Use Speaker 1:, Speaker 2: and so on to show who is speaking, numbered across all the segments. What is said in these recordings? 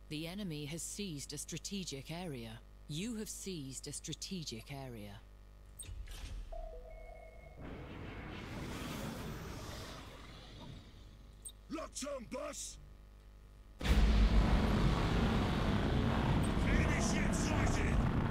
Speaker 1: The enemy has seized a strategic area. You have seized a strategic area.
Speaker 2: Locked on, boss! Enemy ship sighted!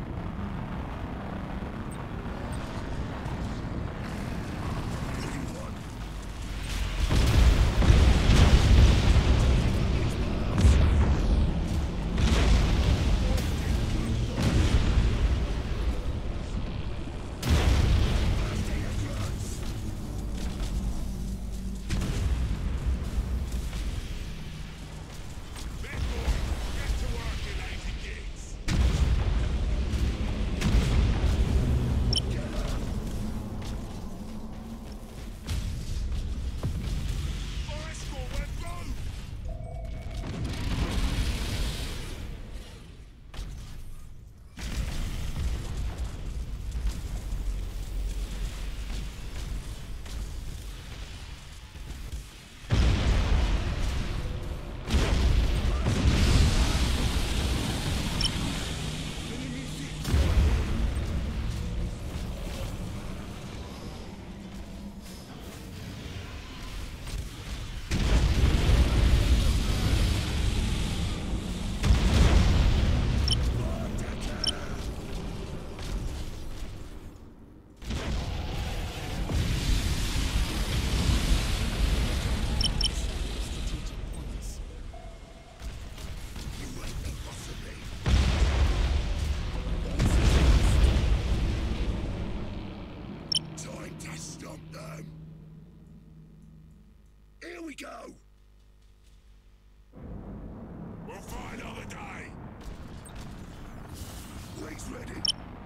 Speaker 2: Here we go! We'll fight another day! Wings ready!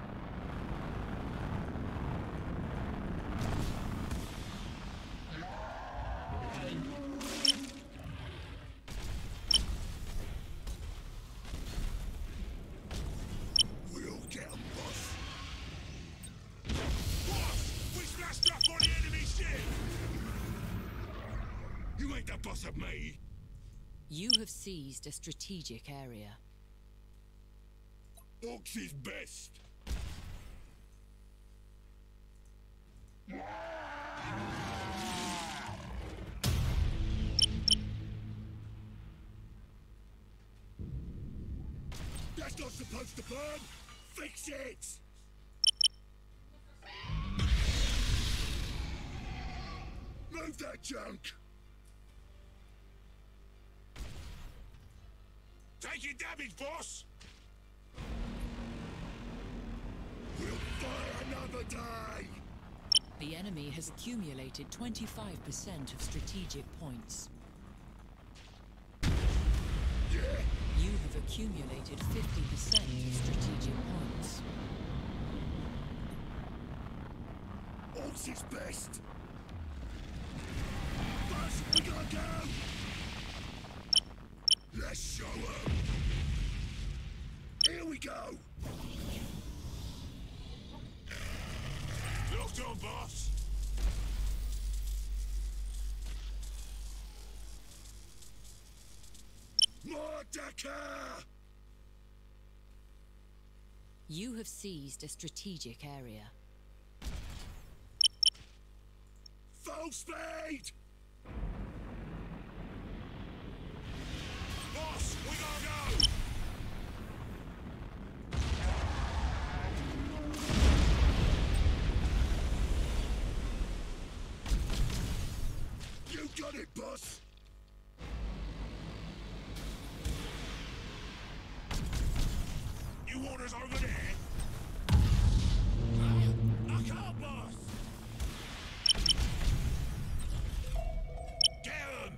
Speaker 2: We'll get 'em, boss! Boss! We smashed up on the enemy ship! You ain't the boss of me!
Speaker 1: You have seized a strategic area.
Speaker 2: Orcs is best! That's not supposed to burn! Fix it! Move that junk! Taking damage, boss! We'll fight another day!
Speaker 1: The enemy has accumulated 25% of strategic points.
Speaker 2: Yeah!
Speaker 1: You have accumulated 50% of strategic points.
Speaker 2: Orcs is best! Boss, we gotta go! Let's show 'em! Here we go! Locked on, boss! Mordecai!
Speaker 1: You have seized a strategic area.
Speaker 2: Full speed! Boss, we gotta go! You got it, boss! You orders over there? I can't, boss! Get him!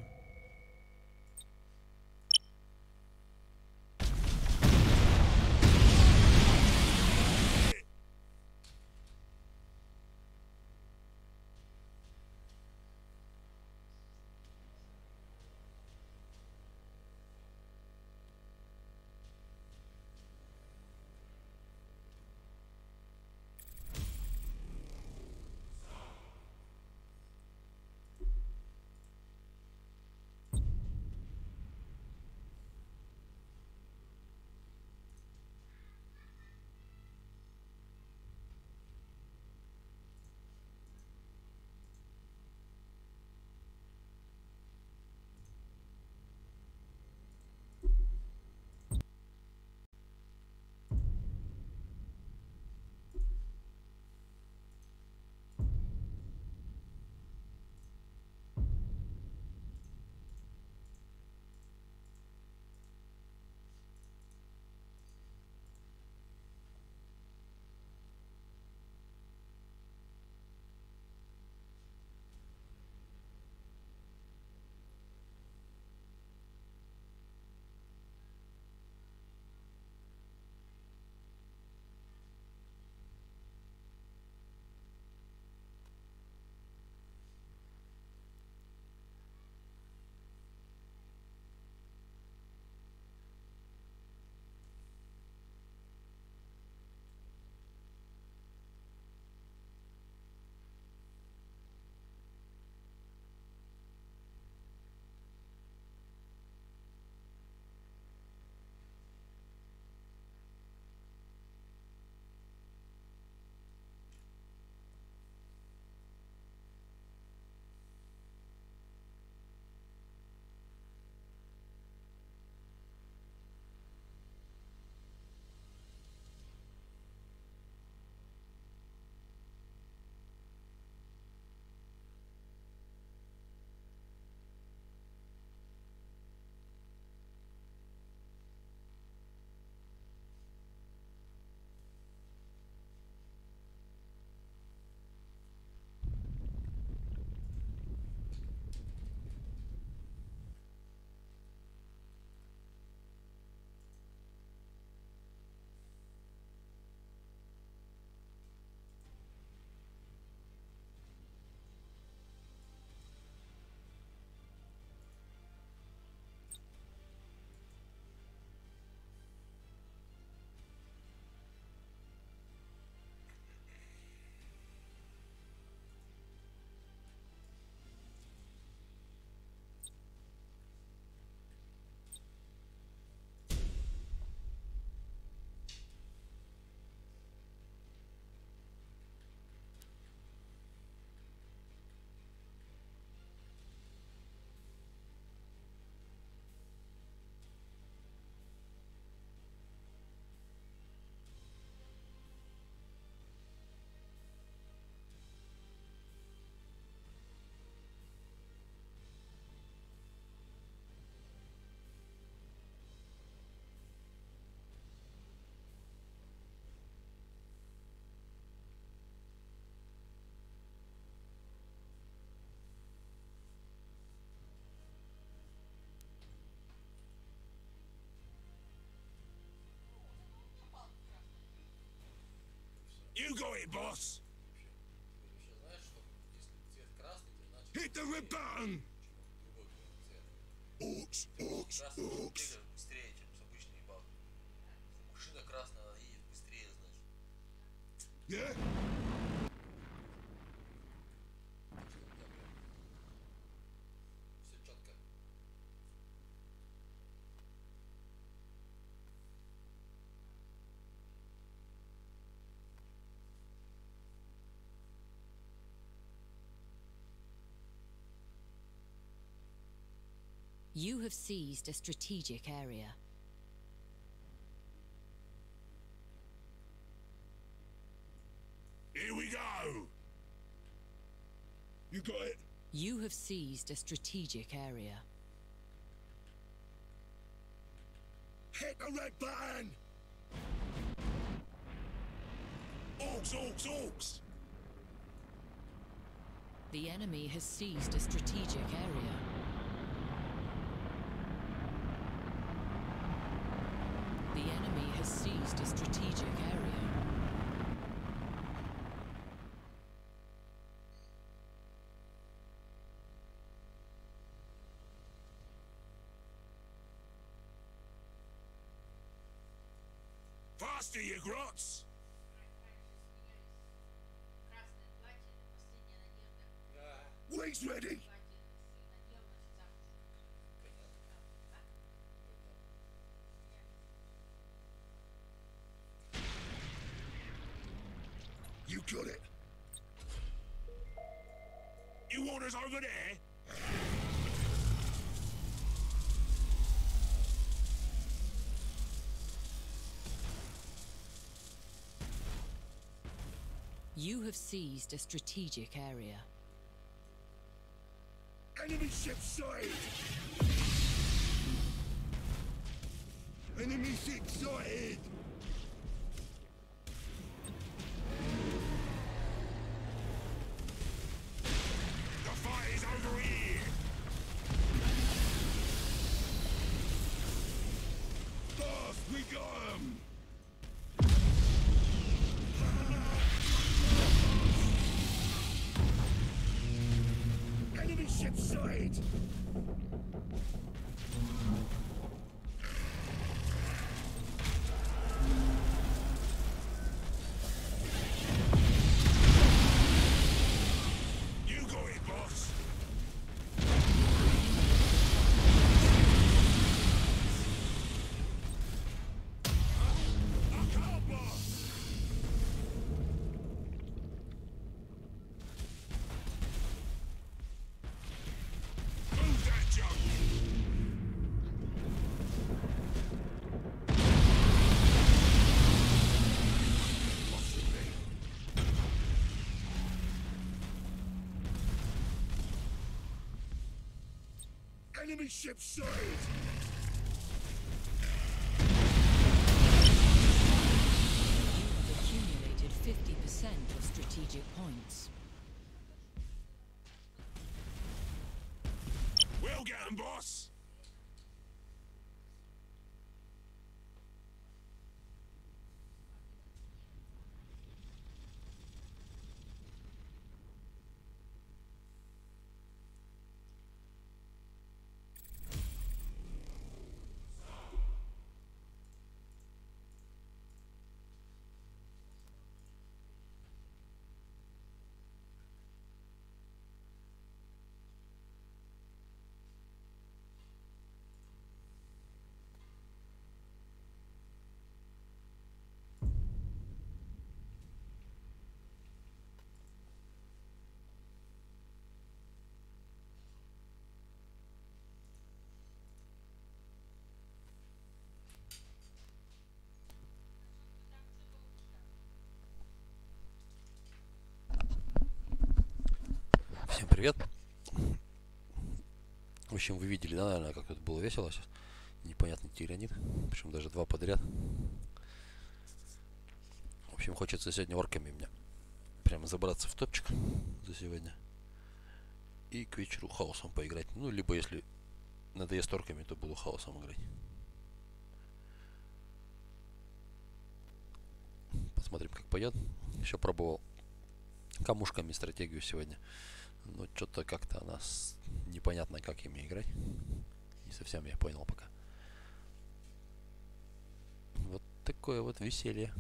Speaker 2: You got it, boss.
Speaker 3: Ты вообще знаешь, что если цвет красный, то значит
Speaker 2: Hit the red button.
Speaker 3: другой цвет.
Speaker 2: Orcs, orcs,
Speaker 3: Красный
Speaker 2: orcs.
Speaker 3: бегает быстрее, чем с обычными балками. Машина красная, она едет быстрее, значит.
Speaker 2: Yeah?
Speaker 3: Так что у тебя прям все четко.
Speaker 1: You have seized a strategic area.
Speaker 2: Here we go. You got it.
Speaker 1: You have seized a strategic area.
Speaker 2: Hit the red button. Orcs, orcs, orcs.
Speaker 1: The enemy has seized a strategic area. The enemy has seized a strategic area.
Speaker 2: Faster, you grots.
Speaker 3: Да,
Speaker 2: Wings ready. You got it. You want us over there?
Speaker 1: You have seized a strategic area.
Speaker 2: Enemy ship sighted. Enemy ship sighted. The fight is over here. Boss, we got him. Enemy ship sighted. You got it, boss. I can't, boss. Move that junk. Possibly. Enemy ship sighted.
Speaker 1: You have accumulated 50% of strategic points.
Speaker 2: We'll get him, boss.
Speaker 3: всем привет. В общем, вы видели, да, наверное, как это было весело сейчас. Непонятный тиранит, причем даже два подряд. В общем, хочется сегодня орками мне прямо забраться в топчик за сегодня. И к вечеру хаосом поиграть. Ну, либо если надоест орками, то буду хаосом играть. Посмотрим, как пойдет. Еще пробовал камушками стратегию сегодня. Но что-то как-то она непонятно, как ими играть. Не совсем я понял пока. Вот такое вот веселье.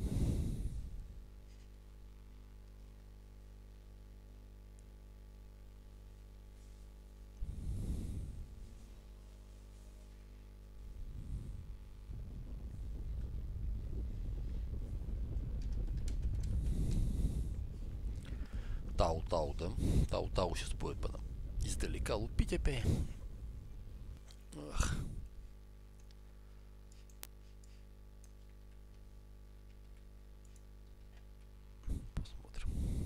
Speaker 3: Тау-тау, да? Тау-тау сейчас будет потом издалека лупить опять. Ах. Посмотрим.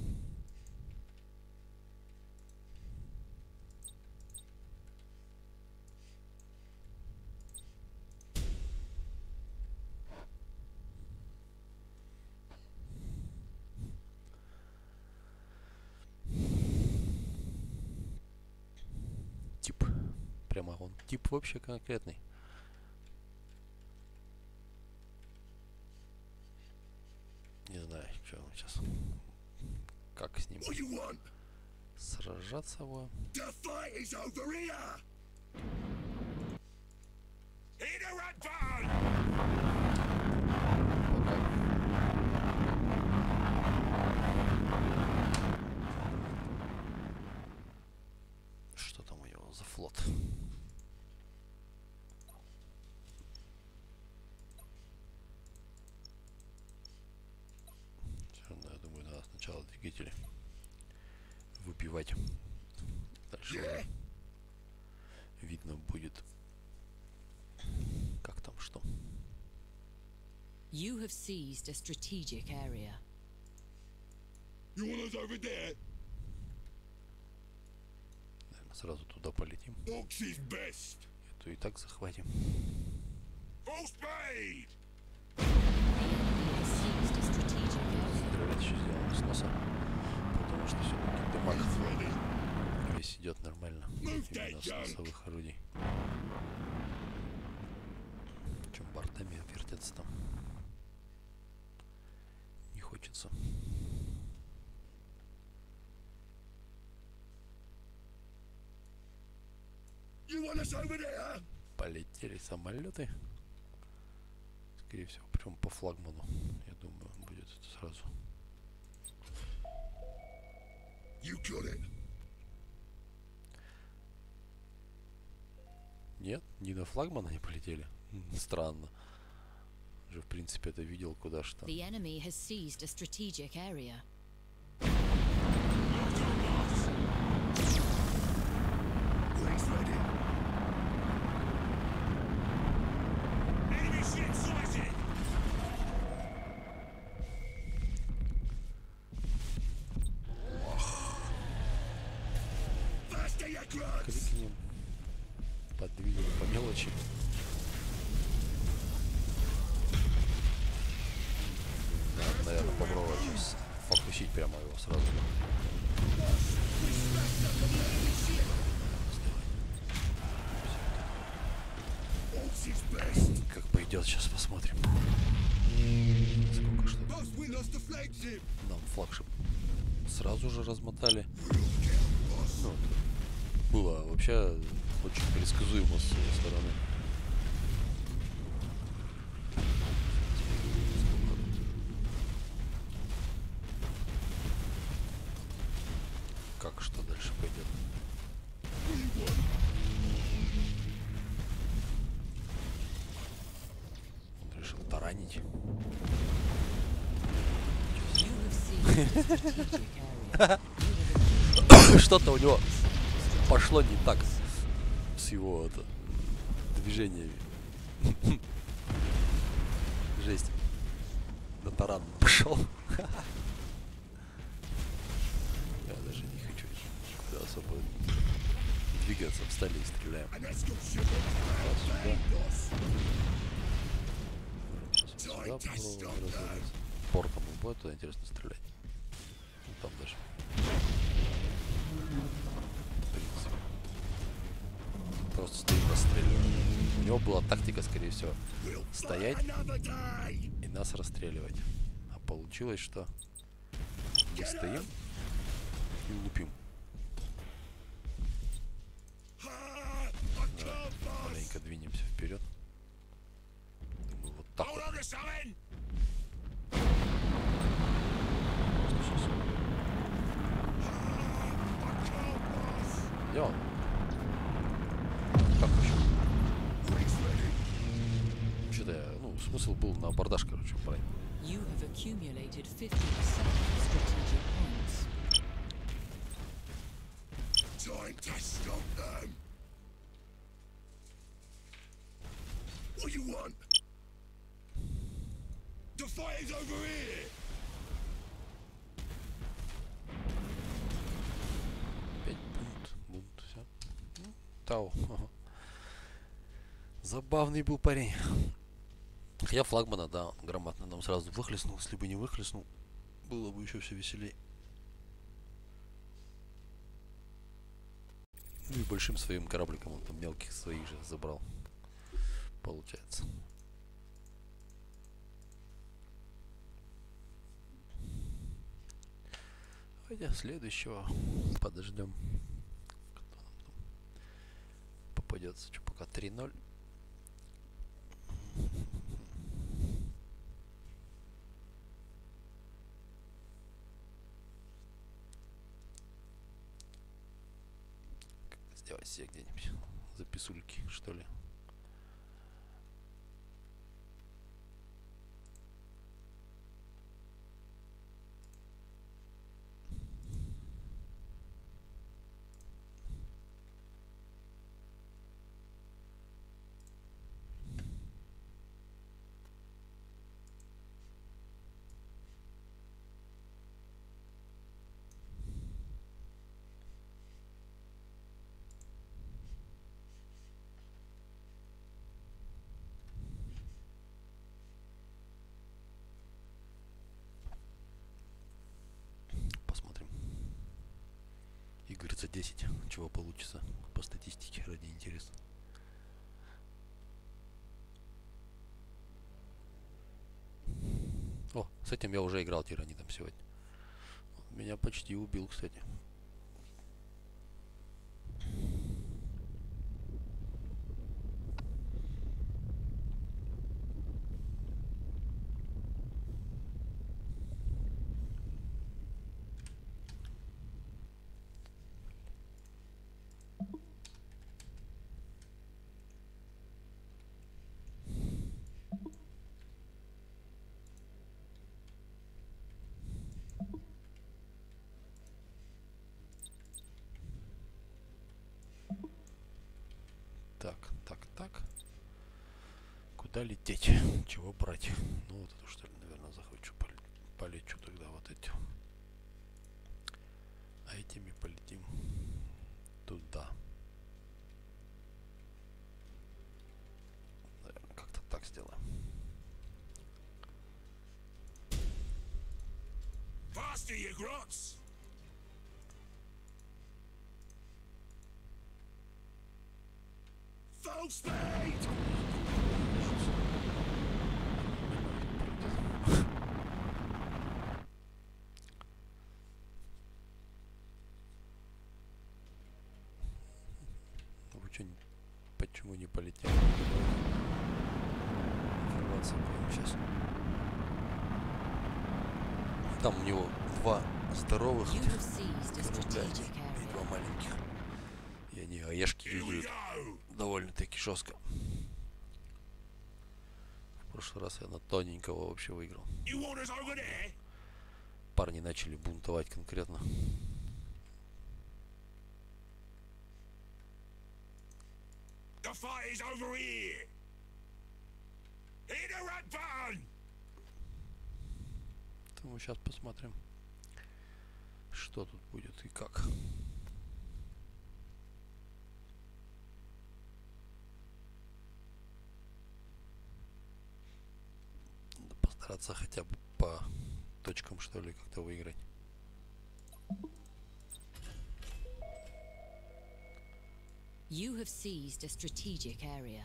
Speaker 3: Тип. Прямо он. Тип вообще конкретный. Не знаю, что он сейчас. Как с ним сражаться его. Что там у него за флот? Я думаю, надо сначала двигатели выбивать. Дальше уже видно будет, как там что.
Speaker 1: You have seized a strategic area.
Speaker 2: You want us over there?
Speaker 3: Наверное, сразу туда полетим.
Speaker 2: Ox is best.
Speaker 3: Эту и так захватим.
Speaker 2: Full speed.
Speaker 1: Has seized a strategic area.
Speaker 3: Стрелять еще сделаем с носа, потому что все-таки дымак
Speaker 2: Ready.
Speaker 3: весь идет нормально. Именно с носовых орудий. Чем бортами вертеться там не хочется.
Speaker 2: You want us over there?
Speaker 3: Полетели самолеты. Скорее всего, прям по флагману. Я думаю, он будет это сразу.
Speaker 2: You got it.
Speaker 3: Нет, не на флагман они полетели. Странно. Уже, в принципе, это видел, куда что.
Speaker 1: The enemy has seized a strategic area.
Speaker 2: Wings ready. Enemy ship sighted. Faster, you grunts.
Speaker 3: Крикнем. Подвигали по мелочи. Надо, наверное, попробовать сейчас фокусить прямо его сразу.
Speaker 2: Ox is best.
Speaker 3: Как пойдет, сейчас посмотрим. Сколько что
Speaker 2: Boss, we lost the flagship.
Speaker 3: нам флагшип сразу же размотали. Ну, это было вообще очень предсказуемо с его стороны. Как что дальше пойдет? Он решил таранить.
Speaker 1: You have seized a strategic area. You have
Speaker 3: Что-то у него пошло не так с его движениями. Жесть. На таран пошел. Я даже не хочу куда особо двигаться. Встали и стреляем.
Speaker 2: An escort ship
Speaker 3: Сюда.
Speaker 2: boss.
Speaker 3: Сейчас вот сюда попробуем развернуться. Портом он будет туда интересно стрелять. Ну, там даже. В принципе. Просто стоит расстреливать. У него была тактика, скорее всего,
Speaker 2: We'll
Speaker 3: стоять
Speaker 2: fight another day.
Speaker 3: и нас расстреливать. А получилось, что мы стоим и лупим. Давай, маленько двинемся вперед. Думаю, вот так вот. Делал. Как еще? Что-то я, ну, смысл был на абордаж, короче, брать.
Speaker 1: You have accumulated 50% strategic points.
Speaker 2: Time to stop them. What do you want? The fight is over here.
Speaker 3: Опять бунт, все. Тау. Забавный был парень. Хотя флагмана, да, грамотно нам сразу выхлестнул. Если бы не выхлестнул, было бы еще все веселей. Ну и большим своим корабликом он там мелких своих же забрал. Получается. Хотя следующего подождем. Кто нам там попадется? Что, пока 3-0. Сделать себе где-нибудь записульки, что ли. Посмотрим. Игорь за 10. Чего получится по статистике ради интереса. О, с этим я уже играл тиранидом сегодня. Меня почти убил, кстати. Так. Куда лететь? Чего брать? Ну вот это что ли, наверное, захочу. Полечу тогда вот этим. А этими полетим туда. Наверное, как-то так сделаем.
Speaker 2: Faster, you grots! Full speed!
Speaker 3: Вы что, почему не полетели? Информация прямо сейчас. Там у него два здоровых
Speaker 1: You have seized a
Speaker 3: корабля
Speaker 1: strategic
Speaker 3: и два
Speaker 1: area.
Speaker 3: маленьких. И они оешки
Speaker 2: Here we
Speaker 3: двигают
Speaker 2: go!
Speaker 3: довольно-таки жестко. В прошлый раз я на тоненького вообще выиграл.
Speaker 2: You want us over there?
Speaker 3: Парни начали бунтовать конкретно.
Speaker 2: The fight is over here! Hit the red button!
Speaker 3: Поэтому сейчас посмотрим, что тут будет и как. Надо постараться хотя бы по точкам, что ли, как-то выиграть.
Speaker 1: You have seized a strategic area.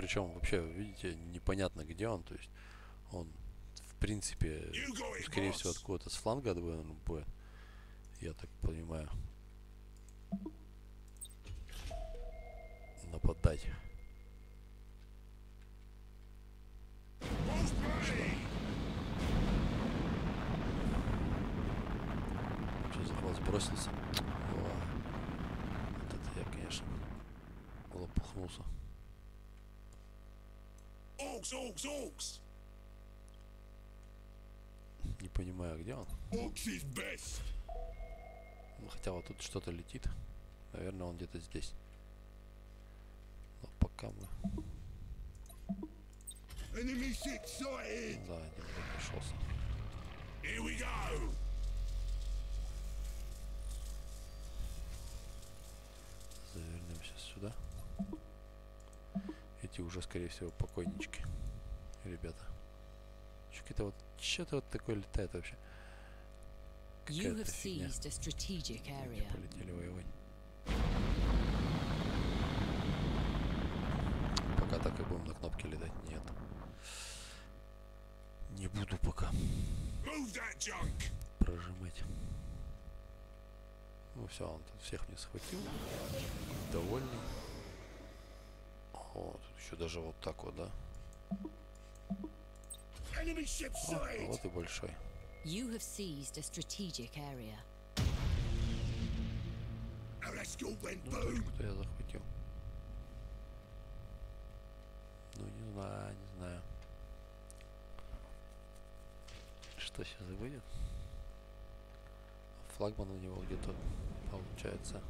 Speaker 3: Причем вообще, видите, непонятно где он. То есть он, в принципе, скорее всего, откуда-то с фланга будет. Я так понимаю. Нападать. Что за хвост бросился? Вот это я, конечно, лопухнулся. Не понимаю, где он. Ну, хотя вот тут что-то летит. Наверное, он где-то здесь. Но пока мы... Да, один пришелся. Завернемся сюда. Эти уже, скорее всего, покойнички. Ребята. Что-то вот такое летает вообще. Какая-то фигня. Полетели воевать. Пока так и будем на кнопки летать. Нет. Не буду пока прожимать. Ну все, он тут всех мне схватил. Довольный. О, тут еще даже вот так вот, да? О, вот и большой.
Speaker 1: You have seized a strategic area.
Speaker 3: Ну, точку-то я захватил. Ну, не знаю. Что сейчас будет? Флагман у него где-то получается.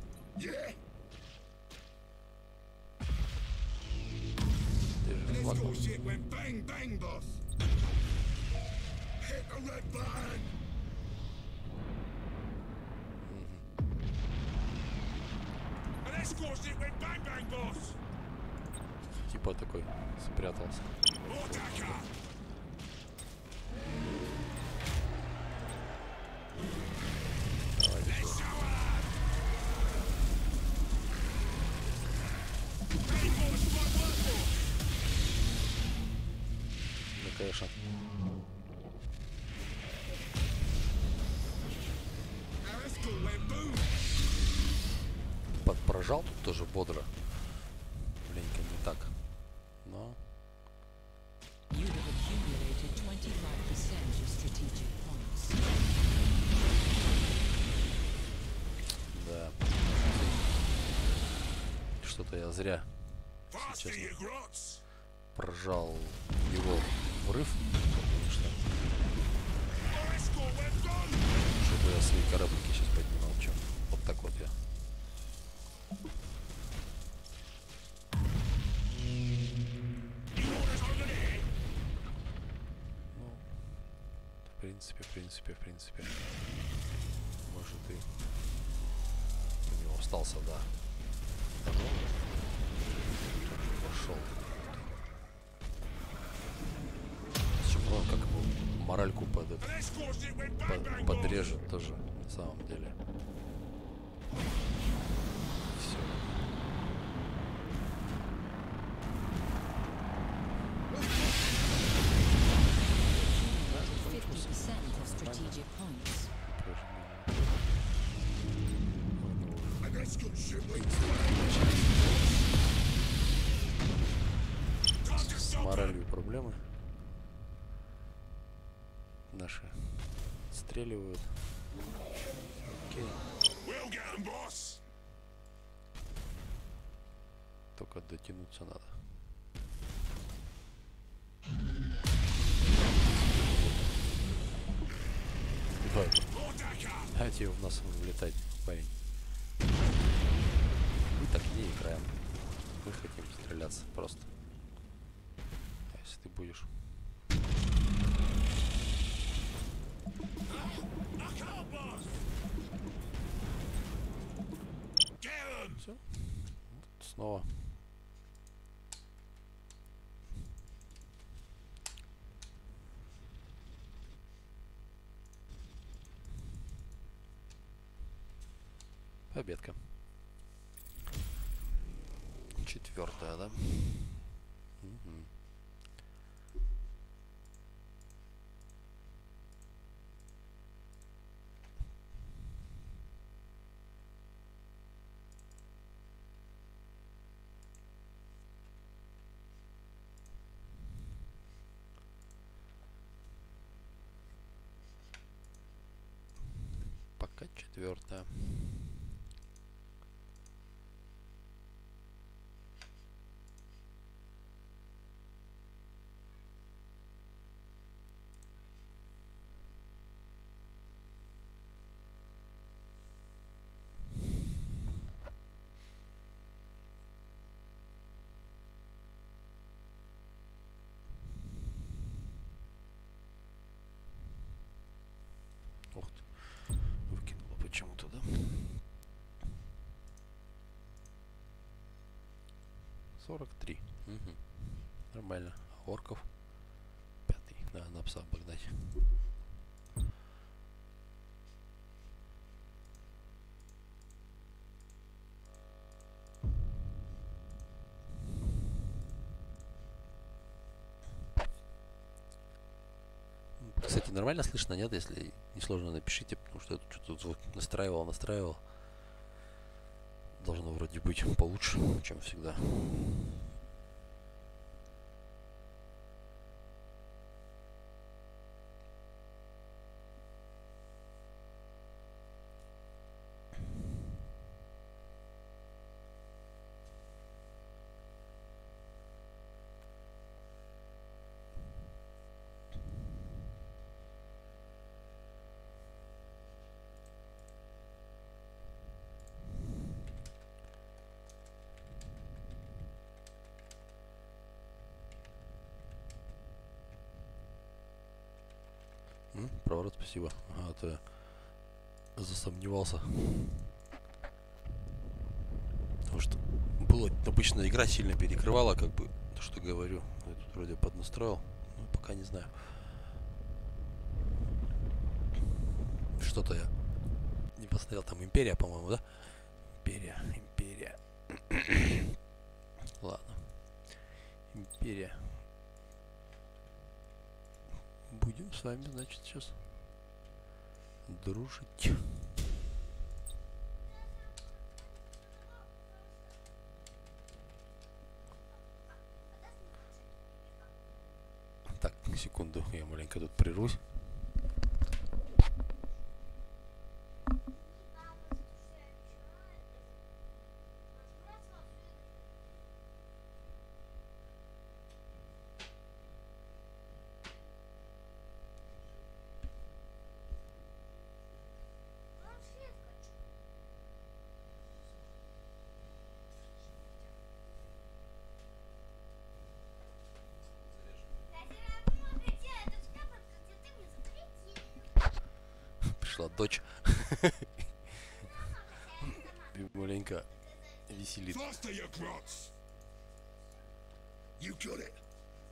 Speaker 3: Ты же флагман. Типа такой спрятался. Ну, конечно. Подпрожал тут тоже бодро. Маленько не так. Но...
Speaker 1: You have accumulated 25% of strategic points.
Speaker 3: Да. Что-то я зря, если честно, прожал его врыв, потому что... Чтобы я свои кораблики сейчас поднимал, чем вот так вот я. Ну, в принципе. Может и у него остался, да. Пошел. Почему он как бы моральку подрежет тоже, на самом деле. Все. С моралью проблемы. Наши стреливают. Окей. Только дотянуться надо. Куда это? Дайте в нас влетать, парень. Мы так не играем. Мы хотим стреляться просто. А если ты будешь... Все. Вот снова. Победка. 4-я, да? Мгм. Пока 4-я. Ух ты. Выкинула почему-то, да? 43. Мгм. Нормально. А орков? 5-й. Да, надо пса обогнать. Кстати, нормально слышно, нет? Если не сложно, напишите, потому что я тут что-то звук настраивал. Должно вроде быть получше, чем всегда. Проворот, спасибо. Ага, а то я засомневался. Потому что была обычно игра сильно перекрывала, как бы, то, что говорю. Я тут вроде поднастроил, но пока не знаю. Что-то я не посмотрел. Там Империя, по-моему, да? Империя. Ладно. Империя. Будем с вами, значит, сейчас дружить. Так, секунду, я маленько тут прервусь. Пришла дочь. Маленько веселит.
Speaker 2: Faster, you grots! You got it.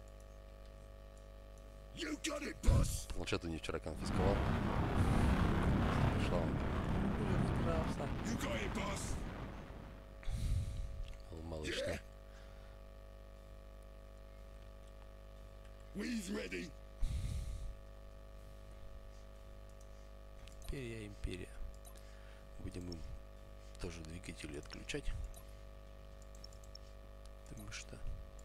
Speaker 2: You got it, boss.
Speaker 3: Планшет у нее вчера конфисковал. Пришла он.
Speaker 2: You got it, boss.
Speaker 3: Малышня.
Speaker 2: We's ready.
Speaker 3: Империя. Будем им тоже двигатели отключать. Потому что...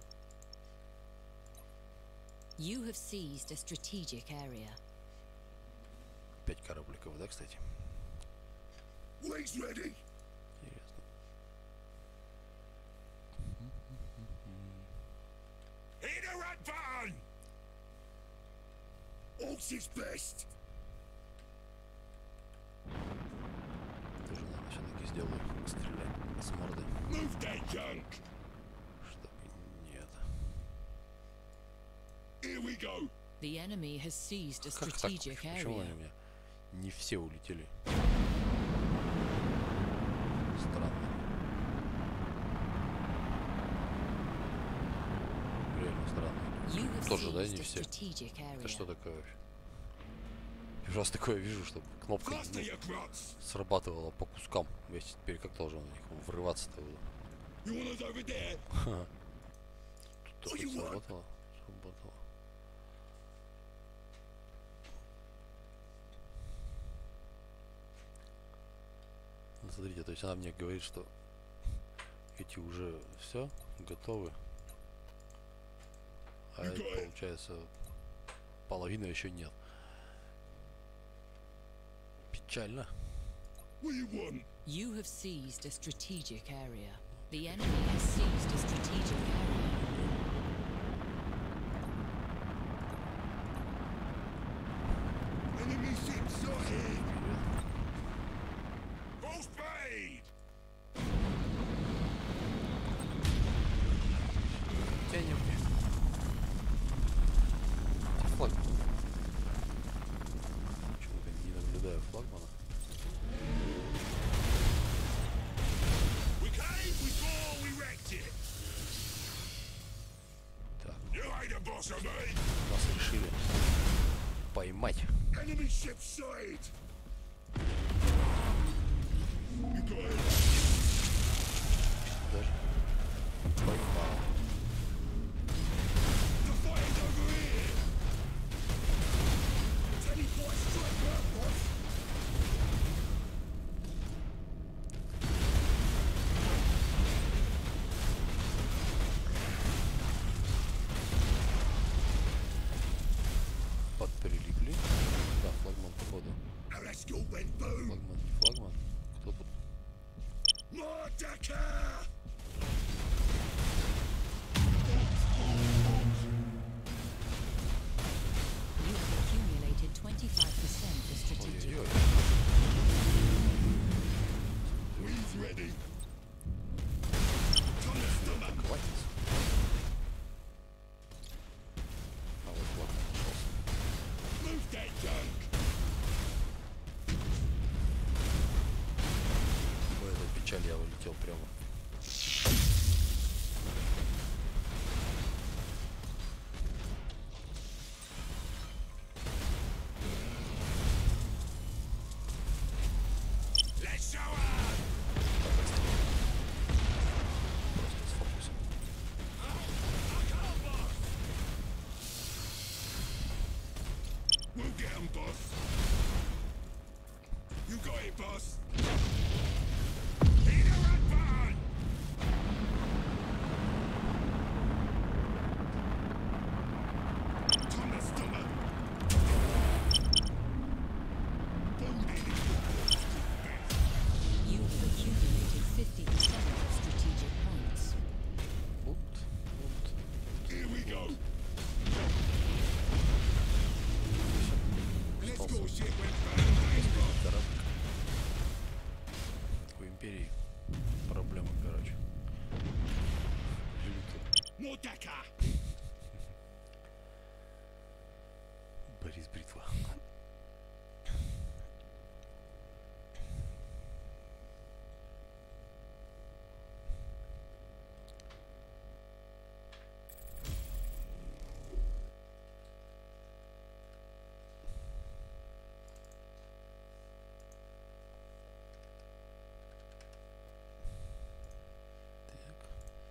Speaker 1: You have seized a strategic area.
Speaker 3: 5 корабликов, да, кстати?
Speaker 2: We's ready.
Speaker 3: Интересно.
Speaker 2: Hit the red button. Orcs is best.
Speaker 3: Тоже, наверное, все-таки сделаю стрелять с морды.
Speaker 2: Move that junk.
Speaker 3: Чтобы нет.
Speaker 2: Here we go.
Speaker 1: The enemy has seized a
Speaker 3: Как так?
Speaker 1: strategic
Speaker 3: Почему
Speaker 1: area.
Speaker 3: они у меня не все улетели? Странно. Реально странно.
Speaker 1: You have
Speaker 3: Тоже, да,
Speaker 1: seized
Speaker 3: не
Speaker 1: a
Speaker 3: все?
Speaker 1: strategic
Speaker 3: Это что
Speaker 1: area.
Speaker 3: такое вообще? Первый раз такое вижу, чтобы кнопка
Speaker 2: Faster, you grots.
Speaker 3: срабатывала по кускам. Я теперь как должен на них врываться-то буду.
Speaker 2: You want us over there?
Speaker 3: Что-то сработало. Сработало. Ну, смотрите, то есть она мне говорит, что эти уже все готовы. А это, получается, половины еще нет. Печально.
Speaker 1: You have seized a strategic area. The enemy has seized a strategic area.
Speaker 2: Enemy ship sighted! Full speed!
Speaker 3: Тянем. Флаг. Почему-то не наблюдаю флагмана.
Speaker 2: We came, we saw, we wrecked it!
Speaker 3: Так,
Speaker 2: You ain't the boss of me!
Speaker 3: нас решили поймать.
Speaker 2: Enemy ship sighted! You got it!
Speaker 3: Даже поймал.
Speaker 2: The fire's over here! Teleport strike back, boss!
Speaker 3: Подприлипли. Да, флагман походу.
Speaker 2: Now let's go, Ben Boom!
Speaker 3: Флагман, не флагман. Кто тут?
Speaker 2: Mordecai!
Speaker 1: You have accumulated 25% of strategic.
Speaker 3: Ой-ой-ой.
Speaker 2: We's ready! Thomas Stomach!
Speaker 3: Хватит. А вот флагман нашелся.
Speaker 2: Move that junk!
Speaker 3: В эту печаль я улетел прямо.
Speaker 2: Let's show up!
Speaker 3: Просто с фокусом.
Speaker 2: We'll get 'em, boss! You got it, boss! Hit the red button! Thomas Stomach!
Speaker 1: You have accumulated 50% of strategic points.
Speaker 3: Пункт.
Speaker 2: Here we go! Let's go,
Speaker 3: Остался
Speaker 2: shit went bang, boss!
Speaker 3: кораблик. У империи проблемы, короче. Лютые.
Speaker 2: Mordecai!
Speaker 3: Борис Бритва. Так.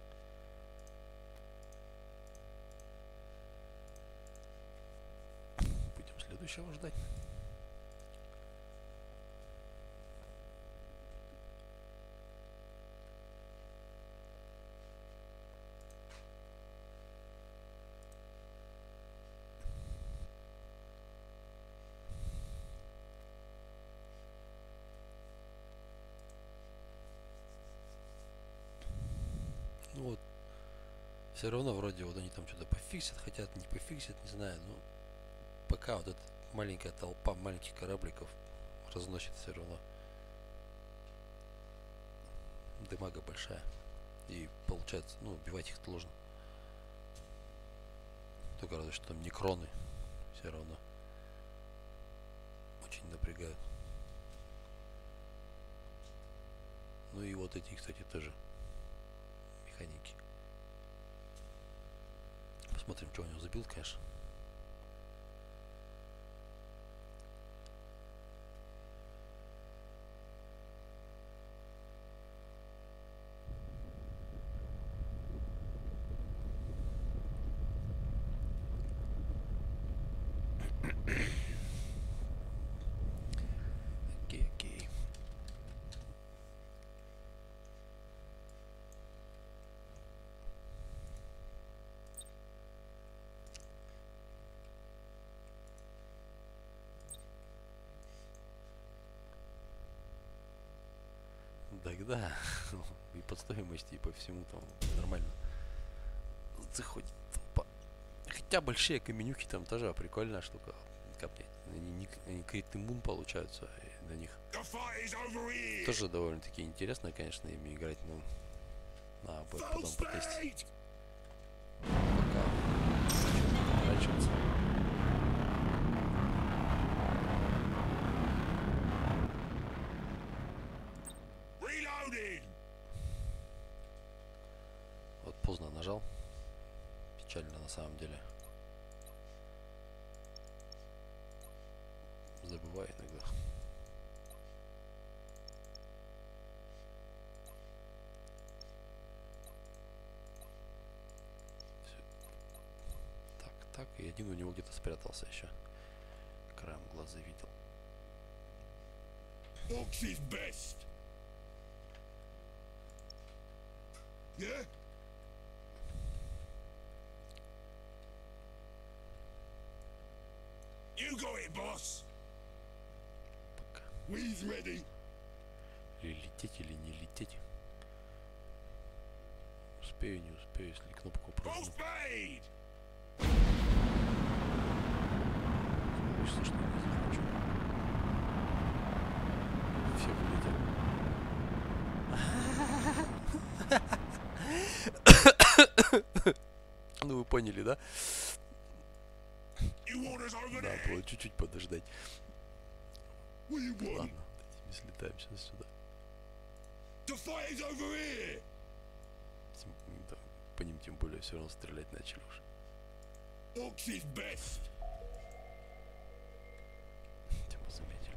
Speaker 3: Будем следующего ждать. Ну вот, все равно вроде вот они там что-то пофиксят, хотят, не пофиксят, не знаю. Ну, пока вот эта маленькая толпа маленьких корабликов разносит все равно. Дымага большая. И получается, ну, убивать их сложно. Только разве что там некроны все равно очень напрягают. Ну и вот эти, кстати, тоже механики. Посмотрим, что у него забил, конечно. Окей, окей. Тогда и по стоимости, и по всему там нормально заходит. Хотя большие каменюки там тоже прикольная штука. Капнять. Они крит-иммун получаются, и на них тоже довольно-таки интересно, конечно, ими играть, но надо будет потом потестить. Пока заморачиваться. Вот поздно нажал. Печально на самом деле. Забываю иногда. Всё. Так, и один у него где-то спрятался еще. Краем глаза видел.
Speaker 2: Fox is best. Yeah? You got it, boss.
Speaker 3: Пока.
Speaker 2: We's ready.
Speaker 3: Или лететь, или не лететь. Успею, не успею, если кнопку прожму.
Speaker 2: Full speed.
Speaker 3: Получится, что не захочу. Все вылетели. Ну вы поняли, да? Надо было чуть-чуть подождать. Ладно, не слетаем сейчас сюда. По ним тем более все равно стрелять начали уже. Тему заметили.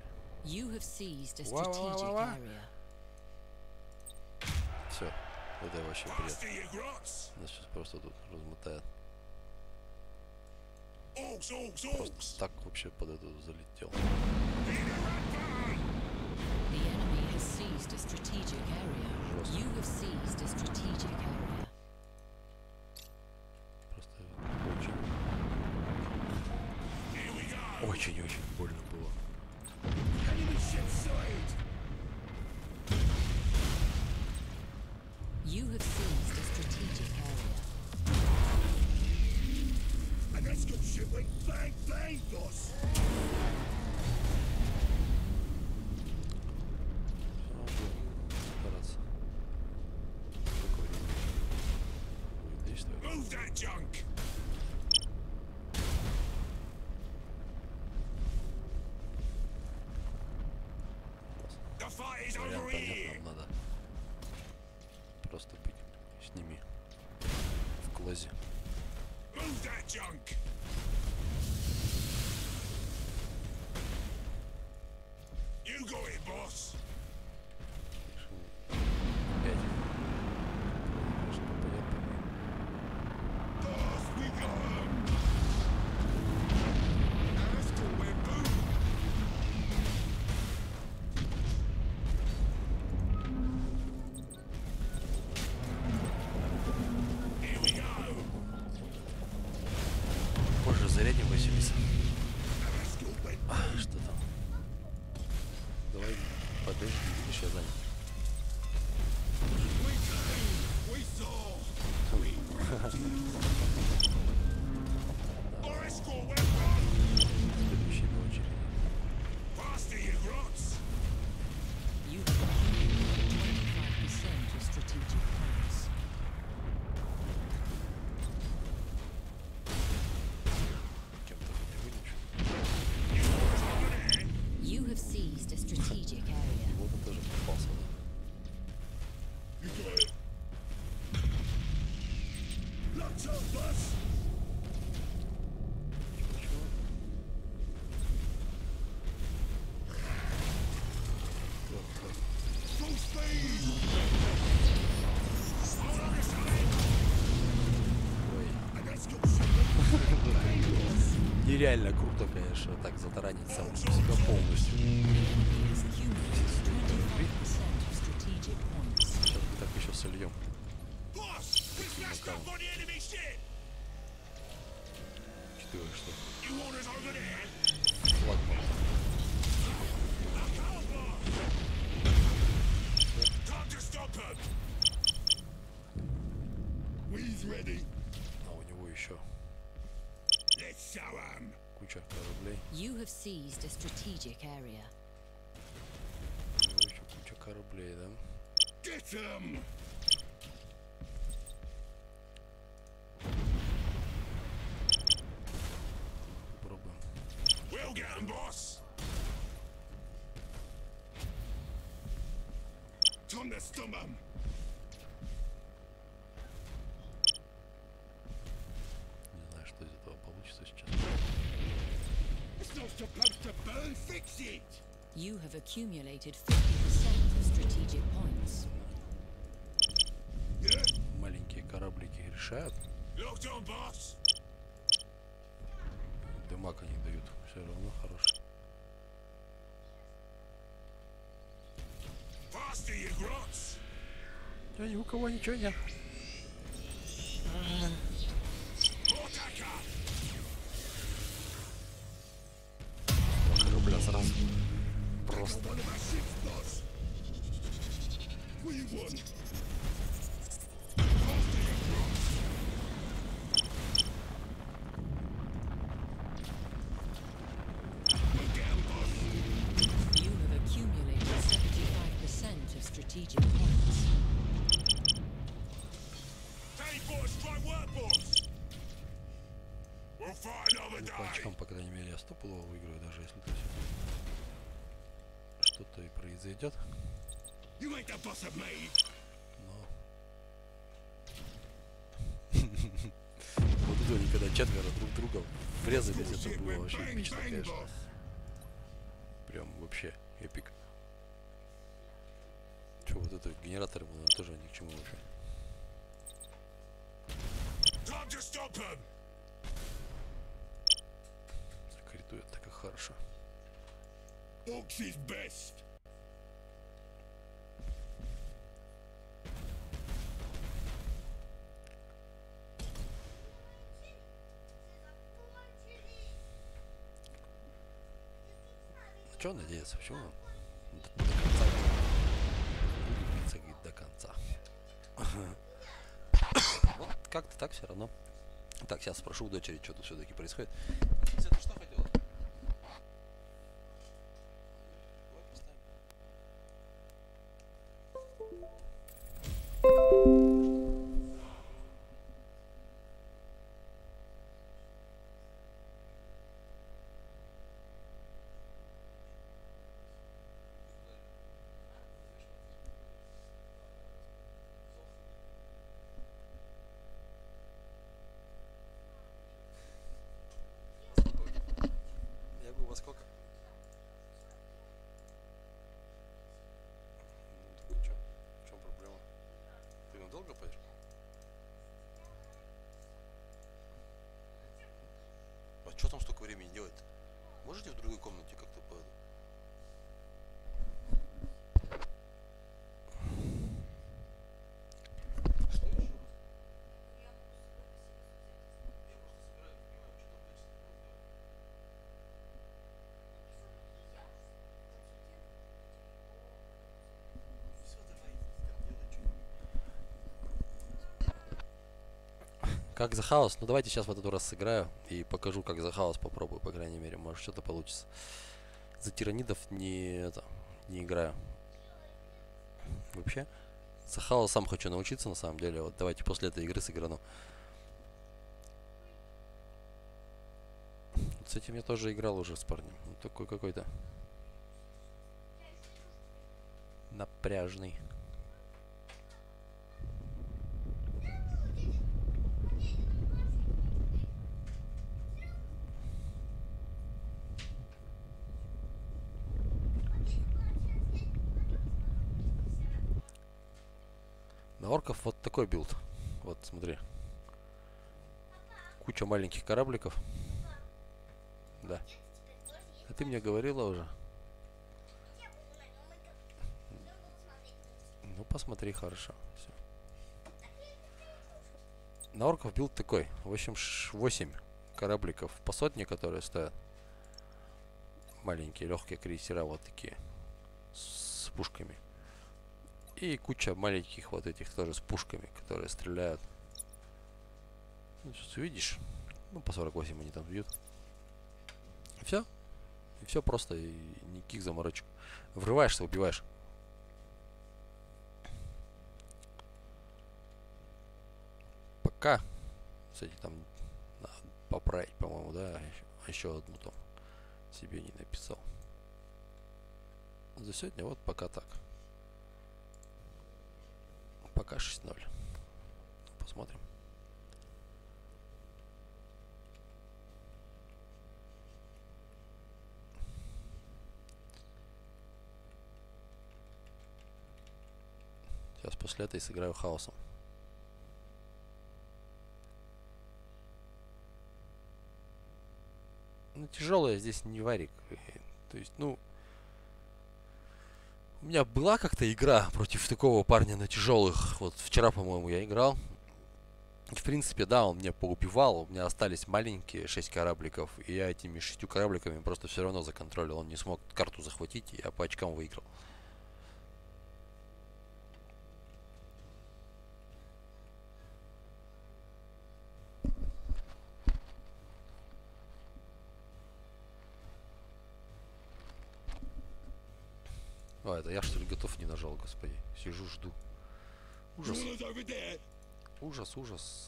Speaker 3: Все, это вообще бред. Нас сейчас просто тут размотает. Просто так вообще под эту залетел. Просто очень больно было.
Speaker 1: You have seized a strategic area.
Speaker 2: And that's good shit. Wait, bang, bang, boss. Move that junk. The fight is over here.
Speaker 3: Нам надо просто быть с ними в клозе.
Speaker 2: Move that junk. You got it, boss. Boss, we got him. Now let's go where boom. Here we go.
Speaker 3: Позже зарядим, Василиса.
Speaker 2: Now let's go where
Speaker 3: Что там? Давай подожди, видишь, я занят.
Speaker 2: we saw. Our escort went wrong.
Speaker 3: Следующий на очереди.
Speaker 2: Faster, you grots.
Speaker 1: You have 25% of strategic points.
Speaker 3: Кем-то не вылечу.
Speaker 1: You have seized a strategic area.
Speaker 3: Вот он тоже попался, да?
Speaker 2: You got it. Locked up, boss. Full speed. Hold on a second.
Speaker 3: Ой,
Speaker 2: And that's got shit.
Speaker 3: нереально круто, конечно. знаешь, вот так затаранить сам себя полностью.
Speaker 1: Has accumulated 25% of strategic points.
Speaker 3: Сейчас мы так еще сольем.
Speaker 2: Boss, we smashed up on the enemy ship.
Speaker 3: Четыре, что
Speaker 2: You want us over there?
Speaker 3: флагман.
Speaker 2: Time to stop them. We's ready.
Speaker 3: А у него еще
Speaker 2: Let's show 'em.
Speaker 3: куча кораблей.
Speaker 1: You have seized a strategic area.
Speaker 3: У него еще куча кораблей, да?
Speaker 2: Get 'em.
Speaker 3: Попробуем.
Speaker 2: We'll get 'em, boss. Time to stump 'em.
Speaker 3: Не знаю, что из этого получится сейчас.
Speaker 2: It's not supposed to burn. Fix it.
Speaker 1: You have accumulated 50% of strategic points.
Speaker 2: Yeah.
Speaker 3: Маленькие кораблики решают.
Speaker 2: Locked on, boss.
Speaker 3: Дымак они дают. Все равно хороший.
Speaker 2: Faster, you grots.
Speaker 3: Да ни у кого ничего нет.
Speaker 2: Mortaka.
Speaker 3: Два корабля сразу. Просто.
Speaker 2: One of our ships, boss. What you want? Faster, you grots. We'll get 'em, boss.
Speaker 1: You have accumulated 75% of strategic points.
Speaker 2: Hey, boss, try work, boss. We'll fight another
Speaker 3: Ну, по
Speaker 2: day.
Speaker 3: очкам, по крайней мере, я стопудово выиграю, даже если то есть что-то и произойдет.
Speaker 2: You ain't the boss of me.
Speaker 3: Но... Вот это они, когда четверо друг друга врезались, это было вообще
Speaker 2: Bang,
Speaker 3: эпично,
Speaker 2: bang,
Speaker 3: конечно.
Speaker 2: boss.
Speaker 3: Прям вообще эпик. Че, вот это генераторы, наверное, тоже ни к чему вообще.
Speaker 2: Time to stop 'em.
Speaker 3: Критует так и хорошо.
Speaker 2: Orcs is best.
Speaker 3: На что он надеется? Почему он до конца? Буду биться, говорит, до конца. Вот как-то так все равно. Так, сейчас спрошу у дочери, что тут все-таки происходит. Ты что хотела? Я говорю, во сколько? Ну, так и чё? В чем проблема? Ты надолго пойдешь? А что там столько времени делать? Можете в другой комнате как-то по... Что еще раз? Я просто собираю, не понимаю, что там дальше с тобой делать. Всё, давай, там делай что-нибудь. Как за хаос? Ну давайте сейчас вот эту раз сыграю и покажу, как за хаос попробую, по крайней мере, может что-то получится. За тиранидов не играю. Вообще, за хаос сам хочу научиться на самом деле. Вот давайте после этой игры сыграну. Вот с этим я тоже играл уже с парнем. Он такой какой-то напряжный. На орков вот такой билд. Вот, смотри. Куча маленьких корабликов. Да. ты мне говорила уже. Ну, посмотри, хорошо. Всё. На орков билд такой. В общем, 8 корабликов по сотне, которые стоят. Маленькие, легкие крейсера вот такие. С пушками. И куча маленьких вот этих тоже с пушками, которые стреляют. Ну, сейчас увидишь. Ну, по 48 они там бьют. И все. И все просто. И никаких заморочек. Врываешься, убиваешь. Пока. Кстати, там надо поправить, по-моему, да? Еще одну там себе не написал. За сегодня вот пока так. Пока 6-0. Посмотрим. Сейчас после этой сыграю хаосом. Ну, тяжелая здесь не варик. То есть, ну... У меня была как-то игра против такого парня на тяжелых. Вот вчера, по-моему, я играл. В принципе, да, он меня поубивал. У меня остались маленькие 6 корабликов. И я этими 6 корабликами просто все равно законтролил. Он не смог карту захватить, и я по очкам выиграл. А, это я что ли готов не нажал, господи. Сижу, жду. Ужас. Ужас, ужас.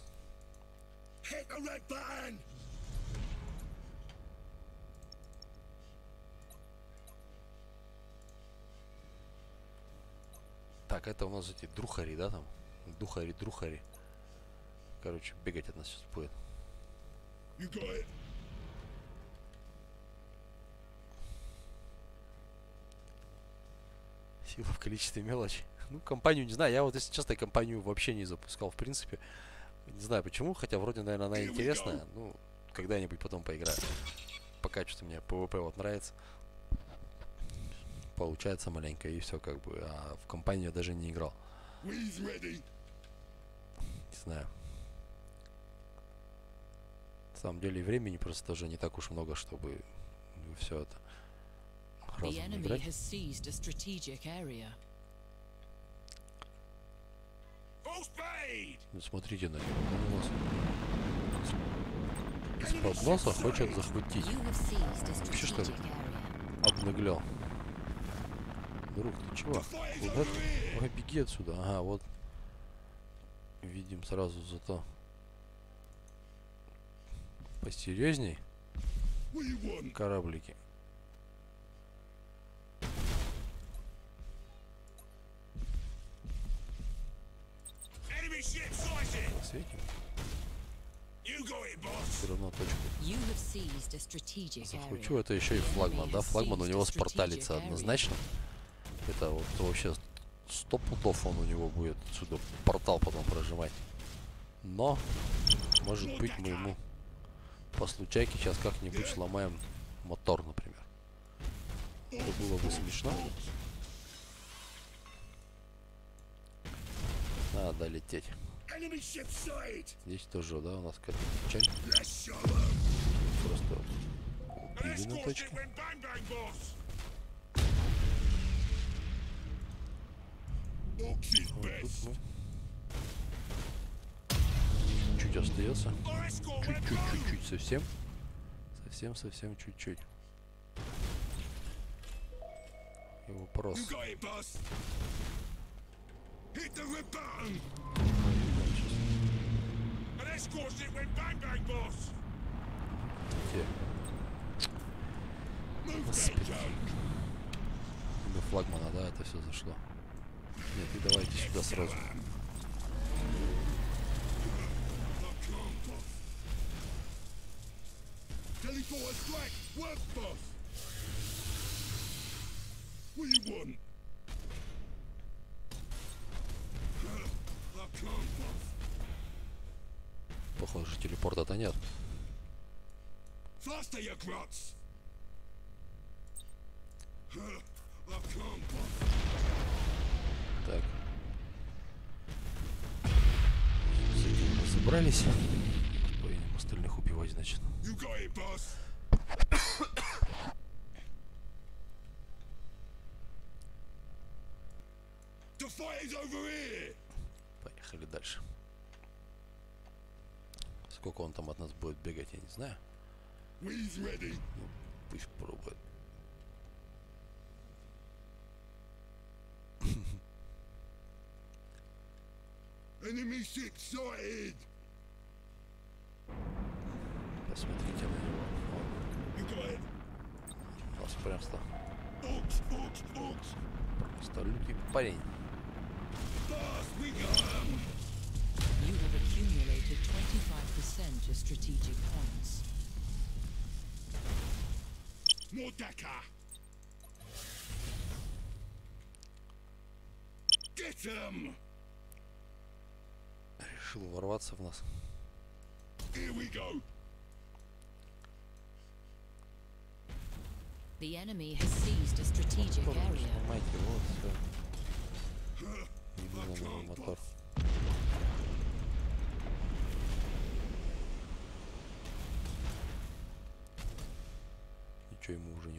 Speaker 3: Так, это у нас эти друхари, да, там? Друхари. Короче, бегать от нас сейчас будет. Сила в количестве мелочи. Ну, компанию не знаю. Я вот, если честно, компанию вообще не запускал, в принципе. Не знаю почему, хотя вроде, наверное, она интересная. Ну, когда-нибудь потом поиграю. Пока что-то мне PvP вот нравится. Получается маленько, и все как бы. А в компанию я даже не играл. Не знаю. На самом деле времени просто тоже не так уж много, чтобы все это
Speaker 1: The
Speaker 3: разом
Speaker 1: enemy
Speaker 3: играть.
Speaker 1: has seized a strategic area.
Speaker 3: Ну, смотрите на него. Он у нас из-под носа хочет захватить.
Speaker 1: You have seized a
Speaker 3: Вообще, что ли?
Speaker 1: strategic area.
Speaker 3: Обнаглял. Друг, ты чего? Куда ты? Ой, беги отсюда. Ага, вот. Видим сразу зато. Посерьезней. Кораблики. Светим. Все равно точку
Speaker 1: You have seized a strategic
Speaker 3: захвачу.
Speaker 1: area.
Speaker 3: Это еще и флагман, да? Флагман у него спорталится однозначно. Это вот вообще 100 пудов он у него будет отсюда портал потом прожимать. Но, может быть, мы ему по случайке сейчас как-нибудь сломаем мотор, например. Это было бы смешно. Надо лететь. Здесь тоже, да, у нас какая-то печаль. Просто убили на точке. Вот тут мы. Чуть остается. Чуть-чуть, совсем. Совсем чуть-чуть. И вопрос. Где? Господи. До флагмана, да, это все зашло. Нет, и давайте сюда сразу.
Speaker 4: Похоже, телепорта-то нет.
Speaker 3: собрались. Поедем остальных убивать, значит.
Speaker 2: You got it, boss. The fight is over here.
Speaker 3: Поехали дальше. Сколько он там от нас будет бегать, я не знаю.
Speaker 2: We's ready.
Speaker 3: Пусть пробует.
Speaker 2: Enemy ship sighted.
Speaker 3: Посмотрите на него.
Speaker 2: You got it.
Speaker 3: У нас просто
Speaker 2: Orcs.
Speaker 3: лютый парень.
Speaker 2: Boss, we got 'em.
Speaker 1: You have accumulated 25% of strategic points.
Speaker 2: Mordaka. Get 'em.
Speaker 3: Решил ворваться в нас.
Speaker 2: Here we go.
Speaker 1: The enemy has seized a strategic area.
Speaker 3: Сломайте его, все. Иду на новый мотор. Ничего ему уже не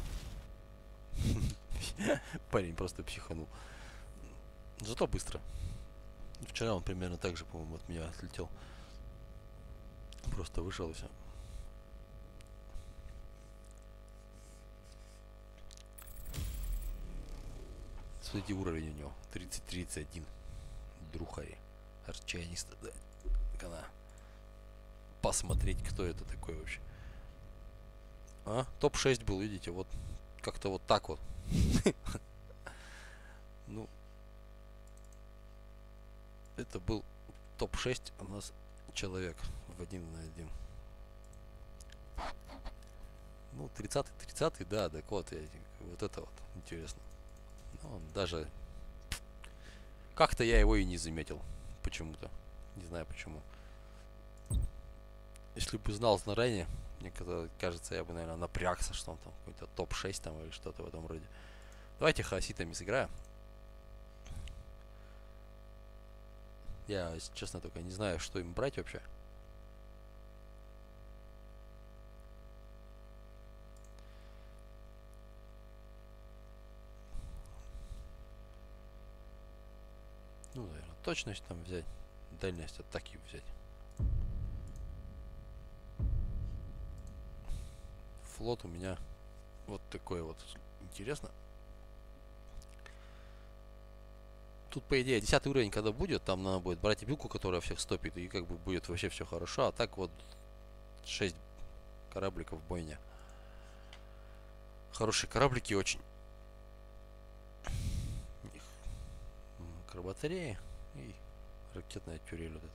Speaker 3: нужно. Парень просто психанул. Зато быстро. Вчера он примерно так же, по-моему, от меня отлетел. Просто вышел и все. Смотрите, уровень у него 30-31. Друхари. Арчаниста, да. Она. Посмотреть, кто это такой вообще. А? Топ-6 был, видите, вот. Как-то вот так вот. Ну. Это был топ-6 у нас человек в 1 на 1. Ну, 30-30, да, так вот, вот это вот интересно. Ну, даже как-то я его и не заметил почему-то. Не знаю почему. Если бы знал заранее, мне кажется, я бы, наверное, напрягся, что он там какой-то топ-6 там или что-то в этом роде. Давайте хаоситами сыграем. Я, если честно, только не знаю, что им брать вообще. Ну, наверное, точность там взять. Дальность атаки взять. Флот у меня вот такой вот. Интересно. Тут, по идее, 10 уровень, когда будет, там надо будет брать билку, которая всех стопит, и как бы будет вообще все хорошо. А так вот 6 корабликов бойня. Хорошие кораблики очень. Батареи и ракетная тюрель вот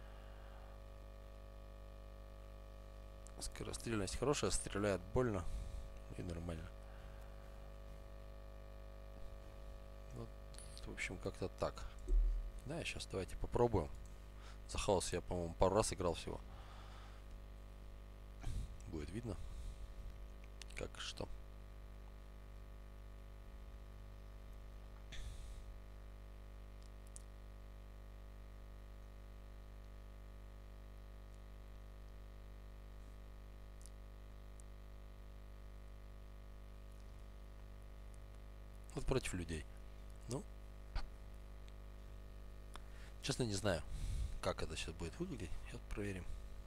Speaker 3: эта. Скорострельность хорошая, стреляет больно и нормально. Вот, в общем, как-то так. Да, сейчас давайте попробуем. За хаос я, по-моему, пару раз играл всего. Будет видно, как что. Вот против людей. Ну, честно, не знаю, как это сейчас будет выглядеть. Сейчас проверим.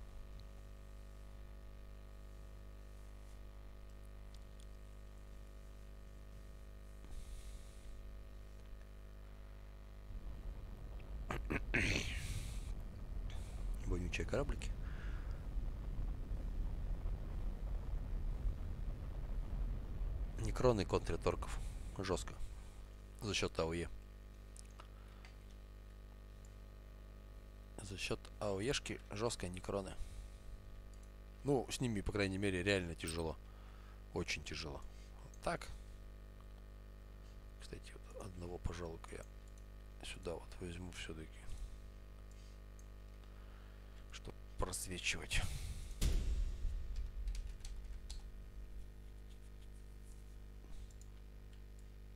Speaker 3: Вонючие кораблики. Некроны контрят орков. Жестко. За счет АОЕ. За счет АОЕшки жестко некроны. Ну, с ними, по крайней мере, реально тяжело. Очень тяжело. Так. Кстати, вот одного, пожалуй-ка, я сюда вот возьму все-таки. Чтобы просвечивать.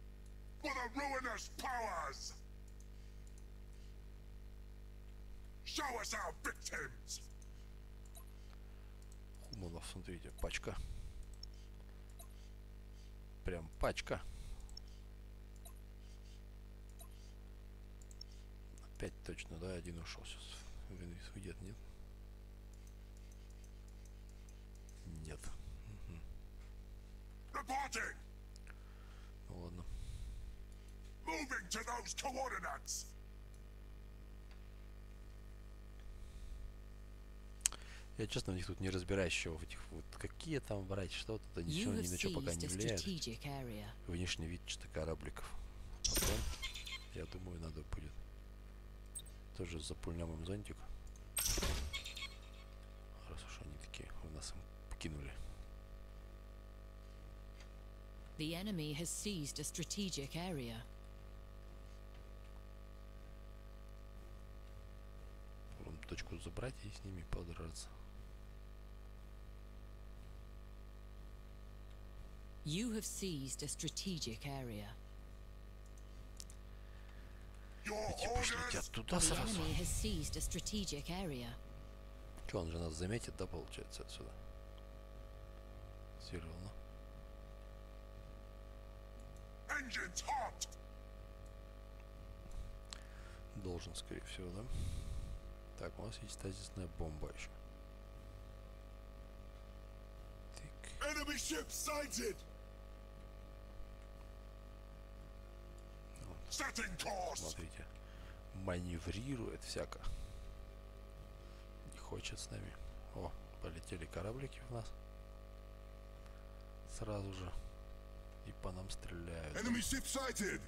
Speaker 2: For the ruinous powers! Show us our victims.
Speaker 3: Хуманов, смотрите, пачка. Прям пачка. Опять точно, да? Один ушел сейчас. Где-то нет? Нет.
Speaker 2: Reporting.
Speaker 3: Ну ладно.
Speaker 2: Moving to those coordinates.
Speaker 3: Я честно в них тут не разбираюсь еще в этих вот какие там брать, что тут, ничего
Speaker 1: You
Speaker 3: ни
Speaker 1: have
Speaker 3: на что пока
Speaker 1: seized
Speaker 3: не
Speaker 1: a
Speaker 3: влияет.
Speaker 1: strategic area.
Speaker 3: Внешний вид что-то корабликов. Потом, я думаю, надо будет тоже запульнем им зонтик. Раз уж они такие у нас им покинули.
Speaker 1: The enemy has seized a strategic area.
Speaker 3: Точку забрать и с ними подраться.
Speaker 1: You have seized a strategic area.
Speaker 2: Your
Speaker 3: Эти пошли
Speaker 2: orders.
Speaker 3: туда
Speaker 1: The
Speaker 3: сразу.
Speaker 1: enemy has seized a strategic area.
Speaker 3: Че, он же нас заметит, да, получается, отсюда? Все равно.
Speaker 2: Engines hot.
Speaker 3: Должен, скорее всего, да? Так, у нас есть стазисная бомба еще. Так.
Speaker 2: Enemy ship sighted. Setting course.
Speaker 3: Смотрите. Маневрирует всяко. Не хочет с нами. О, полетели кораблики в нас. Сразу же. И по нам стреляют.
Speaker 2: Enemy ship sighted.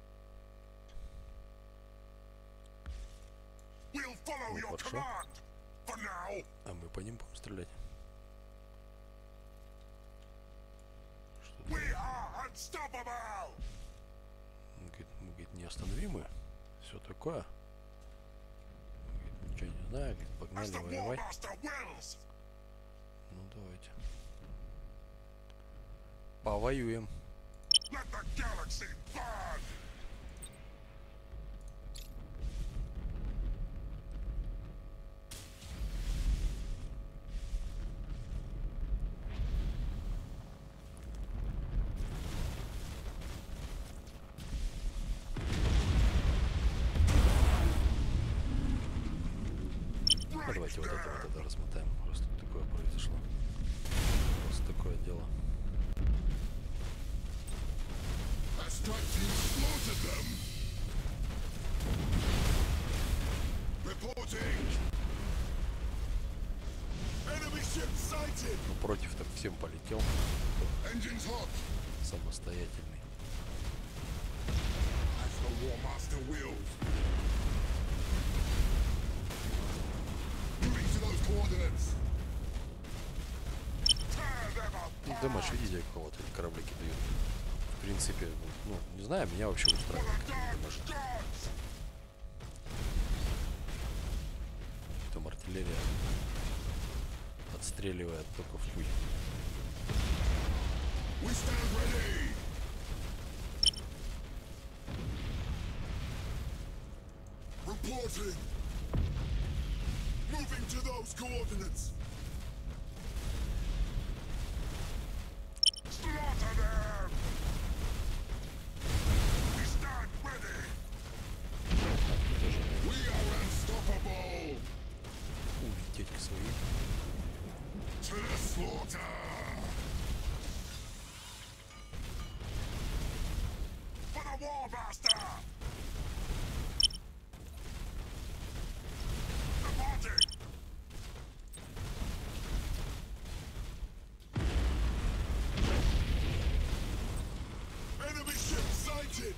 Speaker 2: We'll follow
Speaker 3: Ну,
Speaker 2: your
Speaker 3: хорошо.
Speaker 2: command. For now.
Speaker 3: А мы по ним будем стрелять. Что
Speaker 2: We are unstoppable.
Speaker 3: мы, говорит, неостановимы. Все такое. Говорит, ничего не знаю. Говорит,
Speaker 2: As
Speaker 3: погнали
Speaker 2: the
Speaker 3: воевать.
Speaker 2: War Master wills.
Speaker 3: Ну давайте. Повоюем.
Speaker 2: Let the galaxy burn.
Speaker 3: Ну, давайте вот это размотаем. Просто тут такое произошло. Просто такое дело.
Speaker 2: Our strike team slaughtered them. Reporting. Enemy ship sighted.
Speaker 3: Ну, против так всем полетел.
Speaker 2: Engines hot.
Speaker 3: Самостоятельный.
Speaker 2: As the War Master wills. Moving to those coordinates. Tear them
Speaker 3: Ну,
Speaker 2: apart.
Speaker 3: дэмэдж, видите, какого-то эти кораблики дают. В принципе, ну, не знаю, меня вообще
Speaker 2: For
Speaker 3: устраивает.
Speaker 2: the dark
Speaker 3: Дэмэдж.
Speaker 2: gods.
Speaker 3: Там артиллерия отстреливает только в путь.
Speaker 2: We stand ready. Reporting. Moving to those coordinates. Slaughter them. We stand ready. We are unstoppable.
Speaker 3: Улететь к своим.
Speaker 2: To the slaughter. For the War Master. Reporting. Enemy ship sighted.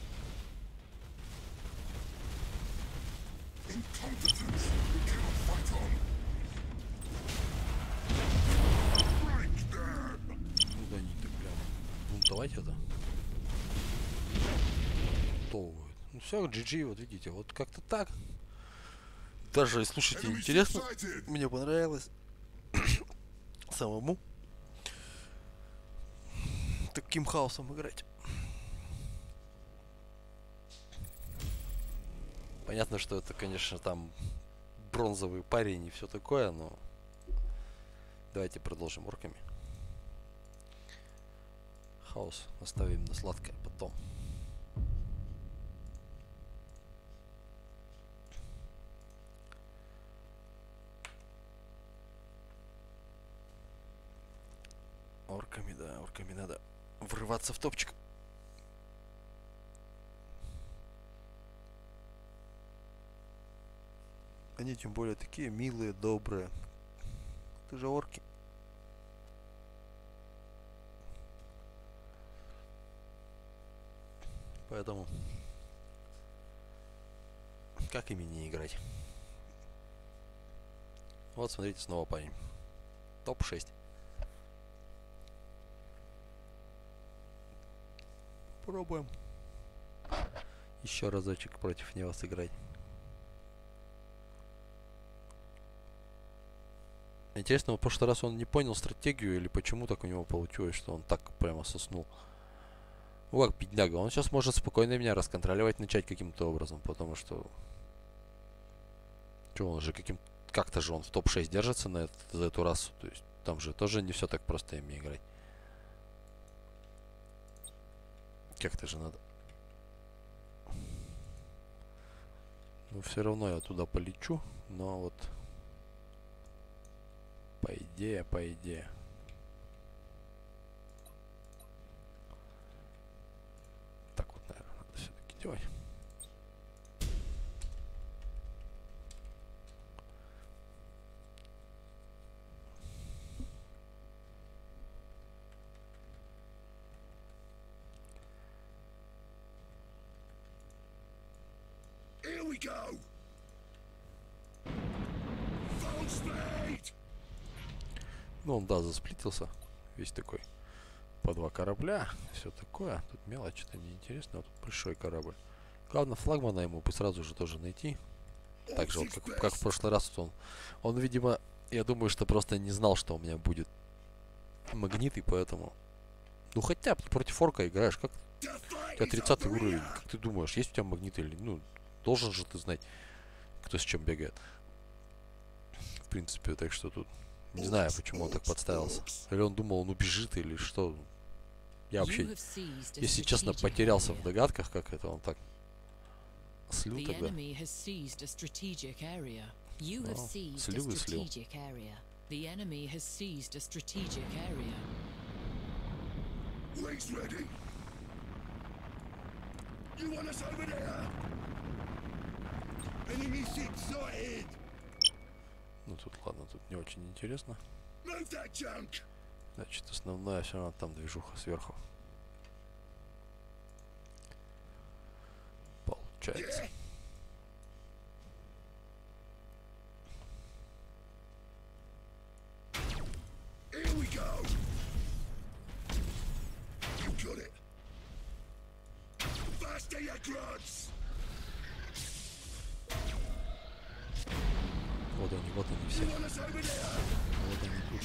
Speaker 2: Incompetence. We cannot fight on. Break them.
Speaker 3: Ну да, они так прям бунтовать это. Бунтовывают. Ну все, GG, вот видите, вот как-то так. Даже, слушайте,
Speaker 2: Enemy ship
Speaker 3: интересно.
Speaker 2: sighted.
Speaker 3: Мне понравилось самому таким хаосом играть. Понятно, что это, конечно, там бронзовый парень и все такое, но давайте продолжим орками. Хаос оставим на сладкое потом. Орками, да, орками надо врываться в топчик. Они тем более такие милые, добрые. Это же орки. Поэтому как ими не играть? Вот смотрите, снова парень. Топ-6. Пробуем еще разочек против него сыграть. Интересно, в прошлый раз он не понял стратегию или почему так у него получилось, что он так прямо соснул. Ну как бедняга, он сейчас может спокойно меня расконтролировать, начать каким-то образом, потому что... Че, он же как-то же он в топ-6 держится за эту расу, то есть там же тоже не все так просто ими играть. Как-то же надо. Ну, все равно я туда полечу, но вот... По идее. Так вот, наверное, надо все-таки делать.
Speaker 2: Here we go. Full speed.
Speaker 3: Ну, он, да, засплитился. Весь такой. По 2 корабля. Все такое. Тут мелочь-то неинтересно. Вот большой корабль. Главное, флагмана ему бы сразу же тоже найти. Так же, вот, как в прошлый раз. Он, видимо, я думаю, что просто не знал, что у меня будет магнит, и поэтому... Ну, хотя против орка играешь. Как... У тебя 30 уровень. Как ты думаешь, есть у тебя магнит или... Ну, должен же ты знать, кто с чем бегает. В принципе, так что тут... Не знаю, почему он так подставился. Или он думал, он убежит, или что. Я вообще, если честно, потерялся в догадках, как это он так слил тогда.
Speaker 1: Слил и слил. Ну тут ладно, тут не очень интересно. Значит, основная все равно там движуха сверху. Получается. Вот они все. Вот они тут.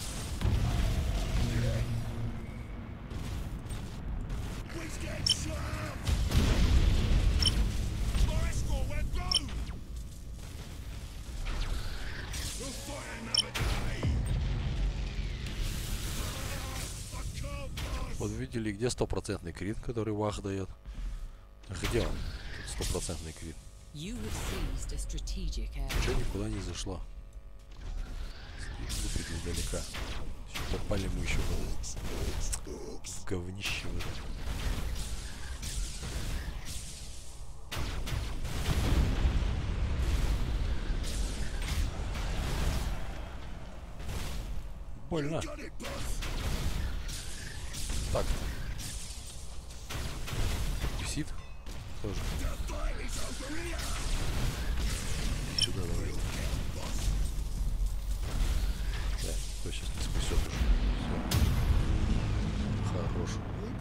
Speaker 1: Вот видели, где 100% крит, который вах дает? Где он? Тут 100% крит. Ничего никуда не зашло. Лупит издалека. Еще попали мы еще в говнище в это. Больно. Так. Висит. Тоже. Сюда давай. Да, кто сейчас не спасет уже. Все. Хорош.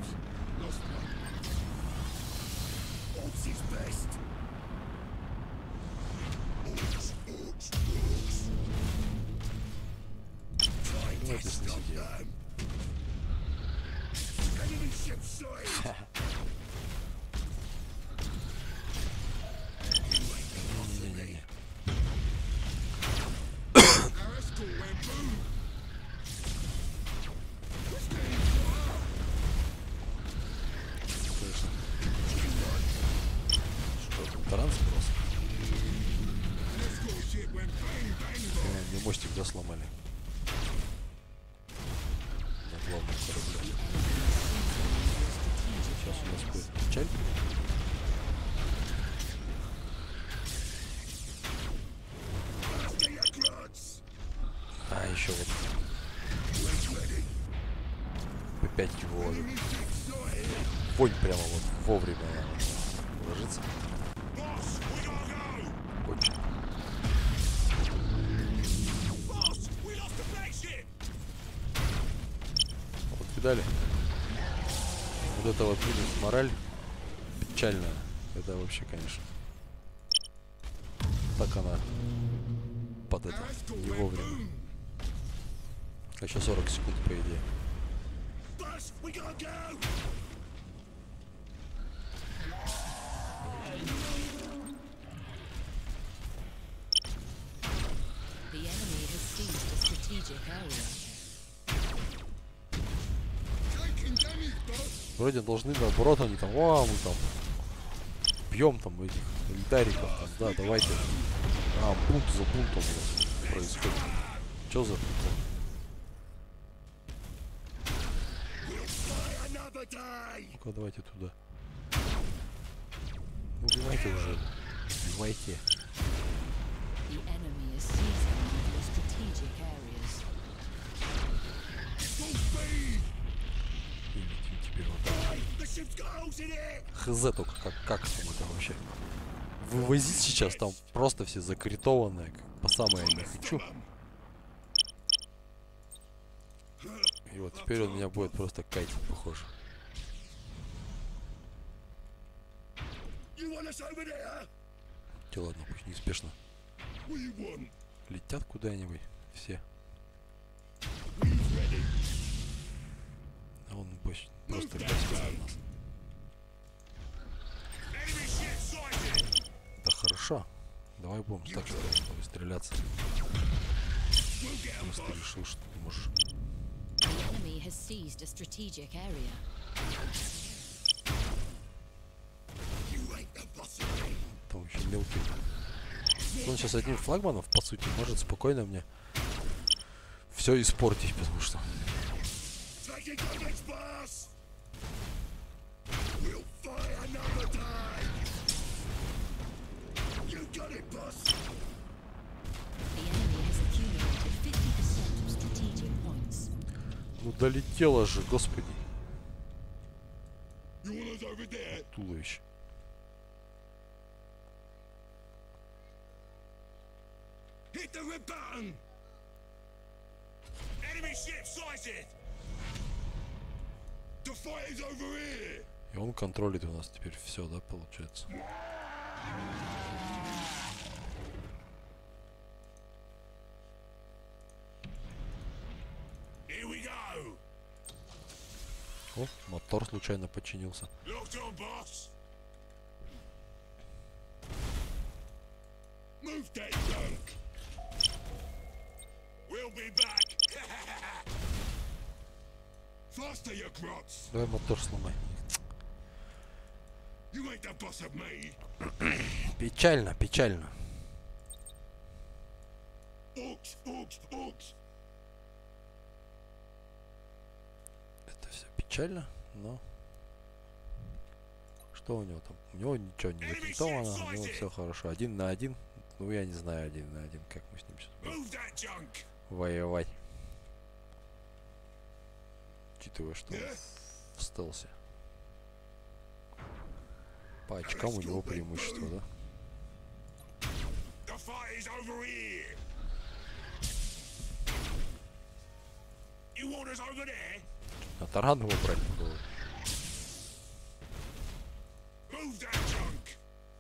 Speaker 1: Давайте снесите. Не-не-не.
Speaker 3: транс просто. Мне мостик, да, сломали? На главном корабле. Сейчас у нас будет печаль. А, еще вот. Опять его ложит. Вонь прямо вот вовремя ложится. Очень. Вот видали? Вот это вот минус мораль печальная. Это вообще, конечно. Так она под это не вовремя. А еще 40 секунд, по идее.
Speaker 1: The enemy has seized a strategic area.
Speaker 3: Вроде должны, наоборот, они там, о, мы там бьем там этих эльдариков, там, да, давайте. А, бунт за бунтом у нас происходит. Чё за бунт? Ну-ка, давайте туда. Убивайте уже. Убивайте.
Speaker 1: The enemy is seizing the strategic areas.
Speaker 3: И теперь вот так. Хз только как там это вообще. Вывозить сейчас там просто все закритованные, по самое я не хочу. И вот теперь он меня будет просто кайтить, похоже. Че, ладно, пусть неспешно летят куда-нибудь все. А он просто гостит от нас. Да хорошо. Давай будем так стреляться. Просто ты решил, что ты можешь.
Speaker 1: The enemy has seized a strategic area.
Speaker 3: Там очень мелкий. Он сейчас одним флагманом, по сути, может спокойно мне все испортить, потому что.
Speaker 1: The enemy has accumulated 50% of strategic points.
Speaker 3: Ну долетело же, господи. Туловище.
Speaker 2: Hit the red button! Enemy ship sighted! The fight is over here!
Speaker 3: И он контролит у нас теперь все, да, получается.
Speaker 2: Here we go!
Speaker 3: О, мотор случайно починился.
Speaker 2: Locked on, boss! Move that junk! We'll be back! Faster, you grots!
Speaker 3: Давай мотор сломай.
Speaker 2: You ain't the boss of me!
Speaker 3: Печально, печально.
Speaker 2: Orcs, orcs, orcs!
Speaker 3: Это все печально, но... Что у него там? У него ничего не закритовано, у него все хорошо. 1 на 1. Ну я не знаю, 1 на 1, как мы с ним сейчас будем
Speaker 2: Move that junk!
Speaker 3: воевать. Учитывая, что он в стелсе. По очкам у него преимущество, да?
Speaker 2: The fight is over here! You want us over there?
Speaker 3: А таран его брать не было.
Speaker 2: Move that junk!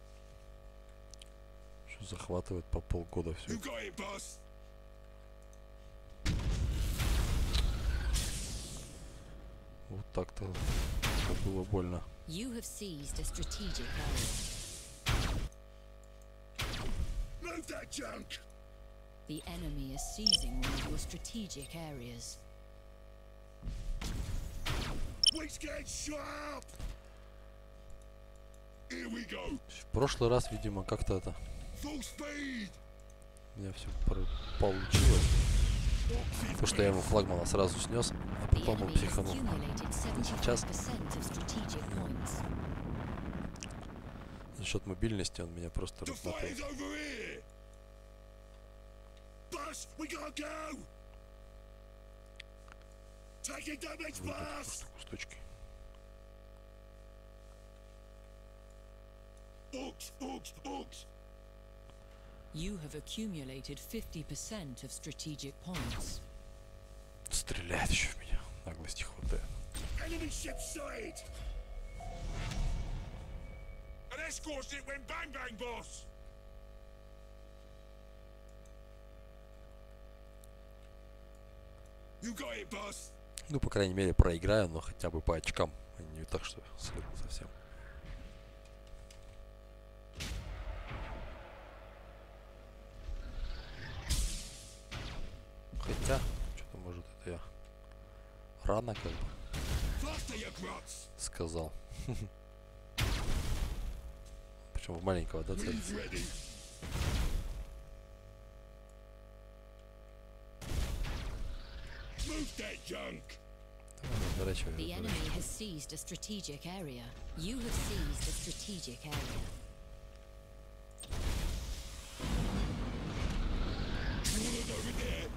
Speaker 3: Что захватывает по полгода все.
Speaker 2: You got it, boss!
Speaker 3: Вот так-то это было больно.
Speaker 1: You have seized a strategic area.
Speaker 2: Move that junk!
Speaker 1: The enemy is seizing one of your strategic areas.
Speaker 2: We get sharp! Here we go.
Speaker 3: В прошлый раз, видимо, как-то это
Speaker 2: Full speed.
Speaker 3: у меня все получилось. То, что я ему флагмана сразу снес, а
Speaker 1: The
Speaker 3: потом он
Speaker 1: enemy has
Speaker 3: психанул.
Speaker 1: accumulated
Speaker 3: Сейчас
Speaker 1: 75% of strategic points.
Speaker 3: за счет мобильности он меня просто
Speaker 2: The fight
Speaker 3: размотал.
Speaker 2: is over here. Boss, we gotta go. Taking damage,
Speaker 3: Выбрать
Speaker 2: boss.
Speaker 3: просто кусточки.
Speaker 2: Orcs, orcs, orcs.
Speaker 1: You have accumulated 50% of strategic points.
Speaker 3: Стреляет еще в меня. Наглости хватает.
Speaker 2: Enemy ship sighted. An escort ship went bang bang, boss. You got it, boss.
Speaker 3: Ну, по крайней мере, проиграю, но хотя бы по очкам. А не так, что слил совсем. Хотя, что-то может это я рано как бы
Speaker 2: Faster, you grots.
Speaker 3: сказал. Причем в маленького, да, цель?
Speaker 2: He's ready. Move that junk.
Speaker 3: Разворачивай,
Speaker 1: The
Speaker 3: разворачивай.
Speaker 1: enemy has seized a strategic area. You have seized a strategic area.
Speaker 2: Look over there.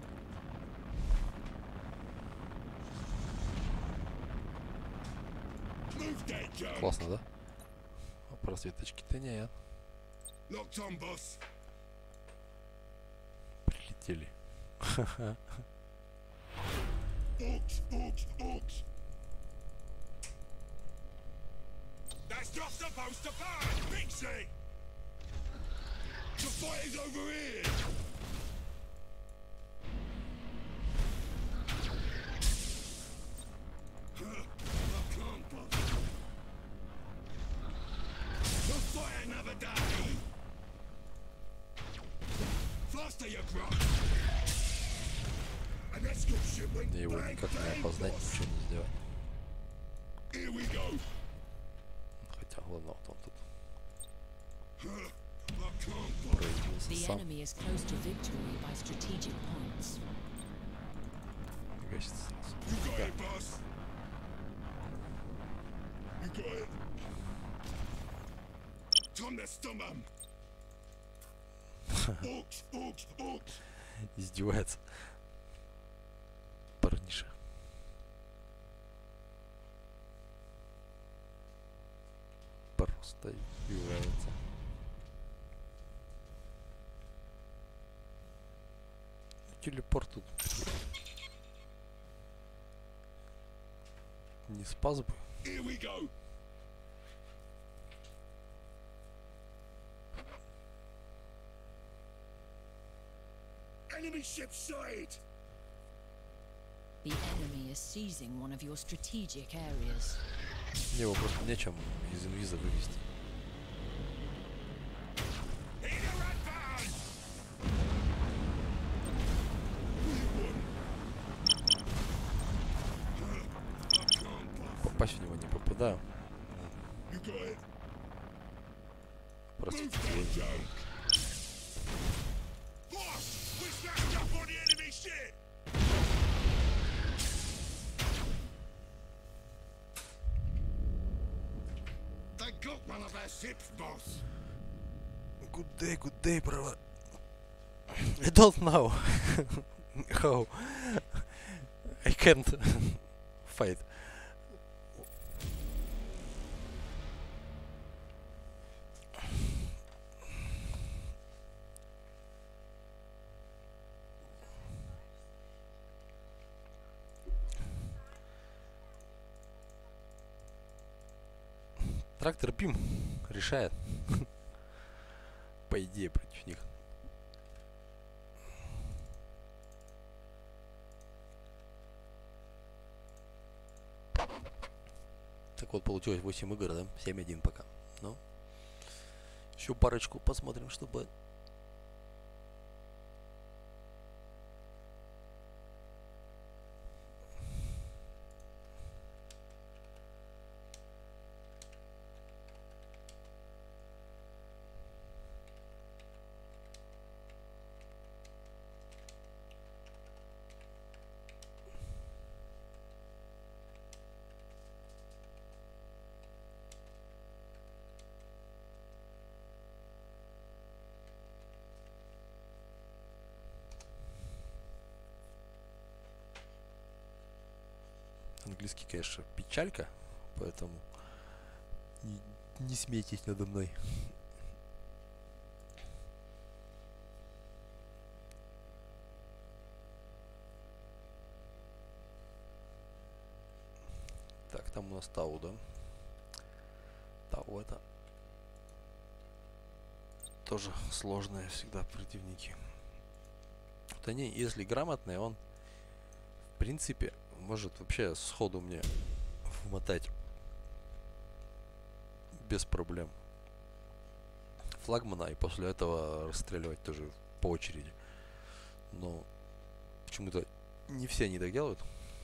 Speaker 2: Move that junk.
Speaker 3: Классно, да? А просветочки-то нет.
Speaker 2: Locked on, boss.
Speaker 3: Прилетели.
Speaker 2: Orcs, orcs, orcs. That's not supposed to burn, Pixie! The fight is over here! I can't bother. We'll fight another day! Faster, you grunt! An escort ship went
Speaker 3: Мне его
Speaker 2: bang,
Speaker 3: никак не
Speaker 2: bang,
Speaker 3: опознать,
Speaker 2: boss.
Speaker 3: ничего не сделать.
Speaker 2: Here we go!
Speaker 3: Хотя, ладно, вот он тут
Speaker 2: I can't bother.
Speaker 3: проявился
Speaker 1: The
Speaker 3: сам.
Speaker 1: enemy is close to victory by strategic points.
Speaker 3: Гасится сразу.
Speaker 2: You got it, boss. You got it. Time to stomp 'em. Orcs, orcs, orcs.
Speaker 3: Издевается. Парниша. Просто издевается. Телепорт тут. Не спас бы.
Speaker 2: Here we go. Enemy ship sighted.
Speaker 1: The enemy is seizing one of your strategic areas.
Speaker 3: Мне его просто нечем из инвиза вывести.
Speaker 2: Hit a rat van. I can't bother.
Speaker 3: Попасть в него не попадаю.
Speaker 2: You got it.
Speaker 3: Просто
Speaker 2: Move that junk. Boss, we smashed up on the enemy ship. They got one of our ships, boss.
Speaker 3: Good day, brother. I don't know how I can't fight. Трактор Пим решает. По идее, против них. Так вот, получилось 8 игр, да? 7-1 пока. Ну, еще парочку посмотрим, чтобы... по-английски, конечно, печалька, поэтому не смейтесь надо мной. Так, там у нас Тау, да? Тау это тоже сложные всегда противники. Вот они, если грамотные, он в принципе может вообще сходу мне вмотать без проблем флагмана и после этого расстреливать тоже по очереди. Но почему-то не все они так делают.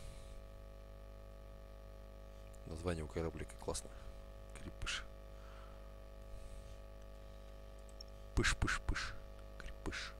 Speaker 3: Название у кораблика классное. Крепыш. Пыш-пыш-пыш. Крепыш.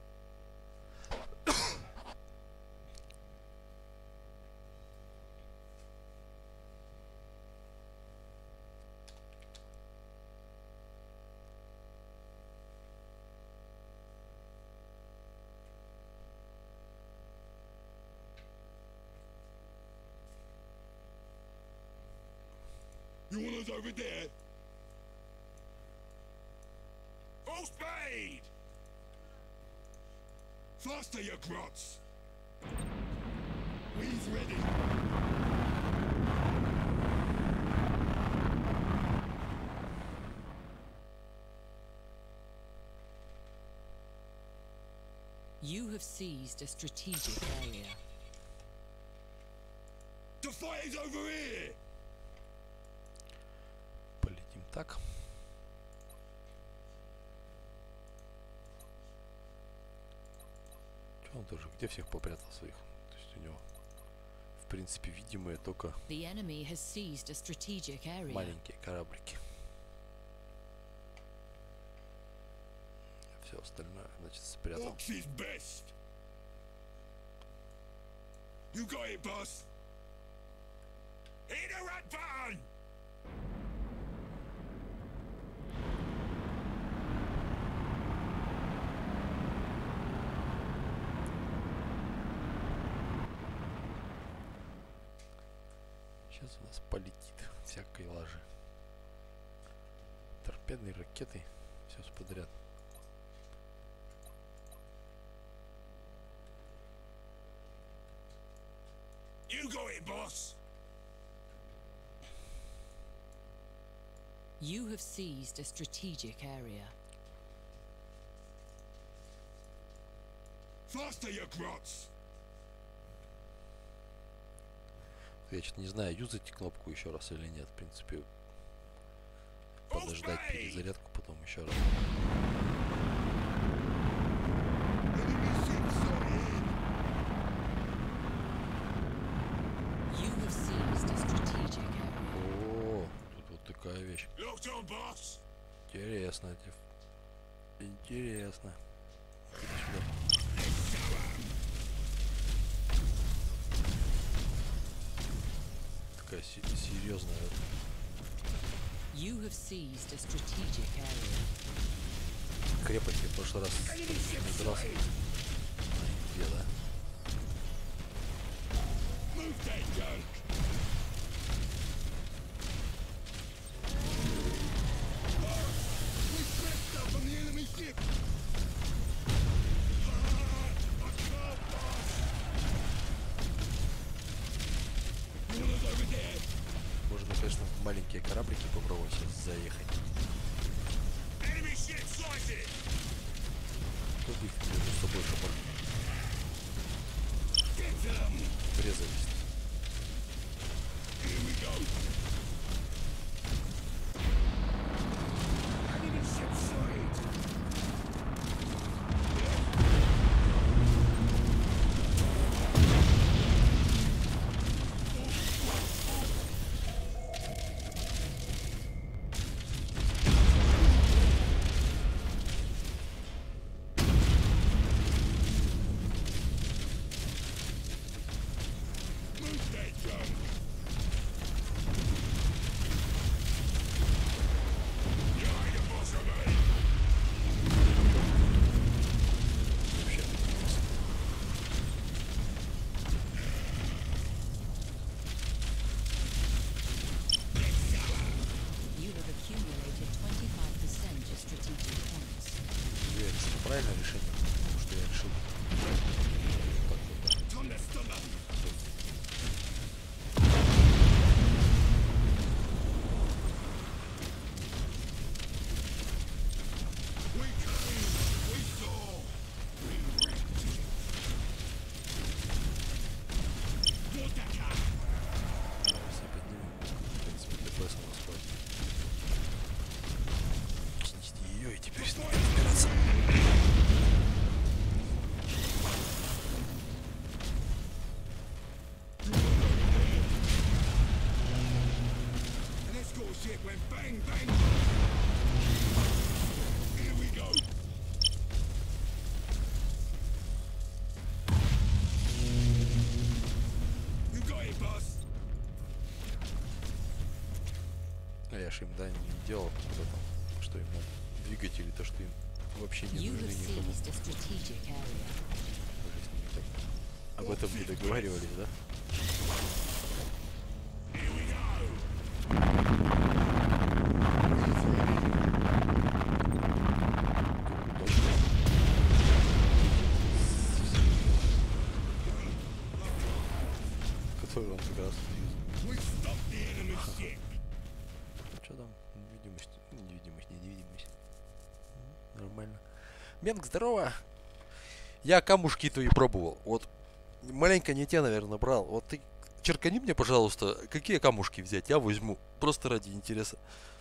Speaker 2: You want us over there? Full speed! Faster, you grots! We's ready.
Speaker 1: You have seized a strategic area.
Speaker 2: The fight is over here!
Speaker 3: Полетим так. Че он тоже? Где всех попрятал своих? То есть у него, в принципе, видимые только
Speaker 1: The enemy has seized a strategic area.
Speaker 3: маленькие кораблики. Все остальное, значит, спрятал.
Speaker 2: Ox is best! You got it, boss! Hit the red button!
Speaker 3: Сейчас у нас полетит всякой лажи. Торпедные ракеты, все подряд.
Speaker 2: You got it, boss!
Speaker 1: You have seized a strategic area.
Speaker 2: Faster, you grots!
Speaker 3: Я что-то не знаю, юзать кнопку еще раз или нет. В принципе, подождать перезарядку, потом еще раз.
Speaker 1: You have seized a strategic area.
Speaker 3: О, тут вот такая вещь.
Speaker 2: Locked on, boss!
Speaker 3: Интересно, Тиф. Интересно. Иди сюда. Такая серьезная.
Speaker 1: You have seized a strategic area.
Speaker 3: Крепость я в прошлый раз набирался. Где, да?
Speaker 2: Move that gun! We slipped stuff from the enemy ship! I can't, boss! You want us over there?
Speaker 3: Можно, конечно, в маленькие кораблики попробовать сейчас заехать.
Speaker 2: Enemy ship sighted!
Speaker 3: Чтобы их между собой
Speaker 2: Get to them!
Speaker 3: врезались.
Speaker 2: Here we go! Enemy ship sighted! Move that gun!
Speaker 3: правильное решение, потому что я решил так вот, да. Если поднимем, в принципе, ДПС у нас хватит. Снести ее и теперь с ней разбираться.
Speaker 2: An escort ship went bang bang. Here we go. You got it, boss.
Speaker 3: А я ж им, да, не делал, куда там, что им надо. Двигатели, то, что им вообще не
Speaker 1: You have
Speaker 3: нужны никому.
Speaker 1: seized a strategic area.
Speaker 3: Мы же с ними так об этом не договаривались, да?
Speaker 2: Here we go.
Speaker 3: Который он как раз юзал.
Speaker 2: We stopped the enemy ship.
Speaker 3: Что там? Невидимость. Невидимость, не невидимость. Нормально. Менг, здорово! Я камушки твои пробовал. Вот маленько не те, наверное, брал. Вот ты черкани мне, пожалуйста, какие камушки взять. Я возьму. Просто ради интереса.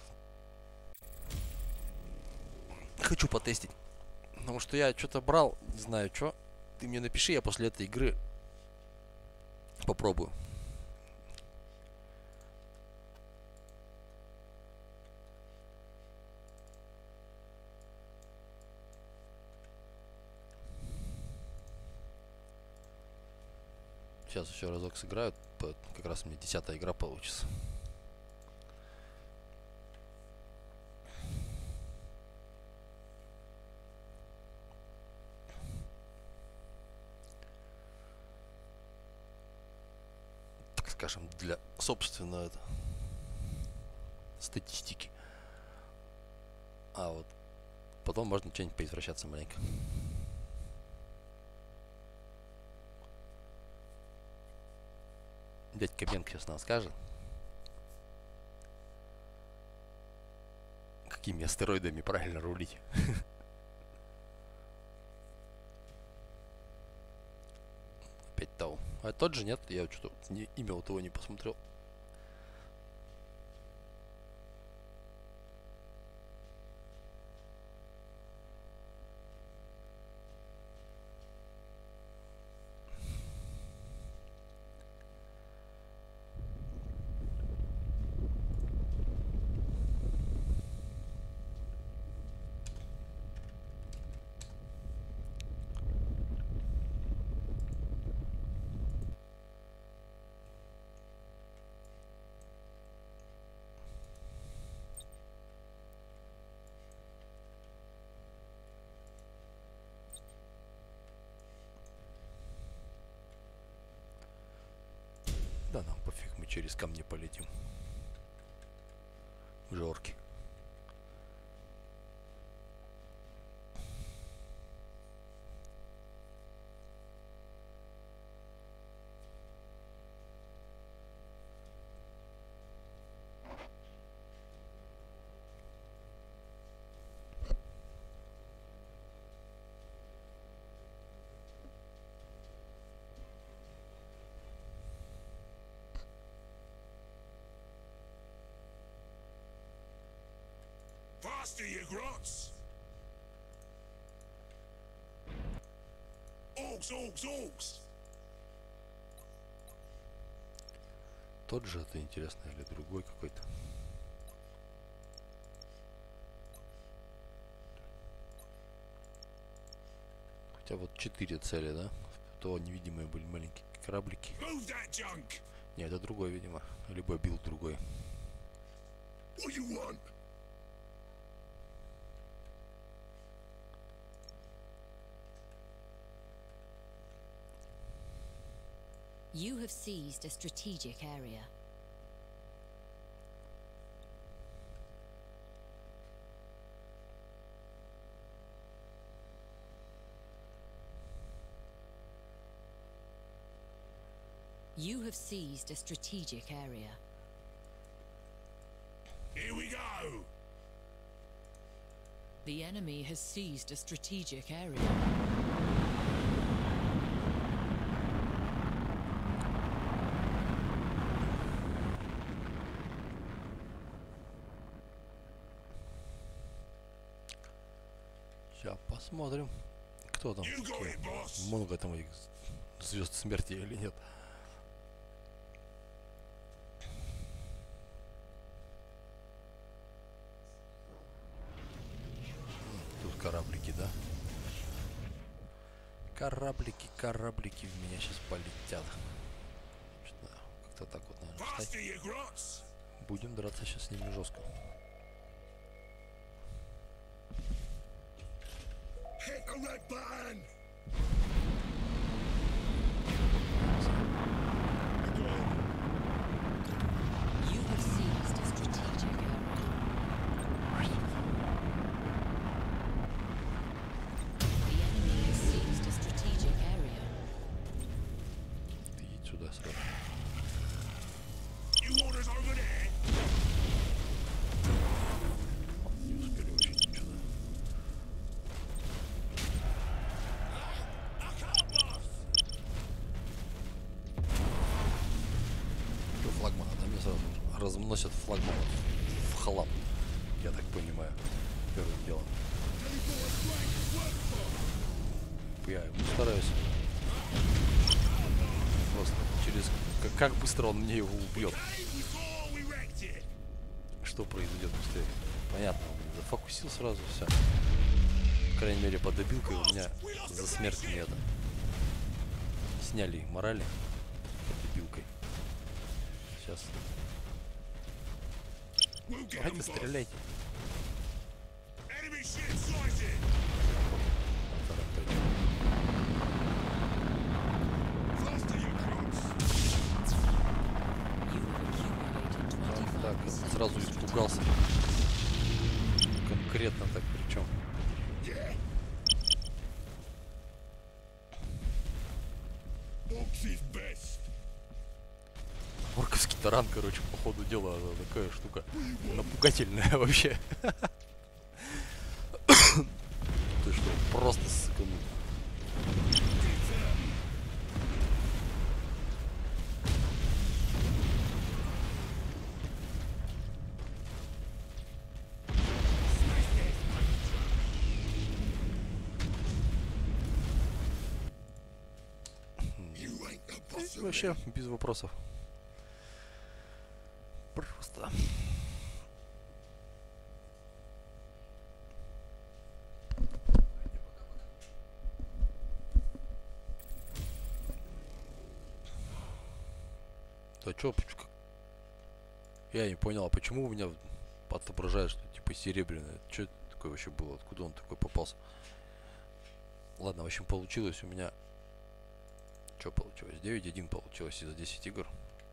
Speaker 3: Хочу потестить. Потому что я что-то брал, не знаю что. Ты мне напиши, я после этой игры попробую. Сейчас еще разок сыграют, как раз мне 10-я игра получится. Так скажем, для собственно это статистики. А вот потом можно что-нибудь поизвращаться маленько. Дядька Бенк сейчас нам скажет, какими астероидами правильно рулить. Опять Тау. А тот же нет, я что-то имя у того не посмотрел. Да нам пофиг, мы через камни полетим. Жорки.
Speaker 2: Faster, you grots! Orcs, orcs, orcs!
Speaker 3: Тот же это интересно или другой какой-то? Хотя вот 4 цели, да? То невидимые были маленькие кораблики.
Speaker 2: Move that junk!
Speaker 3: Не, это другой, видимо. Либо билд другой.
Speaker 2: What you want?
Speaker 1: You have seized a strategic area. You have seized a strategic area.
Speaker 2: Here we go.
Speaker 1: The enemy has seized a strategic area.
Speaker 3: Сейчас посмотрим, кто там.
Speaker 2: You got it, boss.
Speaker 3: Много там этих звезд смерти или нет. Тут кораблики, да? Кораблики в меня сейчас полетят. Что-то как-то так вот, наверное,
Speaker 2: Faster,
Speaker 3: встать.
Speaker 2: you grots.
Speaker 3: Будем драться сейчас с ними жестко.
Speaker 2: Hit the red button.
Speaker 1: You have seized a strategic area. The enemy has seized a strategic area.
Speaker 3: Ты едь сюда сразу.
Speaker 2: You orders over there.
Speaker 3: Не успели вообще ничего.
Speaker 2: I can't, boss.
Speaker 3: Что флагмана, да, мне сразу разносят флагман в хлам. Я так понимаю. Первым делом. Я ему стараюсь. Просто через... Как быстро он мне его убьет.
Speaker 2: Hey, we thought we wrecked it.
Speaker 3: Что произойдет быстрее. Понятно, он зафокусил сразу, все. По крайней мере, под добилкой у меня за смерть не это. Сняли морали под добилкой. Сейчас.
Speaker 2: We'll get 'em,
Speaker 3: Давайте
Speaker 2: boss.
Speaker 3: стреляйте.
Speaker 2: Enemy ship sighted. Faster, you grots.
Speaker 1: You have accumulated
Speaker 3: Так,
Speaker 1: 25%
Speaker 3: сразу испугался. Конкретно так причем.
Speaker 2: Yeah. Box is best.
Speaker 3: Орковский таран, короче, по ходу дела такая штука напугательная вообще. Ты что, просто сыканул.
Speaker 2: You ain't the boss of
Speaker 3: Вообще, без вопросов. Просто. Да чё, я не понял, а почему у меня отображает, что типа серебряное? Что это такое вообще было? Откуда он такой попался? Ладно, в общем, получилось у меня... Что получилось? 9-1 получилось из-за 10 игр.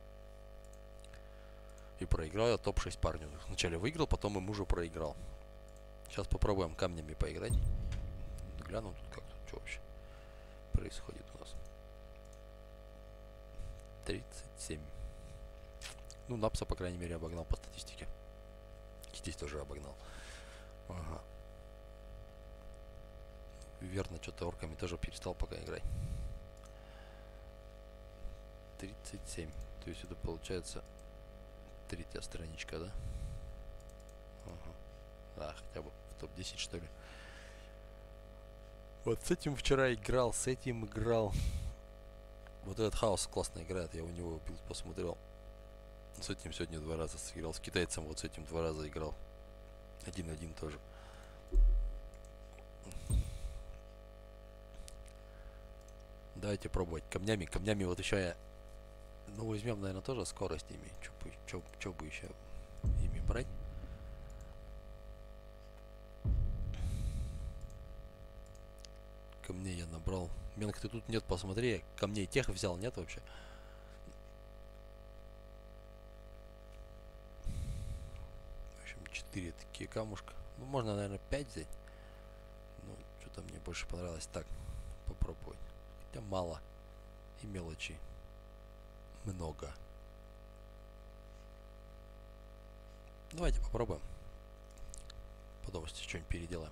Speaker 3: И проиграл я топ-6 парню. Вначале выиграл, потом ему уже проиграл. Сейчас попробуем камнями поиграть. Гляну тут как тут, что вообще происходит у нас. 37. Ну, Напса, по крайней мере, обогнал по статистике. Здесь тоже обогнал. Ага. Верно, что-то орками тоже перестал пока играть. 37. То есть это получается третья страничка, да? Ага. А, хотя бы в топ-10, что ли. Вот с этим вчера играл, с этим играл. Вот этот хаос классно играет, я у него билд посмотрел. С этим сегодня 2 раза сыграл. С китайцем вот с этим 2 раза играл. 1-1 тоже. Давайте пробовать камнями. Камнями вот еще я... Ну, возьмем, наверное, тоже скорость ими. Чё бы еще ими брать? Камней я набрал. Менк, ты тут нет, посмотри. Камней тех взял, нет вообще? В общем, 4 такие камушка. Ну, можно, наверное, 5 взять. Ну, что-то мне больше понравилось. Так, попробовать. Хотя мало. И мелочи. много. Давайте попробуем. Потом если что-нибудь переделаем.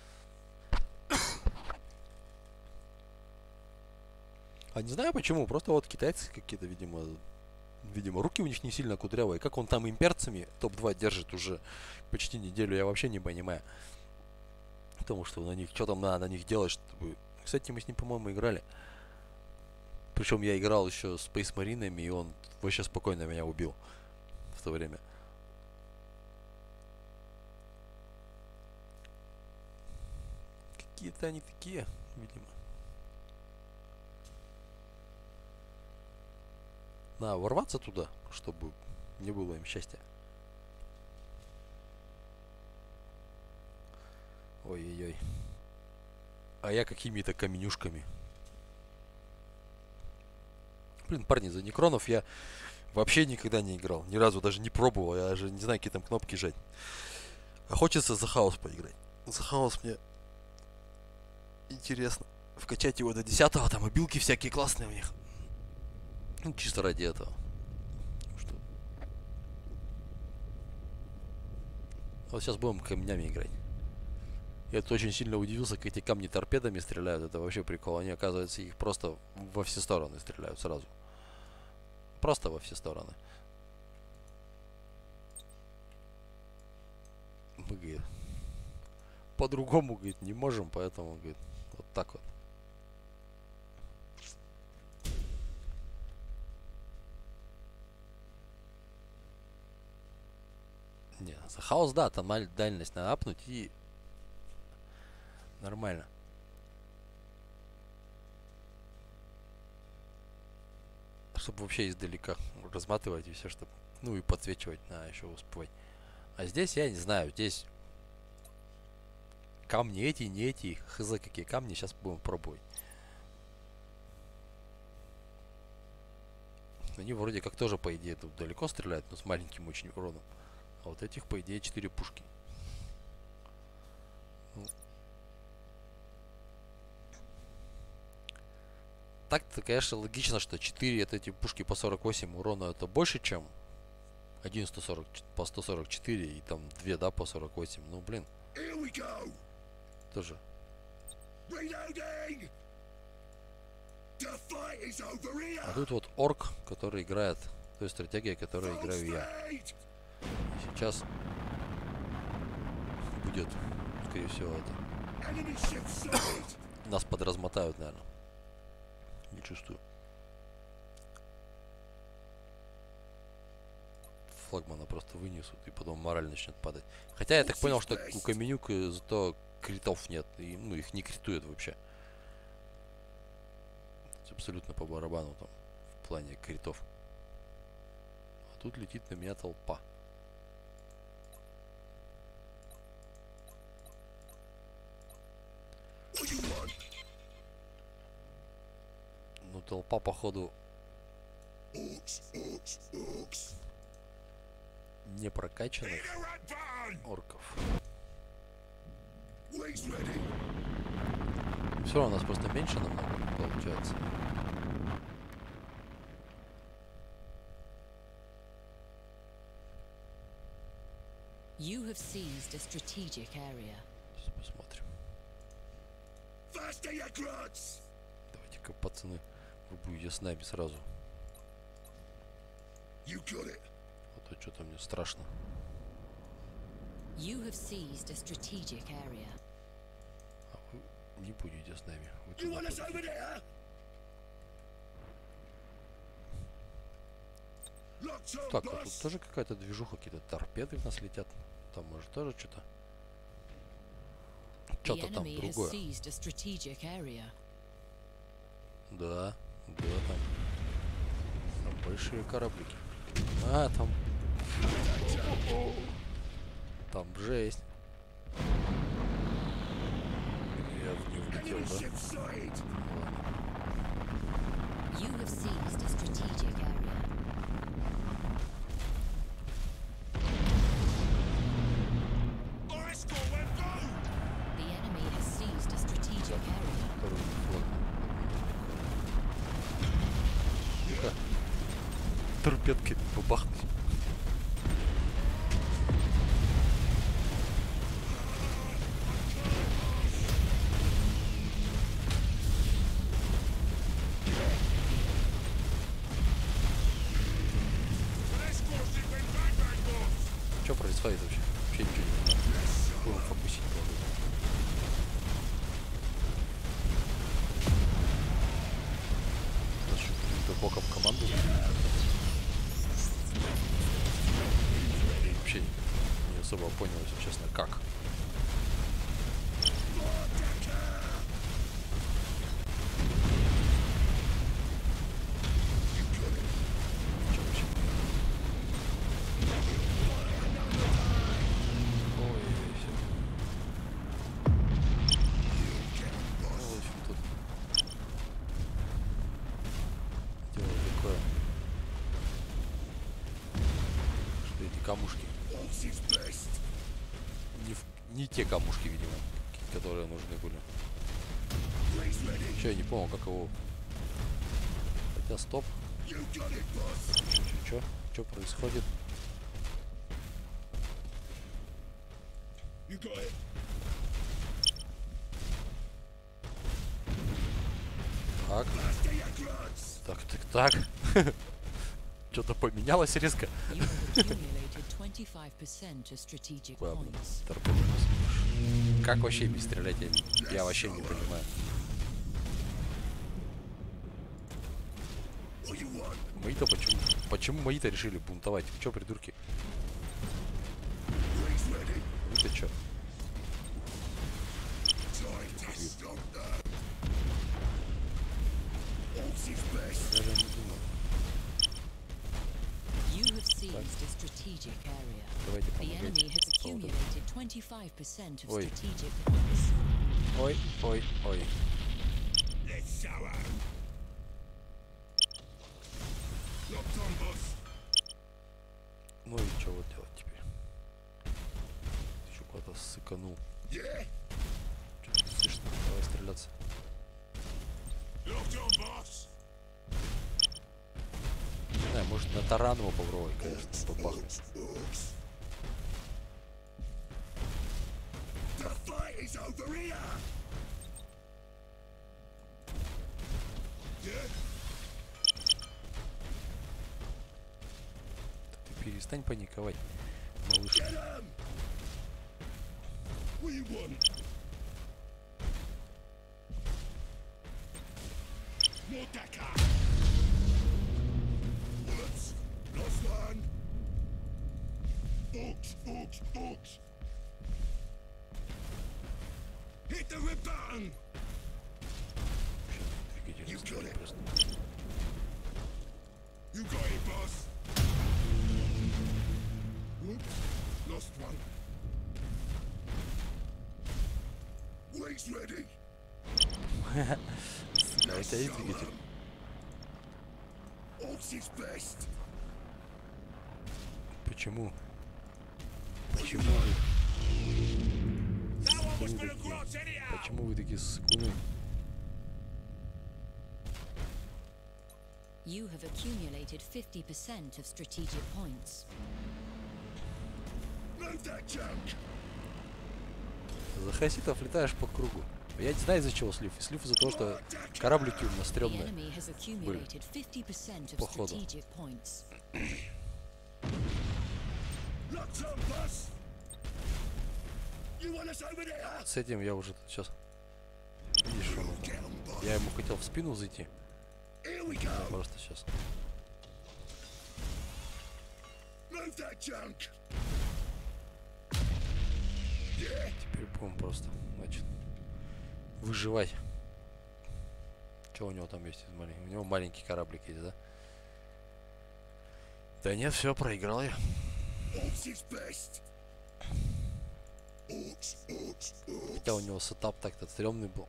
Speaker 3: А не знаю почему, просто вот китайцы какие-то, видимо, руки у них не сильно кудрявые. Как он там имперцами топ-2 держит уже почти неделю, я вообще не понимаю. Потому что на них, что там надо на них делать, чтобы... Кстати, мы с ним, по-моему, играли. Причем я играл еще с Space Marine, и он вообще спокойно меня убил в то время. Какие-то они такие, видимо. Надо ворваться туда, чтобы не было им счастья. Ой-ой-ой. А я какими-то каменюшками. Блин, парни, за некронов я вообще никогда не играл. Ни разу даже не пробовал. Я даже не знаю, какие там кнопки жать. А хочется за хаос поиграть. За хаос мне интересно. Вкачать его до 10-го, там обилки всякие классные у них. Ну, чисто ради этого. Что? Вот сейчас будем камнями играть. Я тут очень сильно удивился, как эти камни торпедами стреляют. Это вообще прикол. Они, оказывается, их просто во все стороны стреляют сразу. Просто во все стороны. Мы, говорит, по-другому, говорит, не можем, поэтому, говорит, вот так вот. Не, за хаос, да, там дальность надо апнуть и нормально. Чтобы вообще издалека разматывать и все, чтобы... Ну и подсвечивать надо еще успевать. А здесь, я не знаю, здесь... Камни эти, не эти, хз какие камни, сейчас будем пробовать. Они вроде как тоже, по идее, тут далеко стреляют, но с маленьким очень уроном. А вот этих, по идее, 4 пушки. Так-то, конечно, логично, что 4 это эти пушки по 48 урона это больше, чем 1 140 по 144 и там 2, да, по 48. Ну, блин. Тоже. А тут вот орк, который играет той стратегией, которую играю я. И сейчас будет, скорее всего, это. Нас подразмотают, наверное. Не чувствую. Флагмана просто вынесут и потом мораль начнет падать. Хотя я так понял, что у Каменюк зато критов нет. И, ну, их не критуют вообще. Абсолютно по барабану там в плане критов. А тут летит на меня толпа. Ну, толпа, походу, не прокачанных орков. Все равно у нас просто меньше намного получается.
Speaker 1: You have seized a strategic area.
Speaker 3: Сейчас посмотрим. Давайте-ка, пацаны, вы будете с нами сразу. А то что-то мне страшно.
Speaker 1: You have seized a strategic area.
Speaker 3: А вы не будете с нами. Вы туда будете. Так, а тут тоже какая-то движуха, какие-то торпеды в нас летят. Там может тоже что-то. Что-то там другое. Да, там большие кораблики. А, там жесть. Я в нее влетел, да?
Speaker 1: You have seized a strategic area. The enemy has seized a strategic area.
Speaker 3: торпедкой побахнуть. Что происходит вообще? Вообще ничего не понимаю. Будем фокусить, полагаю. Сейчас каким-то боком команду. Вообще не особо понял, если честно, как. Камушки. Не те камушки, видимо, которые нужны были. Че, я не понял, как его... Хотя, стоп. Че происходит? Так. Что-то поменялось резко. Ладно, как вообще ими стрелять? Я вообще не понимаю. Мои-то почему? Почему мои-то решили бунтовать? Вы чё, придурки? Вы-то чё? Даже не думаю. Давайте помогайте. Ой. Ну и что вот делать теперь? Еще куда-то сыканул. Что-то слышно? Давай стреляться. Не знаю, может на таран его попробовать, конечно, побахнуть. Ты перестань паниковать, малыш.
Speaker 2: Hit the rip button!
Speaker 3: You got it.
Speaker 2: You got it, boss. Oops, lost one. Wings ready.
Speaker 3: Давай тяни двигатель.
Speaker 2: Oxy's best.
Speaker 3: Почему? Почему вы такие ссыкуны?
Speaker 1: You have accumulated 50% of strategic points.
Speaker 2: Move that junk.
Speaker 3: За хаситов летаешь по кругу. Я не знаю, из-за чего слив. Слив из-за того, что кораблики у нас стрёмные были. Походу. С этим я уже сейчас... Видишь, что он там? Я ему хотел в спину зайти. Я просто сейчас... Теперь будем просто, значит, выживать. Что у него там есть из маленьких? У него маленький кораблик есть, да? Да нет, все, проиграл я. Хотя у него сетап так-то стрёмный был.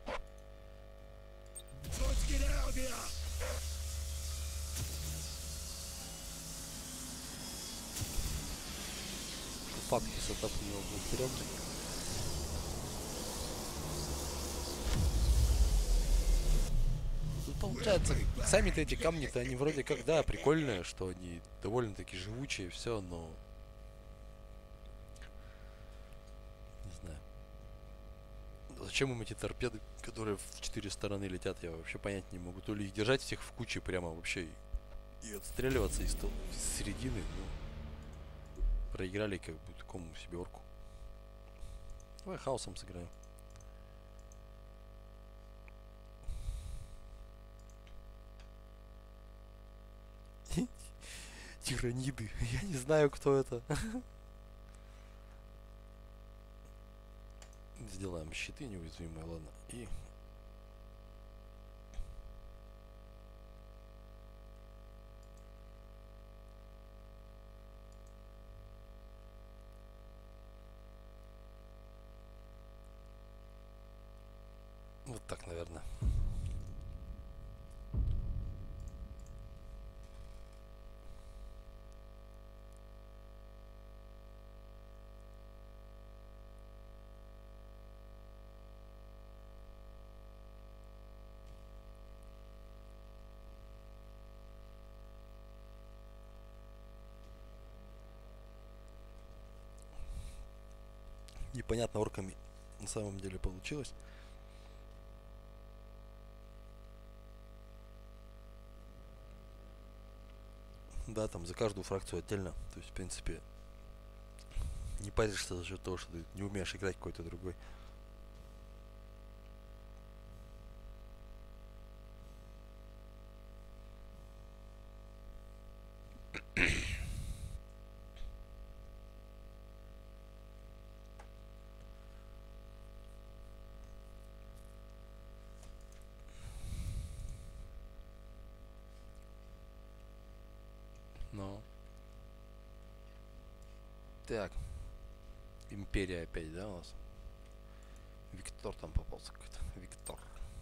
Speaker 3: Факт, сетап у него был стрёмный. получается, сами-то эти камни-то, они вроде как, да, прикольные, что они довольно-таки живучие, все, но... Не знаю. Зачем им эти торпеды, которые в 4 стороны летят, я вообще понять не могу. То ли их держать всех в куче прямо вообще и отстреливаться из середины, ну... Проиграли как бы такому себе орку. Давай хаосом сыграем. Тираниды. Я не знаю, кто это. Сделаем щиты неуязвимые, ладно. И... Вот так, наверное. Непонятно орками на самом деле получилось. Да, там за каждую фракцию отдельно. То есть, в принципе, не паришься за счет того, что ты не умеешь играть какой-то другой. Ну. Так. Империя опять, да, у нас? Виктор там попался какой-то. Виктор.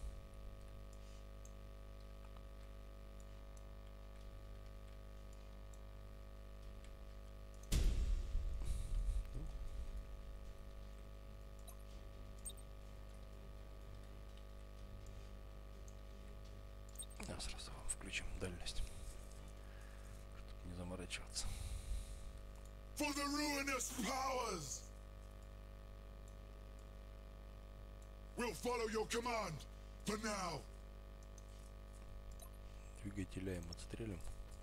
Speaker 3: Сразу включим дальность. Чтобы не заморачиваться.
Speaker 2: For the ruinous powers! We'll follow your command, for now.
Speaker 3: Двигателя им отстрелим.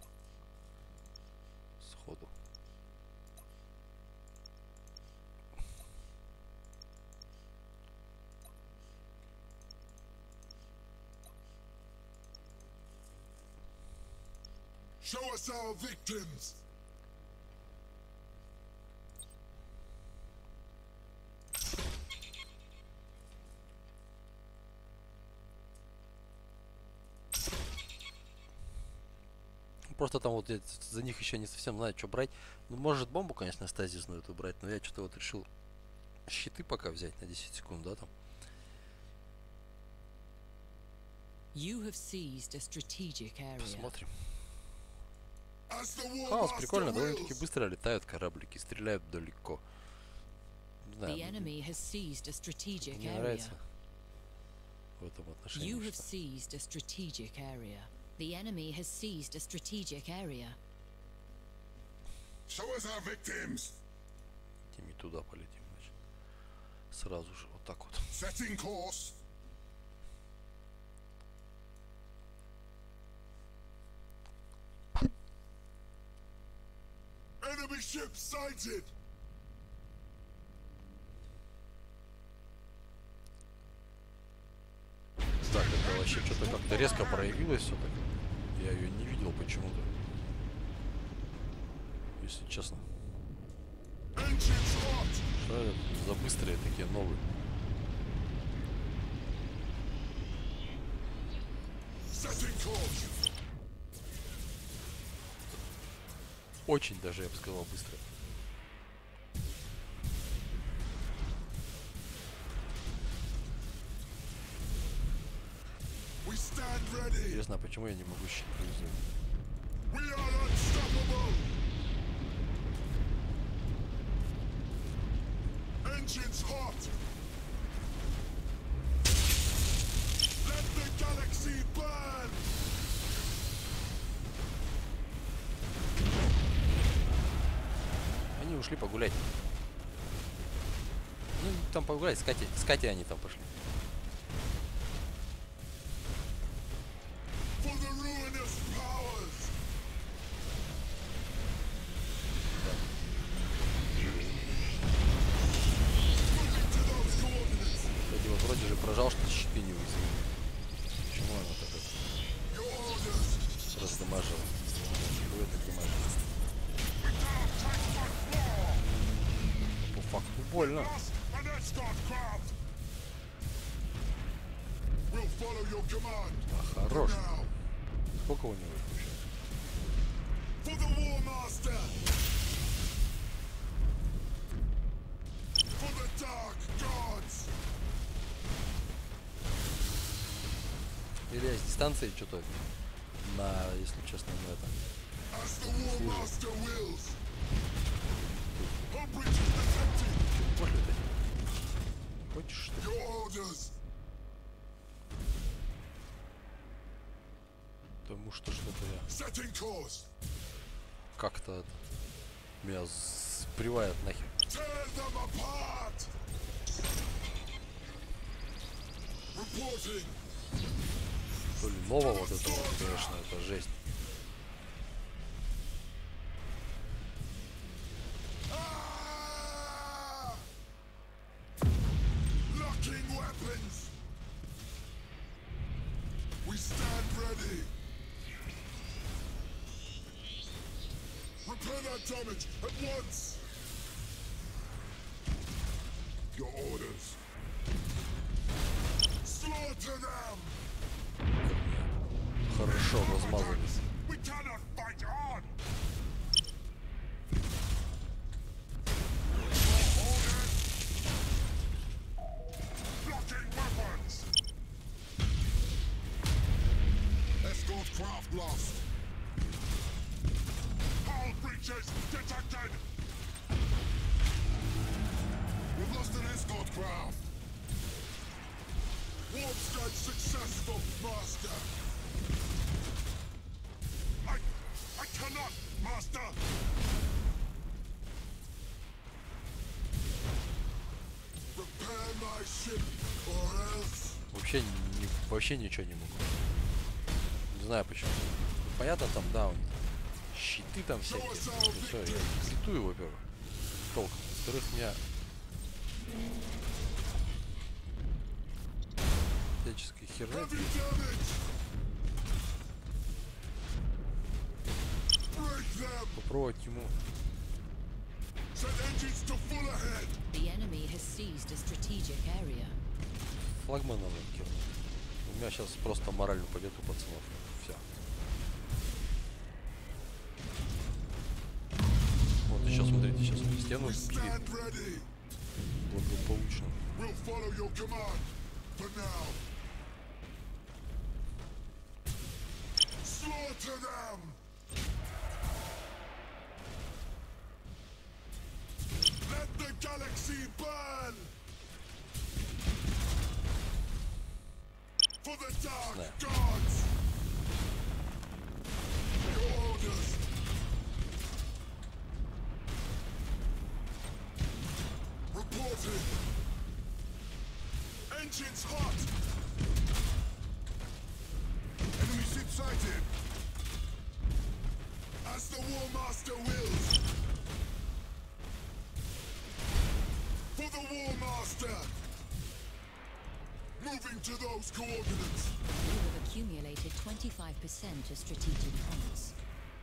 Speaker 3: Сходу.
Speaker 2: Show us our victims!
Speaker 3: Просто там вот я за них еще не совсем знаю, что брать. Ну, может бомбу, конечно, стазисную эту брать, но я что-то вот решил щиты пока взять на 10 секунд, да, там.
Speaker 1: You have seized a strategic area.
Speaker 3: Посмотрим.
Speaker 2: As the war
Speaker 3: Хаос
Speaker 2: master
Speaker 3: прикольно, довольно-таки
Speaker 2: wills.
Speaker 3: быстро летают кораблики, стреляют далеко. Не
Speaker 1: The
Speaker 3: знаю,
Speaker 1: enemy has seized a strategic
Speaker 3: мне
Speaker 1: area.
Speaker 3: нравится в этом отношении.
Speaker 1: You have
Speaker 3: что-
Speaker 1: seized a strategic area. The enemy has seized a strategic area.
Speaker 2: Show us our victims!
Speaker 3: Теми туда полетим, значит. Сразу же, вот так вот.
Speaker 2: Setting course. Enemy ship sighted!
Speaker 3: Так, это вообще что-то как-то резко проявилось все так. Я ее не видел почему-то. Если честно.
Speaker 2: Engines hot!
Speaker 3: Что это за быстрые такие новые?
Speaker 2: Setting course!
Speaker 3: Очень даже, я бы сказал, быстро.
Speaker 2: We stand ready!
Speaker 3: Интересно, а почему я не могу щит производить?
Speaker 2: We are unstoppable! Engines hot! Let the galaxy burn!
Speaker 3: пошли погулять. Ну, там погулять, с Катей они там пошли.
Speaker 2: For the ruinous powers. Moving to those coordinates.
Speaker 3: Кстати, вот вроде же прожал, что щиты не высыпали. Почему она так это
Speaker 2: Your orders.
Speaker 3: раздамажила? Чего я так дамажил? По факту больно.
Speaker 2: Lost an escort craft. We'll follow your command.
Speaker 3: А, хорош.
Speaker 2: Now,
Speaker 3: Сколько у него их вообще?
Speaker 2: for the War Master. For the Dark Gods.
Speaker 3: Или я с дистанции что-то на, если честно, на это.
Speaker 2: As the War Master wills. Our bridge is protected.
Speaker 3: Хочешь это? Хочешь что ли?
Speaker 2: Your orders.
Speaker 3: Потому что что-то я
Speaker 2: Setting course.
Speaker 3: как-то это, меня сбривает нахер.
Speaker 2: Tear them apart. Reporting.
Speaker 3: То ли нового вот этого, конечно, это жесть.
Speaker 2: Ah! Locking weapons. We stand ready. Repair that damage at once. Your orders. Slaughter them.
Speaker 3: Хорошо размазались.
Speaker 2: We cannot fight on. Orders. Blocking weapons. Escort craft lost. Hull breaches detected. We've lost an escort craft. Warp strike successful, Master. I cannot, Master. Repair my ship, or else.
Speaker 3: Вообще ничего не могу. Не знаю почему. Понятно там, да, у них щиты там всякие. Все, я слетую, во-первых. Толком. Во-вторых, меня всяческой херня.
Speaker 2: Heavy damage. Break them.
Speaker 3: Попробовать ему.
Speaker 2: Set engines to full ahead.
Speaker 1: The enemy has seized a strategic area.
Speaker 3: Флагманом кирну. У меня сейчас просто морально пойдет у пацанов. Все. Вот сейчас смотрите, сейчас стену
Speaker 2: We
Speaker 3: сбили
Speaker 2: stand ready.
Speaker 3: благополучно.
Speaker 2: We'll follow your command. For now. Slaughter them. Let the galaxy burn. For the Dark
Speaker 3: Snap.
Speaker 2: Gods. Your orders. Reporting. Engines hot. Enemy ship sighted. As the War Master wills. For the War Master. Moving to those coordinates.
Speaker 1: You have accumulated 25% of strategic points.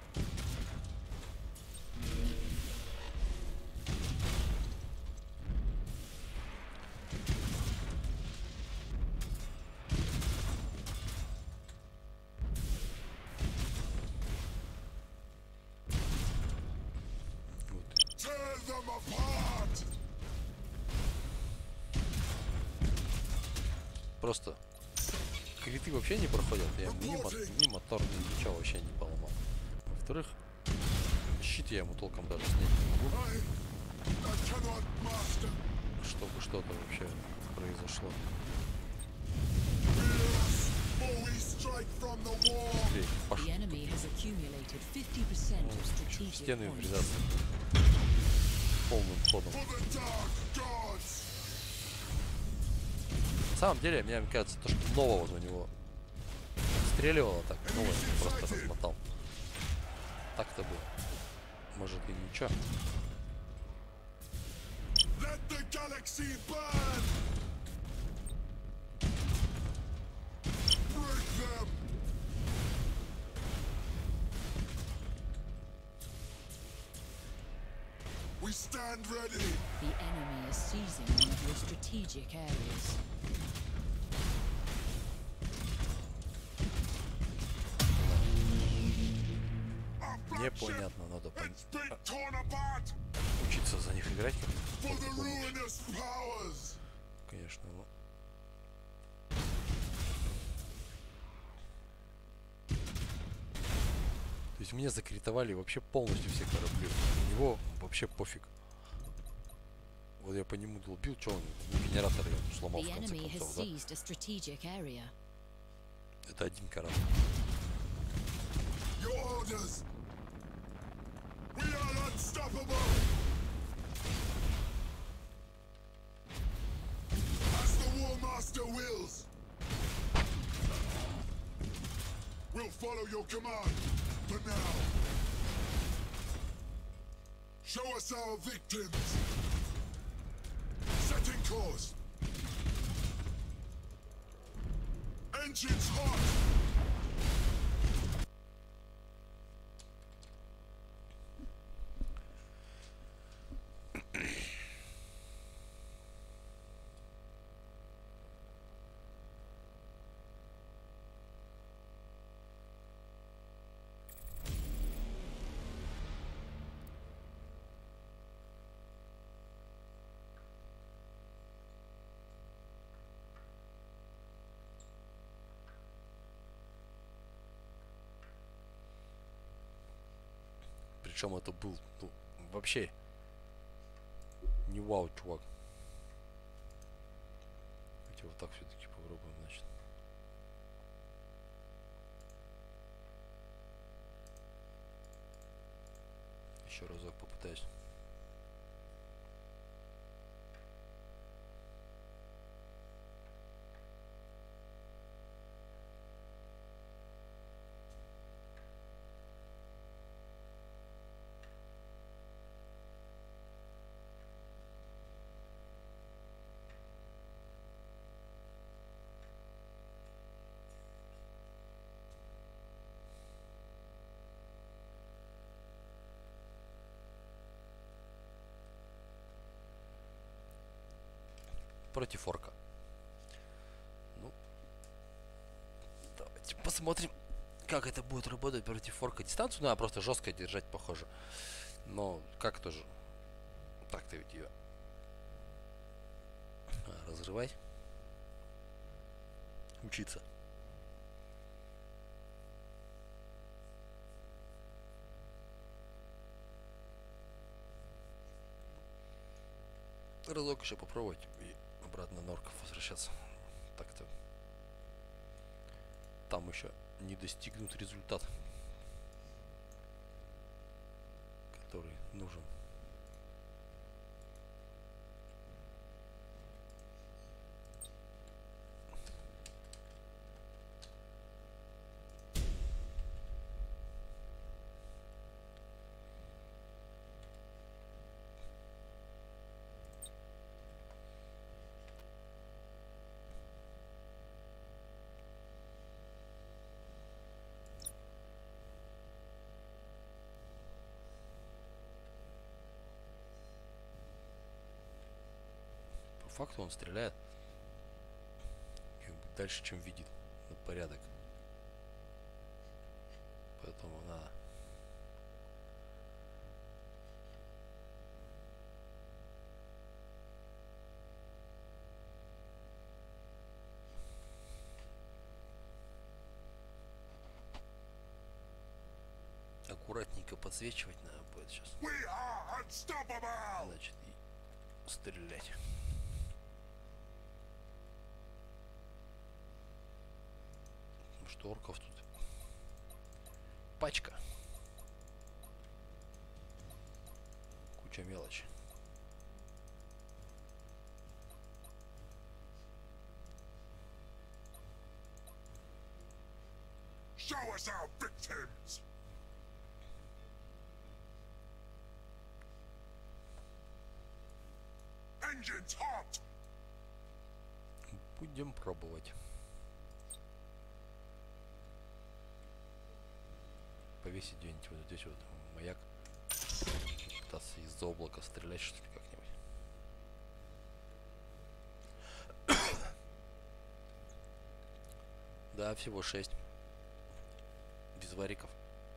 Speaker 2: Tear them apart.
Speaker 3: Просто криты вообще не проходят. Я ни мотор, ничего вообще не поломал. Во-вторых, щит я ему толком даже снять не могу,
Speaker 2: I cannot master.
Speaker 3: чтобы что-то вообще произошло.
Speaker 2: Yes, for we strike from the war.
Speaker 3: Окей,
Speaker 1: The
Speaker 3: пошел.
Speaker 1: enemy has accumulated 50% of
Speaker 3: В
Speaker 1: strategic
Speaker 3: стены
Speaker 1: points.
Speaker 3: врезаться. полным ходом.
Speaker 2: For the dark gods.
Speaker 3: На самом деле, мне кажется, то, что нового вот у него стреливало так, новое просто размотал. Так-то было. Может и ничего.
Speaker 2: Let the galaxy burn. Break them. We stand ready.
Speaker 1: The enemy is seizing one of your strategic areas.
Speaker 2: Our flagship.
Speaker 3: Непонятно, надо
Speaker 2: It's been torn apart
Speaker 3: учиться за них играть.
Speaker 2: for the
Speaker 3: По-другому.
Speaker 2: ruinous powers.
Speaker 3: Конечно, но... То есть мне закритовали вообще полностью все корабли. У него вообще пофиг. Вот я по нему долбил, что он генератор я сломал
Speaker 1: The
Speaker 3: в конце
Speaker 1: enemy has
Speaker 3: концов, да?
Speaker 1: seized a strategic area.
Speaker 3: Это один корабль.
Speaker 2: Your orders. We are unstoppable. As the War Master wills. We'll follow your command. For now. Show us our victims. Setting course. Engines hot.
Speaker 3: Причем это был, ну, вообще не вау, чувак. Давайте вот так все-таки попробуем, значит. Еще разок попытаюсь. Против орка. Ну, давайте посмотрим, как это будет работать против орка. Дистанцию надо просто жестко держать, похоже. Но как тоже так-то ведь ее разрывать, учиться. Разок еще попробовать и обратно на орков возвращаться. Так-то там еще не достигнут результат, который нужен. По факту он стреляет как бы дальше, чем видит на порядок. Поэтому надо. Аккуратненько подсвечивать надо будет сейчас.
Speaker 2: We are unstoppable.
Speaker 3: Значит, и стрелять. Ну что, орков тут пачка. Куча мелочи.
Speaker 2: Show us our victims! Engines hot!
Speaker 3: Будем пробовать. Повесить где-нибудь вот здесь вот маяк. Пытаться из-за облака стрелять, что ли, как-нибудь. Да, всего 6. Без вариков.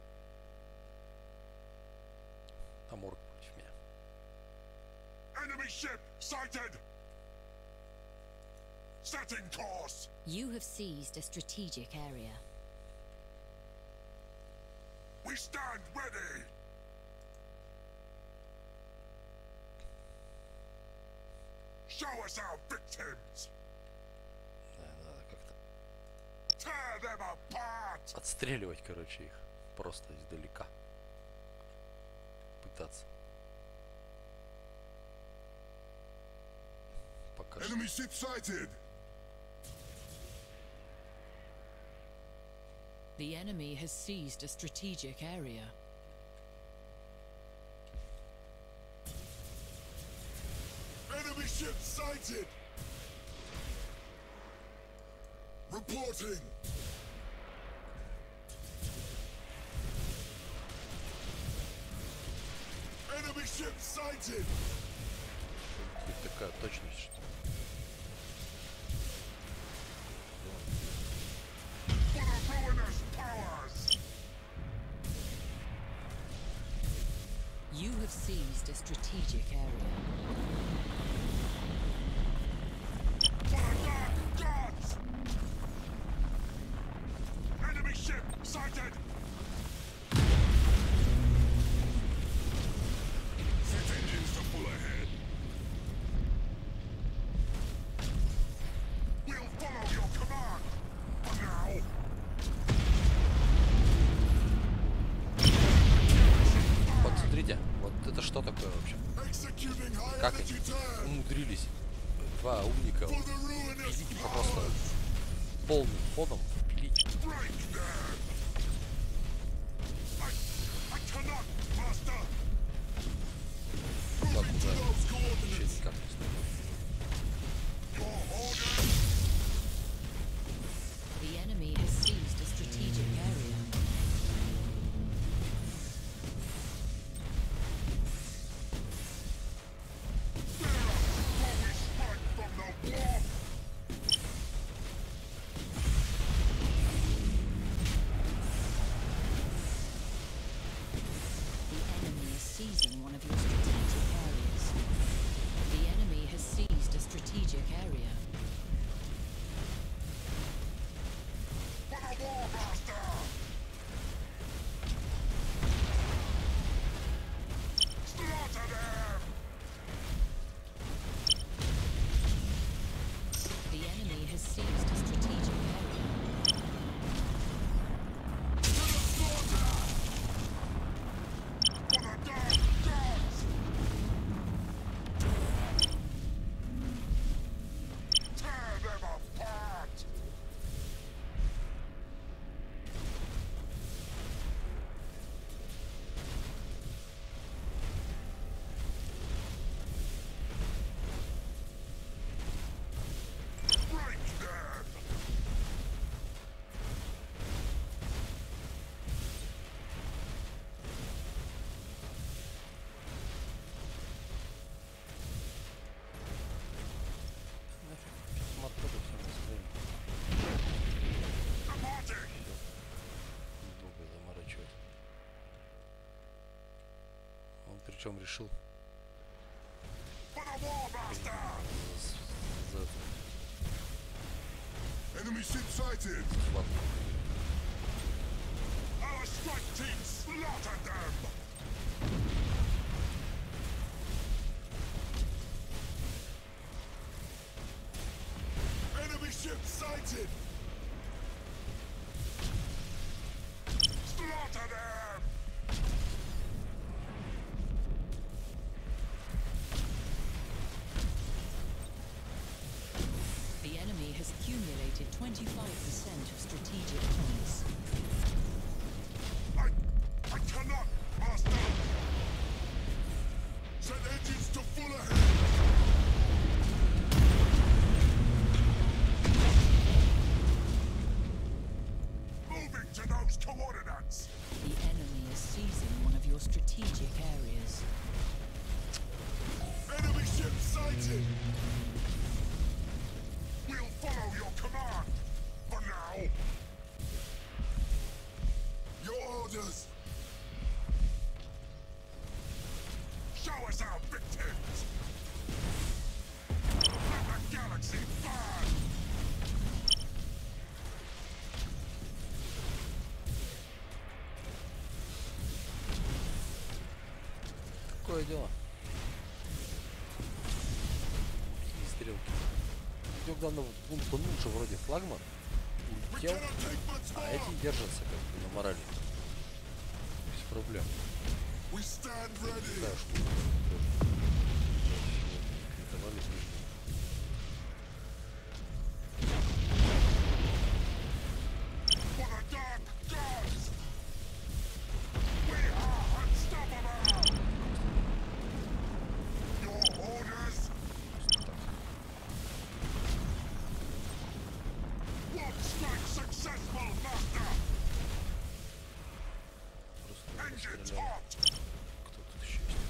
Speaker 3: Амур против меня.
Speaker 2: Enemy ship sighted! Setting course!
Speaker 1: You have seized a strategic area.
Speaker 2: We stand ready! Show us our victims!
Speaker 3: Да, надо как-то
Speaker 2: Tear them apart!
Speaker 3: отстреливать, короче, их. Просто издалека. Пытаться. Пока что.
Speaker 2: Enemy ship sighted!
Speaker 1: The enemy has seized a strategic area.
Speaker 2: Enemy ship sighted! Reporting! Enemy ship sighted!
Speaker 3: Тут такая точность, что
Speaker 2: For the ruinous powers!
Speaker 1: You have seized a strategic area.
Speaker 2: For the dark gods! Enemy ship sighted! Set engines to full ahead! We'll follow your command! For now!
Speaker 3: вот смотрите, вот это что такое вообще?
Speaker 2: Executing high
Speaker 3: Как
Speaker 2: energy
Speaker 3: они
Speaker 2: turn!
Speaker 3: умудрились два умника
Speaker 2: For the ruinous
Speaker 3: просто
Speaker 2: powers!
Speaker 3: полным ходом впилить.
Speaker 2: Break them! I cannot, master!
Speaker 3: Туда,
Speaker 2: Moving to
Speaker 3: куда
Speaker 2: those
Speaker 3: вообще
Speaker 2: coordinates!
Speaker 3: никак не стоит.
Speaker 2: Your orders!
Speaker 1: The enemy has seized a strategic area.
Speaker 2: Before we strike from the bluff!
Speaker 1: The enemy is seizing one of your strategic areas. The enemy has seized a strategic area.
Speaker 2: For the War Master! Slaughter them!
Speaker 1: The enemy has seized a strategic area.
Speaker 2: To the slaughter! For the dark gods! Tear them apart! Break them!
Speaker 3: Смотрю, все
Speaker 2: Departing!
Speaker 3: долго заморачивать. Он причем решил
Speaker 2: For the War Master!
Speaker 3: за
Speaker 2: Enemy ship sighted!
Speaker 3: схватку.
Speaker 2: Our strike team slaughtered them! Enemy ship sighted! Slaughter them!
Speaker 1: The enemy has accumulated 25% of strategic points.
Speaker 2: I cannot, Master! Set engines to full ahead! Moving to those coordinates!
Speaker 1: The enemy is seizing one of your strategic areas.
Speaker 2: Enemy ship sighted! We'll follow your command! For now! Your orders! Show us our victims! Let the galaxy burn!
Speaker 3: Такое дело. Такие стрелки. Идем давно лучше вроде флагман. Улетел, а эти держатся как бы на морали. Без проблем. Такая штука. Давали ближние.
Speaker 2: For the dark gods! We are unstoppable! Your orders? One strike successful, Master!
Speaker 3: Просто
Speaker 2: Engines
Speaker 3: стреляю.
Speaker 2: hot!
Speaker 3: Кто тут еще есть?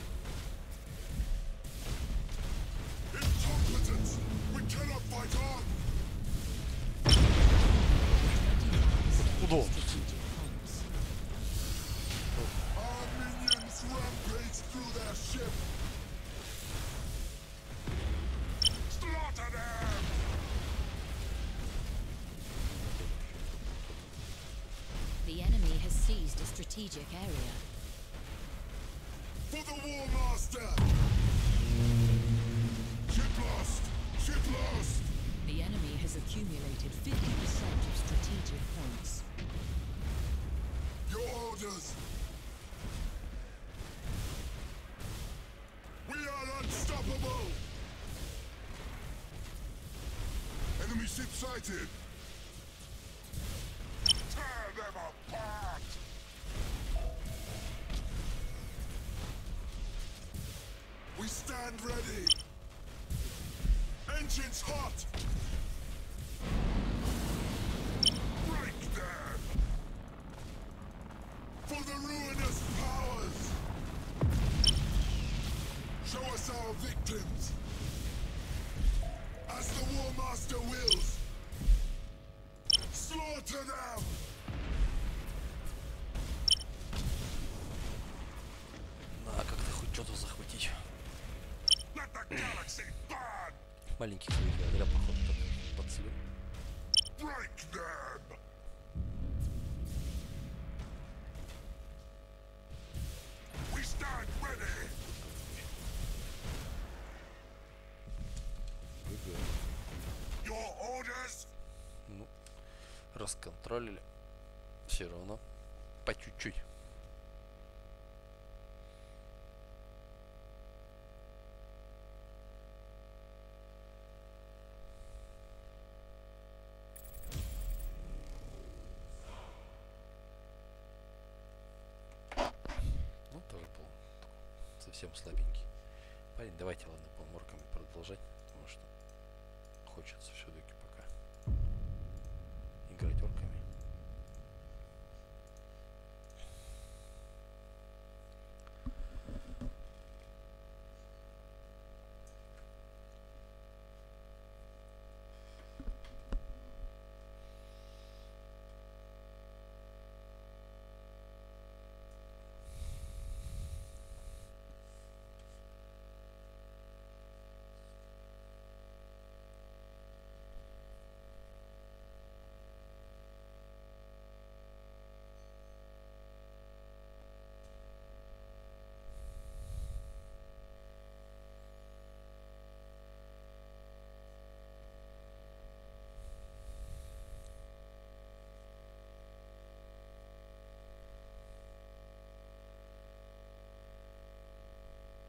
Speaker 2: Incompetence! We cannot fight on!
Speaker 1: 25%
Speaker 3: Куда?
Speaker 1: of strategic points.
Speaker 2: Our minions rampage through their ship! Slaughter them!
Speaker 1: The enemy has seized a strategic area.
Speaker 2: For the War Master! Ship lost! Ship lost!
Speaker 1: The enemy has accumulated 50% of strategic points.
Speaker 2: Your orders! We are unstoppable! Enemy ship sighted! Tear them apart! We stand ready! Engines hot! Break them! For the ruinous powers! Show us our victims! As the War Master wills! Slaughter them!
Speaker 3: Надо как-то хоть что-то захватить.
Speaker 2: Let the galaxy burn!
Speaker 3: Маленьких своих ядра, походу, так подсылю.
Speaker 2: Break them! We stand ready!
Speaker 3: ГГ.
Speaker 2: Your orders?
Speaker 3: Ну, расконтролили. Все равно. По чуть-чуть. Ну, тоже был такой совсем слабенький. Парень, давайте, ладно, по морками продолжать, потому что хочется все-таки пока играть орками.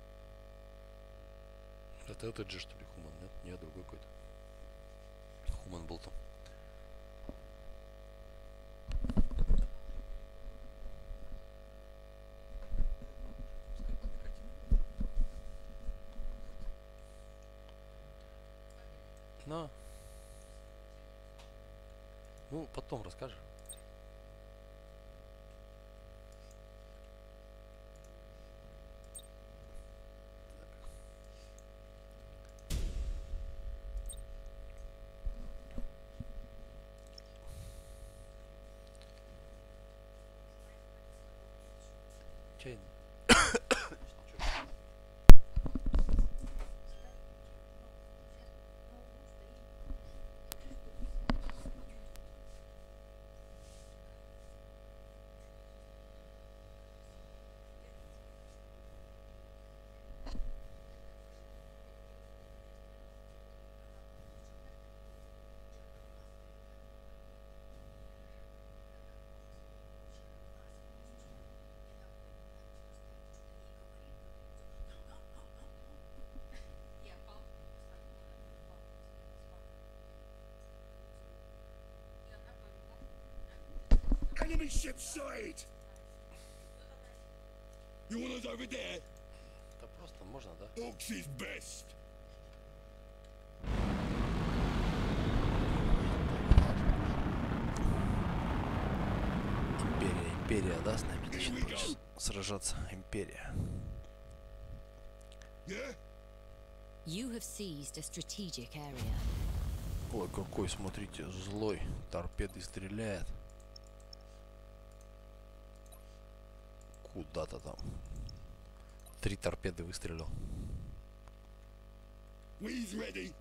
Speaker 3: Это этот же, что ли, Хуман, нет? Нет, другой какой-то. Манболтом. Но. Ну, потом расскажешь. Чай.
Speaker 2: Enemy ship sight! You want us over there?
Speaker 3: Да просто можно, да?
Speaker 2: Orcs is best.
Speaker 3: Империя, да, с нами начинает сражаться. Империя.
Speaker 2: Yeah?
Speaker 1: You have seized a strategic area.
Speaker 3: Ой, какой, смотрите, злой. Торпедой стреляет. Куда-то там. 3 торпеды выстрелил.
Speaker 2: We's ready.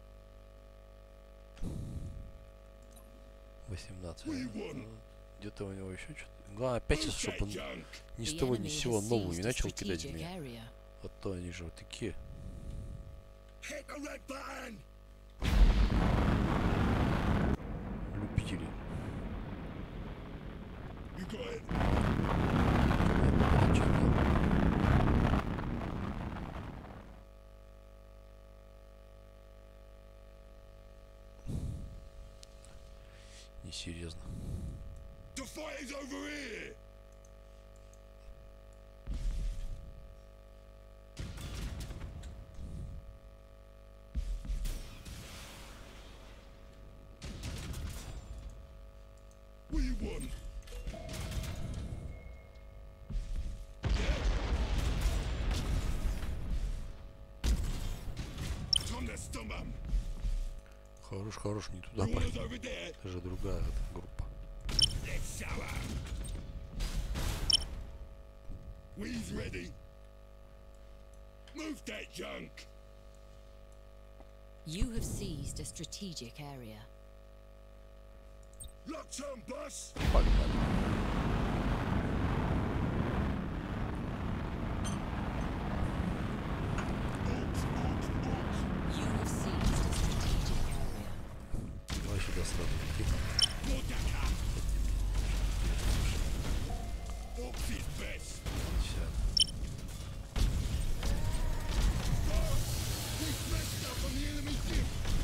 Speaker 3: 18.
Speaker 2: We won.
Speaker 3: Где-то у него еще что-то. Главное, опять сейчас, чтобы он
Speaker 2: Junk.
Speaker 3: ни с
Speaker 1: The
Speaker 3: того ни с
Speaker 1: enemy
Speaker 3: сего
Speaker 1: has
Speaker 3: новую
Speaker 1: seized
Speaker 3: не
Speaker 1: a
Speaker 3: начал кидать в
Speaker 1: strategic
Speaker 3: меня.
Speaker 1: area.
Speaker 3: А то они же вот такие.
Speaker 2: Hit the red button.
Speaker 3: Любители.
Speaker 2: You got it.
Speaker 3: Несерьезно.
Speaker 2: The fight is over here. We won. Time to stump 'em.
Speaker 3: Хорош, хорош, не туда
Speaker 2: You want us
Speaker 3: пошли.
Speaker 2: over there?
Speaker 3: Это же другая эта группа.
Speaker 2: Let's show 'em. We's ready. Move that junk.
Speaker 1: You have seized a strategic area.
Speaker 2: Locked on, boss.
Speaker 3: Погнали.
Speaker 1: You have seized a strategic area.
Speaker 3: Давай сюда сразу лети.
Speaker 2: Mordecai. Orcs is best.
Speaker 3: Сяд.
Speaker 2: We smashed up on the enemy ship.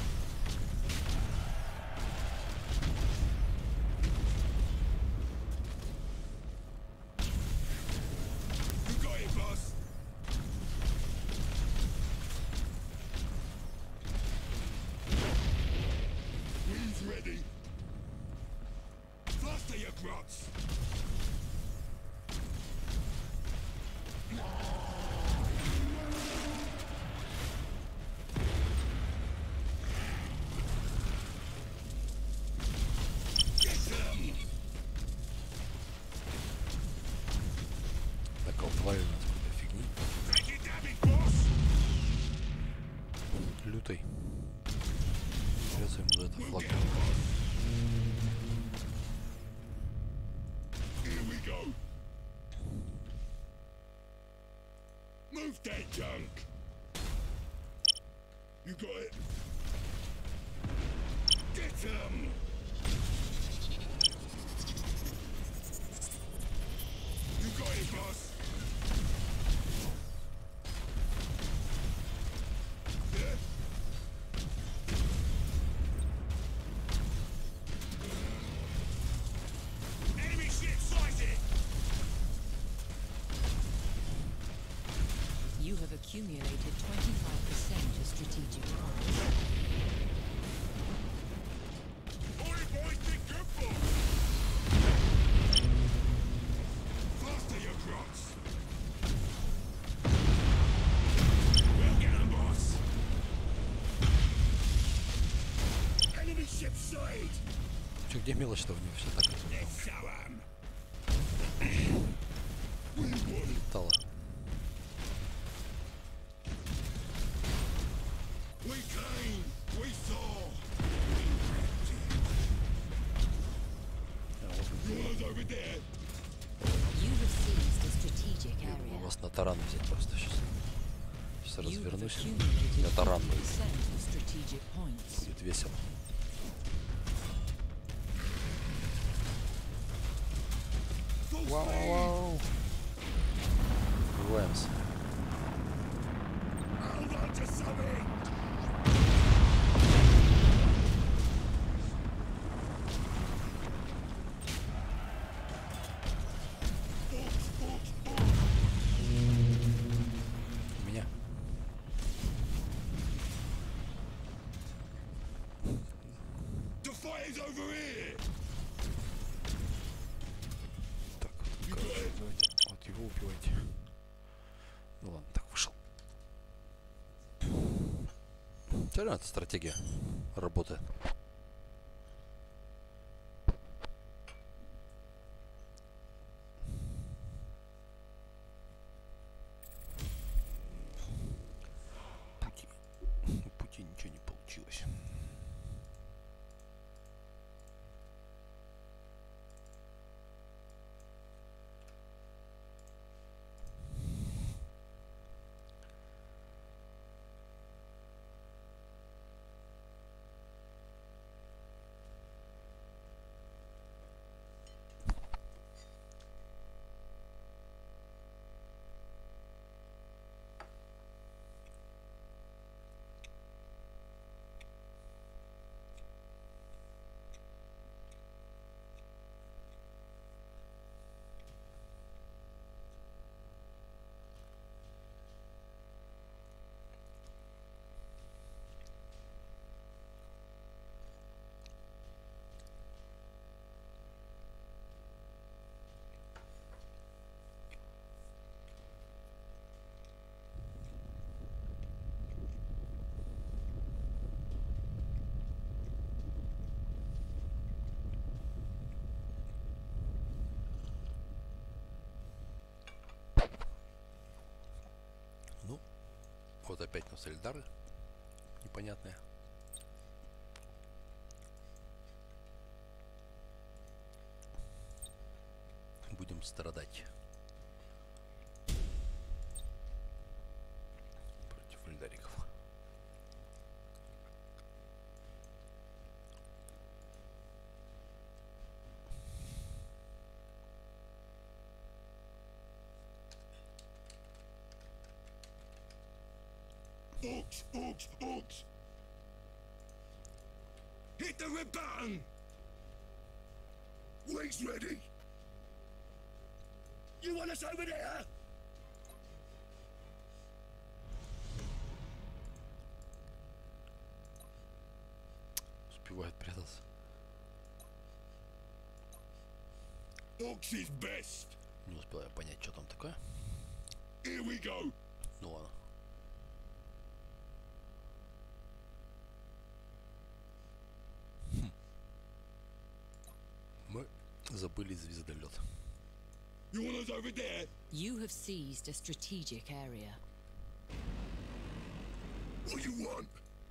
Speaker 2: You got it, boss. We's ready. Faster, you grots. Get them.
Speaker 3: Такого правильно, какой-то фигни.
Speaker 2: Take it down, big boss.
Speaker 3: Лютой. Придется ему за это
Speaker 2: We'll
Speaker 3: флаг.
Speaker 2: get 'em, boss. Here we go. Move that junk. You got it. Get him. You got it, boss. Yeah?
Speaker 1: accumulated 25% of strategic points.
Speaker 2: Oi, boys, be careful! Faster, you crocs! We'll get 'em, boss! Enemy ship sighted!
Speaker 3: Чё, где мелочь-то у него все так
Speaker 2: Let's show 'em!
Speaker 3: стало?
Speaker 2: We came! We saw! Yours over there!
Speaker 1: You have seized a strategic
Speaker 3: Я думаю,
Speaker 1: area.
Speaker 3: вас на таран взять просто сейчас. Сейчас
Speaker 1: You have
Speaker 3: развернусь.
Speaker 1: accumulated
Speaker 3: Я таран
Speaker 1: 50%
Speaker 3: буду.
Speaker 1: of strategic points.
Speaker 3: Будет весело. Вау-вау-вау. Убиваемся.
Speaker 2: Hold on to something!
Speaker 3: У меня.
Speaker 2: The fight is over here!
Speaker 3: Так, короче, давайте вот его убивайте. Ну ладно, так вышел. Все равно эта стратегия работает. У пути ничего не получилось. Ну, вот опять на Эльдары непонятные. Будем страдать против эльдариков.
Speaker 2: Orcs, orcs, orcs! Hit the red button! Wings ready! You want us over there?
Speaker 3: Успевает прятаться.
Speaker 2: Orcs is best!
Speaker 3: Не успел я понять, что там такое.
Speaker 2: Here we go!
Speaker 3: Ну ладно. Мы забыли звездолет.
Speaker 2: You want us over there?
Speaker 1: You have seized a strategic area.
Speaker 2: What you want?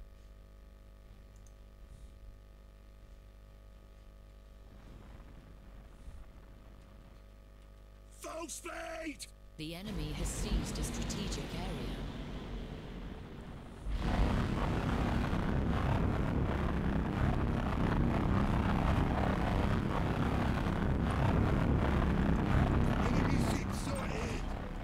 Speaker 2: Full speed!
Speaker 1: The enemy has seized a strategic area.
Speaker 2: Enemy ship sighted!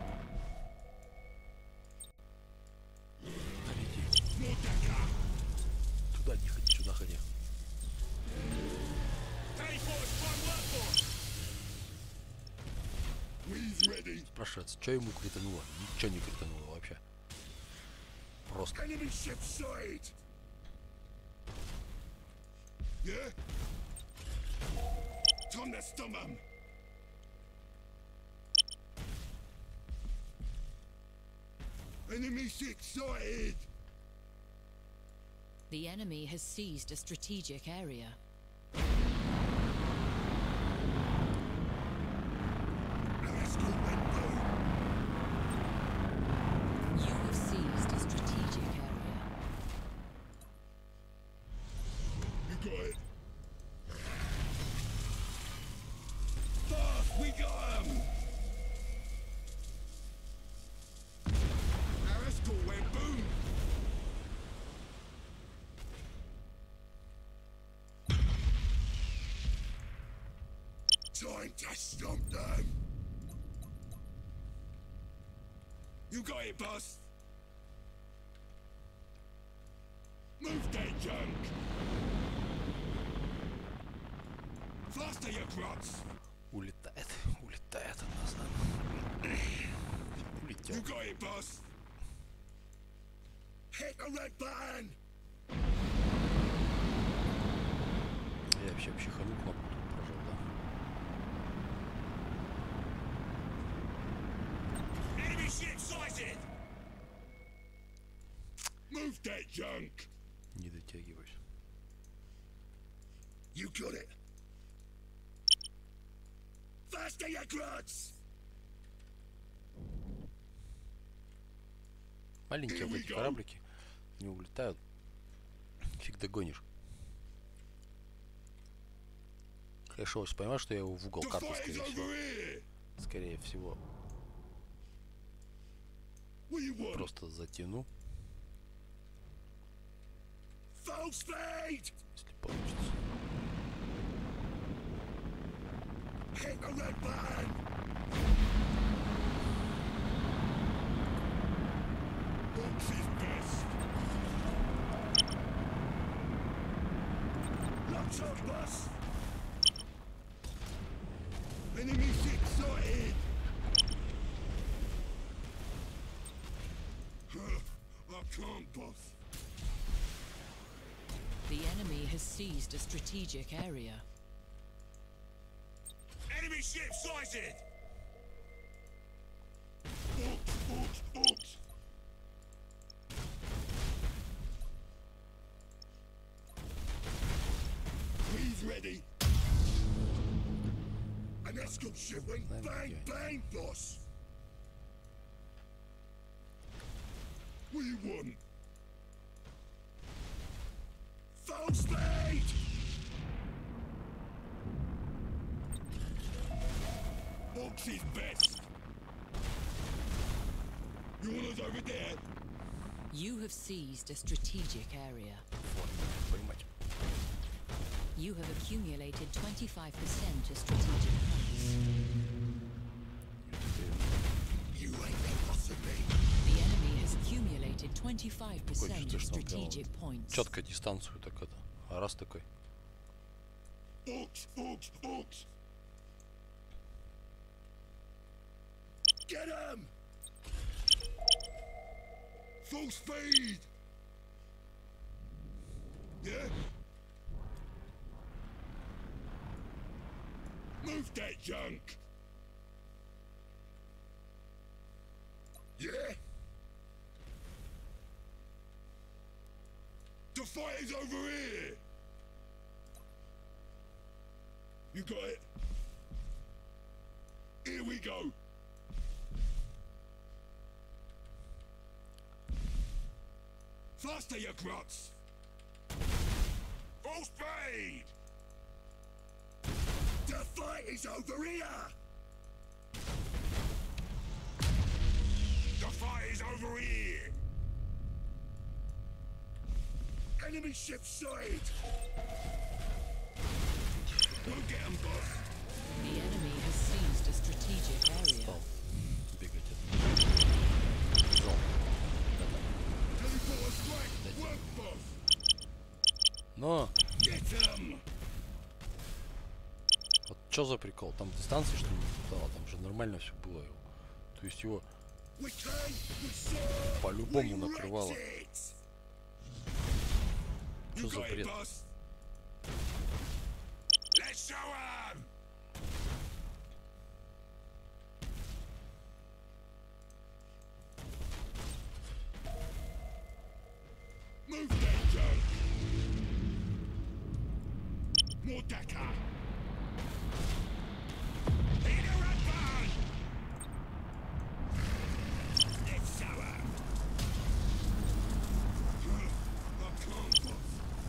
Speaker 3: Лети.
Speaker 2: Mordecai!
Speaker 3: Туда не ходи, сюда ходи.
Speaker 2: K-Force, prime workforce! We's ready!
Speaker 3: Спрашивается, что ему критануло? Ничего не критануло вообще. просто.
Speaker 2: Enemy ship sighted. Yeah? Time to stump 'em. Enemy ship sighted.
Speaker 1: The enemy has seized a strategic area.
Speaker 2: Let's go, Wenbo.
Speaker 1: You have seized a strategic area.
Speaker 2: You got it. Fast, we got 'em. Now let's go, Wenbo. Time to stomp them. You got it, boss. Move that junk. Faster, you grots.
Speaker 3: Улетает, улетает от нас. Улетел.
Speaker 2: You got it, boss. Hit the red button.
Speaker 3: Я вообще психанул, кнопку тут прожал, да?
Speaker 2: Enemy ship sighted. Move that junk.
Speaker 3: Не дотягиваюсь.
Speaker 2: You got it. Faster, you grots.
Speaker 3: Маленькие вот эти кораблики не улетают. Фиг догонишь. Хорошо, понимаешь, что я его в угол
Speaker 2: The
Speaker 3: карты,
Speaker 2: fight is
Speaker 3: скорее
Speaker 2: over
Speaker 3: всего.
Speaker 2: here.
Speaker 3: Скорее всего,
Speaker 2: What do you want?
Speaker 3: просто затяну,
Speaker 2: Full speed.
Speaker 3: если получится.
Speaker 2: Hit the red button. Box is best. Lots of bus. Enemy ship sighted. I can't, boss.
Speaker 1: The enemy has seized a strategic area.
Speaker 2: Enemy ship sighted. Box. He's ready. An escort ship went bang, bang, boss. What do you want? Full speed! Box is best. You want us over there?
Speaker 1: You have seized a strategic area.
Speaker 3: Понимать.
Speaker 1: You have accumulated 25% of strategic points.
Speaker 2: You ain't the boss of me.
Speaker 1: The enemy has accumulated 25% of
Speaker 3: что он прям
Speaker 1: strategic points.
Speaker 3: четко дистанцию так это. А раз такой.
Speaker 2: Box. Get him! Full speed! Yeah? Move that junk! Yeah? The fight is over here! You got it? Here we go! Faster, you grots! Full speed! The fight is over here! The fight is over here! Enemy ship sighted! Go get him, boss!
Speaker 1: The enemy has seized a strategic area.
Speaker 3: Стал бегать от зон.
Speaker 2: Teleporter strike! Work, boss!
Speaker 3: Но
Speaker 2: Get him!
Speaker 3: вот что за прикол? Там дистанции что ли не хватало? Там же нормально все было. То есть его
Speaker 2: We can, we saw,
Speaker 3: По-любому
Speaker 2: we
Speaker 3: накрывало.
Speaker 2: wrecked it.
Speaker 3: Чё
Speaker 2: You
Speaker 3: за
Speaker 2: got it,
Speaker 3: бред?
Speaker 2: boss. Let's show 'em. Move that junk. More Dakar. Hit a red button. Let's show 'em. I can't, boss.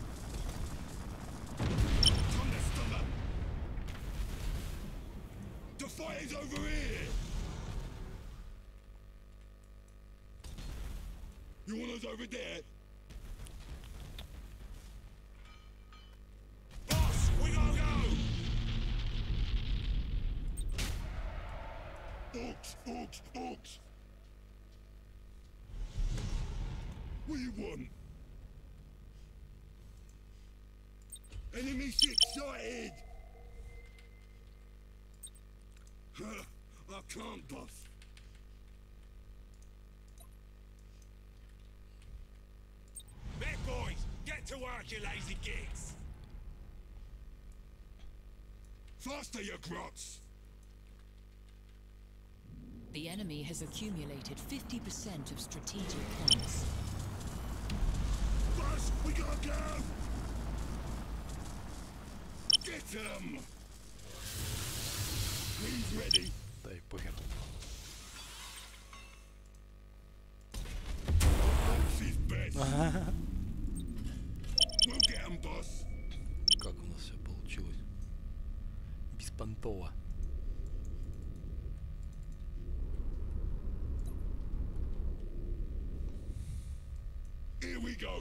Speaker 2: Come, let's stop 'em. The fight is over here. You want us over there? Boss, we gotta go! Orcs, orcs, orcs! What do you want? Enemy ship sighted! I can't, boss. Big boys, get to work, you lazy gigs! Faster, you grots!
Speaker 1: The enemy has accumulated 50% of strategic points.
Speaker 2: Boss, we gotta go! Get him! He's ready.
Speaker 3: Да и похер.
Speaker 2: Boss is best. We'll get him, boss.
Speaker 3: Как у нас все получилось? Беспонтово.
Speaker 2: Here we go.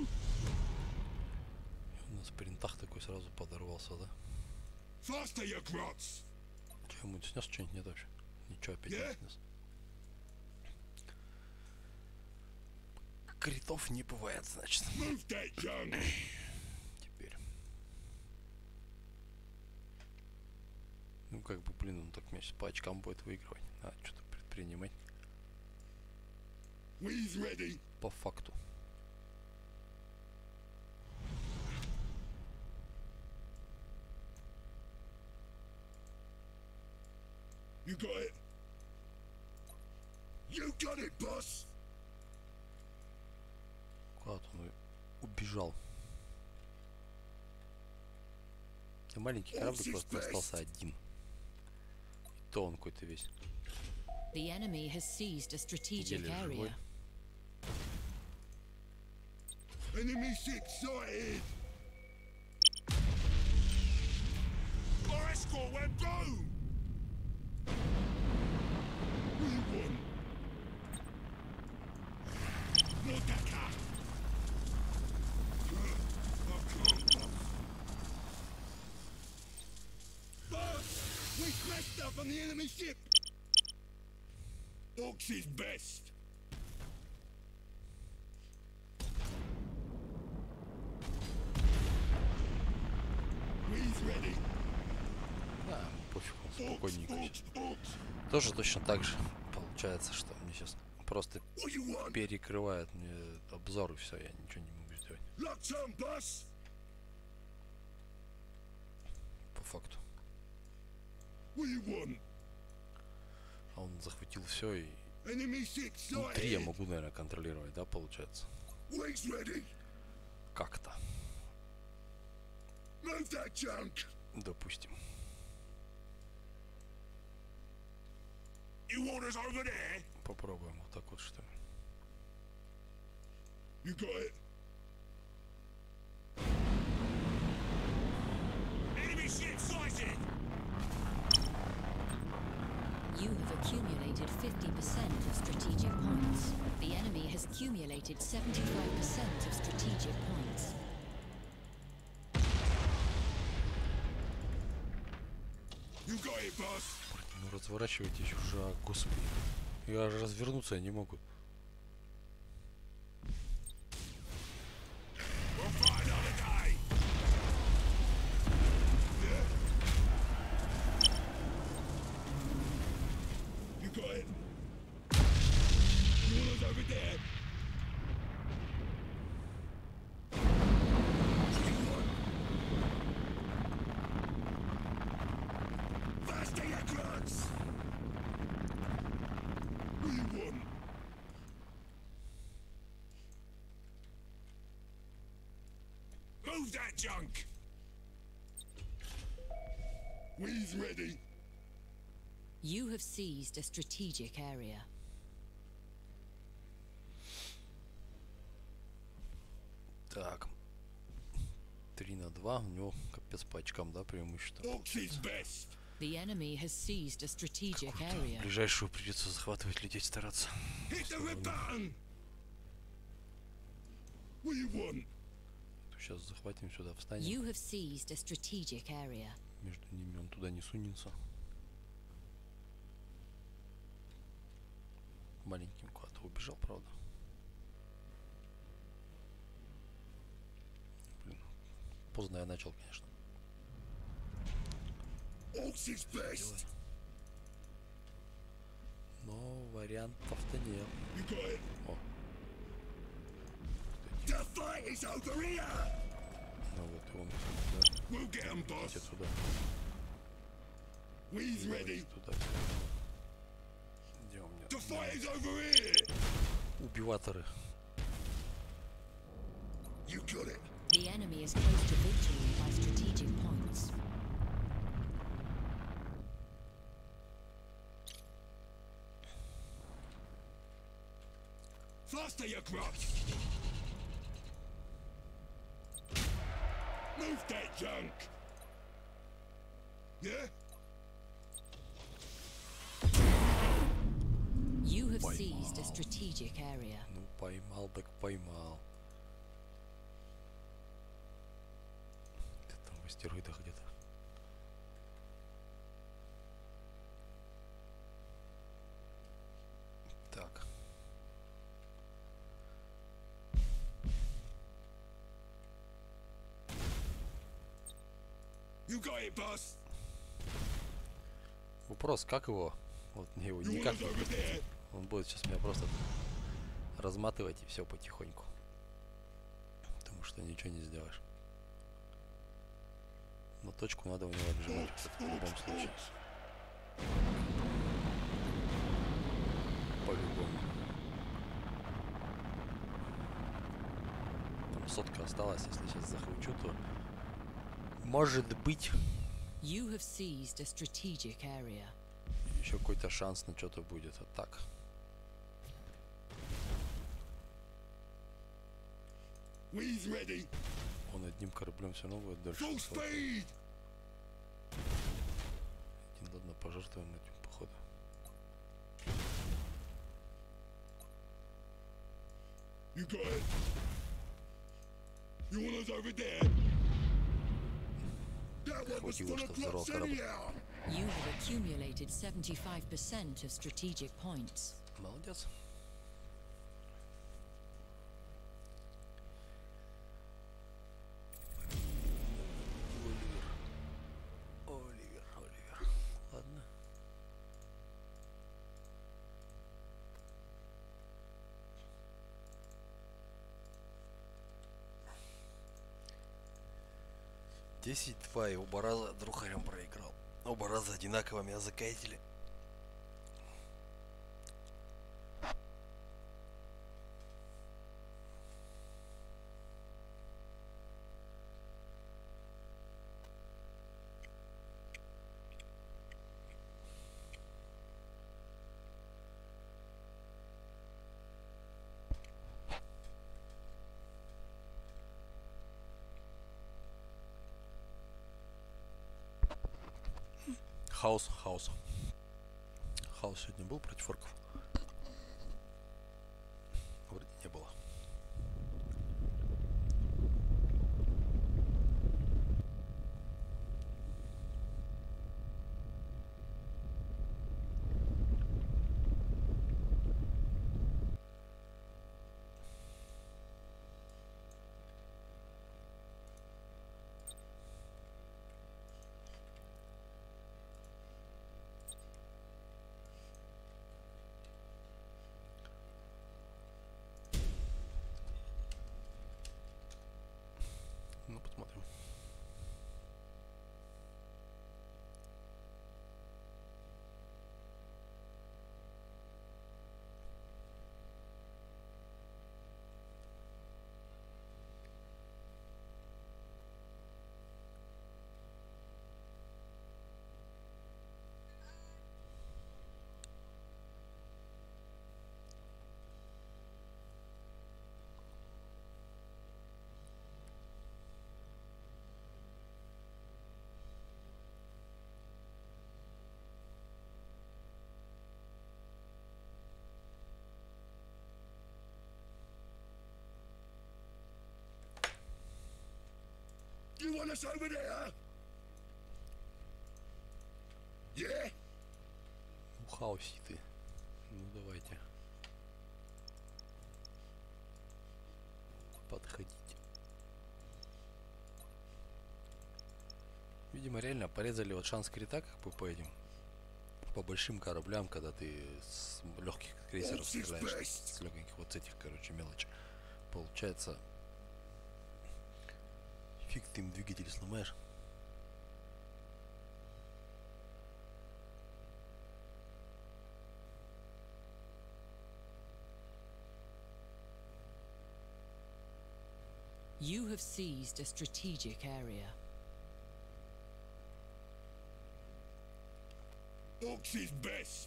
Speaker 3: У нас принтах такой сразу подорвался, да?
Speaker 2: Faster, you grots!
Speaker 3: Че, ему снес что-нибудь? Нет вообще? Ничего опять
Speaker 2: Yeah.
Speaker 3: не снес. Критов не бывает, значит.
Speaker 2: Move that junk!
Speaker 3: Теперь. Ну как бы, блин, он так меня сейчас по очкам будет выигрывать. Надо что-то предпринимать.
Speaker 2: We's ready.
Speaker 3: По факту.
Speaker 2: You got it. You got it, boss.
Speaker 3: Куда-то он убежал. И маленький корабль просто остался один. И то он какой-то весь.
Speaker 1: The enemy has seized a strategic
Speaker 3: Еле живой.
Speaker 1: area.
Speaker 2: Enemy ship sighted. Our escort went boom. We won. More Dakar. I can't, boss. Boss, we smashed up on the enemy ship. Orcs is best. We's ready.
Speaker 3: Да, пофиг, он
Speaker 2: Orcs,
Speaker 3: спокойненько.
Speaker 2: orcs, orcs.
Speaker 3: Тоже точно так же получается, что мне сейчас просто
Speaker 2: What you want?
Speaker 3: перекрывает мне обзор и все, я ничего не могу сделать.
Speaker 2: Locked on, boss.
Speaker 3: По факту.
Speaker 2: What you want?
Speaker 3: А он захватил все и
Speaker 2: Enemy ship
Speaker 3: внутри я
Speaker 2: sighted.
Speaker 3: могу, наверное, контролировать, да, получается?
Speaker 2: We's ready.
Speaker 3: Как-то.
Speaker 2: Move that junk.
Speaker 3: Допустим.
Speaker 2: You want us over there?
Speaker 3: Попробуем вот так вот, что ли.
Speaker 2: You got it. Enemy ship sighted.
Speaker 1: You have accumulated 50% of strategic points. The enemy has accumulated 75% of strategic points.
Speaker 2: You got it, boss.
Speaker 3: Ну разворачивайтесь уже, господи. Я же развернуться не могу.
Speaker 2: We'll fight another day. Yeah. You got it. Move that junk! We's ready.
Speaker 1: You have seized a strategic area.
Speaker 3: Так. 3-2. У него капец по очкам, да, преимущество.
Speaker 2: Orcs is best.
Speaker 1: The enemy has seized a strategic area.
Speaker 3: Ближайшую придется захватывать, лететь, стараться.
Speaker 2: Hit the red button. What do you want?
Speaker 3: Сейчас захватим сюда, встанем.
Speaker 1: You have seized a strategic area.
Speaker 3: Между ними он туда не сунется. Маленьким куда-то убежал, правда. Блин, поздно я начал, конечно.
Speaker 2: Orcs is best.
Speaker 3: Но вариантов-то нет.
Speaker 2: You got it.
Speaker 3: О,
Speaker 2: The fight is over here.
Speaker 3: ну вот и он, да,
Speaker 2: We'll get 'em,
Speaker 3: летит
Speaker 2: boss.
Speaker 3: сюда.
Speaker 2: We's ready.
Speaker 3: Летит туда. Где у меня?
Speaker 2: The fight is over here.
Speaker 3: Убиваторы.
Speaker 2: You got it.
Speaker 1: The enemy is close to victory by strategic points.
Speaker 2: Faster, you grub. Move that junk. Yeah?
Speaker 1: You have seized a strategic area.
Speaker 3: Ну, поймал, так поймал. Ты там в астероидах где-то. Так.
Speaker 2: You got it, boss.
Speaker 3: Вопрос, как его? Вот мне его
Speaker 2: You
Speaker 3: никак
Speaker 2: want
Speaker 3: не...
Speaker 2: us over there?
Speaker 3: Он будет сейчас меня просто разматывать и все потихоньку. Потому что ничего не сделаешь. Но точку надо у него отжимать в любом случае. По-любому. Там сотка осталась, если сейчас захвачу, то может быть
Speaker 1: You have seized a strategic area.
Speaker 3: еще какой-то шанс на что-то будет. А так.
Speaker 2: We's ready.
Speaker 3: Он одним кораблем все равно будет дольше.
Speaker 2: Full
Speaker 3: охватывать.
Speaker 2: speed.
Speaker 3: Один, ладно, пожертвуем этим походу.
Speaker 2: You got it. You want us over there? That one was
Speaker 3: Хватило,
Speaker 2: full of
Speaker 3: что взорвал
Speaker 2: plots
Speaker 3: корабль.
Speaker 2: anyhow.
Speaker 1: You have accumulated 75% of strategic points.
Speaker 3: Молодец. Оливер. Ладно. Десять 2 и оба раза друхарем проиграл. Оба раза одинаково меня закайтили. Хаос. Хаос сегодня был против орков? Вроде не было.
Speaker 2: want us over there? Yeah?
Speaker 3: Хаоситы. Ну давайте. Подходите. Видимо, реально порезали вот шанс крита, как бы по этим. По большим кораблям, когда ты с легких крейсеров стреляешь. С легеньких вот с этих, короче, мелочи. Получается, фиг ты им двигатель сломаешь.
Speaker 1: You have seized a strategic area.
Speaker 2: Orcs is best.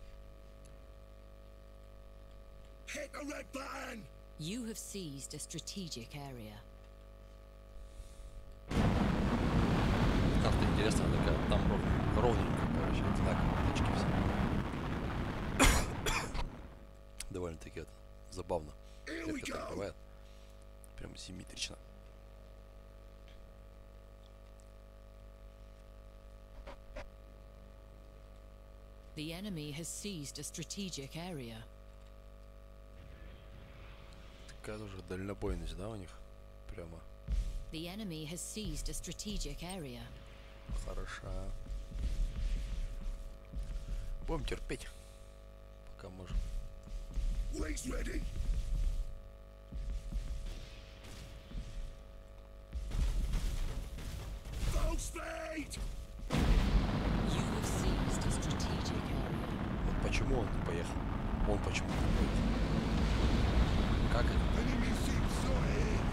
Speaker 2: Hit the red button.
Speaker 1: You have seized a strategic area.
Speaker 3: Карта интересная такая, там ровненько, короче, одинаковые точки все. Довольно-таки это забавно. Редко так бывает. Прям симметрично.
Speaker 1: The enemy has seized a strategic area.
Speaker 3: Такая тоже дальнобойность, да, у них? Прямо
Speaker 1: The enemy has seized a strategic area.
Speaker 3: хороша. Будем терпеть, пока можем.
Speaker 2: Wings ready. Full speed.
Speaker 1: You have seized a strategic area.
Speaker 3: Вот почему он не поехал? Он почему не поехал? Как это?
Speaker 2: Enemy ships sighted.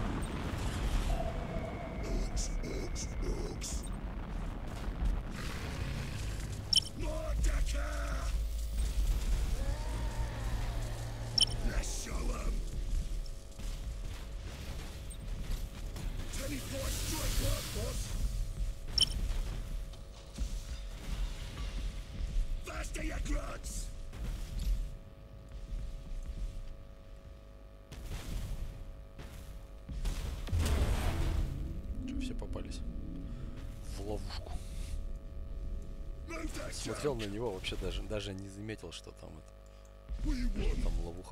Speaker 2: Orcs, orcs, orcs. Mordecai! Let's show 'em. Teleport strike work, boss. Faster, you grunts!
Speaker 3: Что, все попались в ловушку.
Speaker 2: Move that
Speaker 3: Смотрел
Speaker 2: junk.
Speaker 3: на него, вообще даже не заметил, что там это,
Speaker 2: What do you want?
Speaker 3: там ловуха.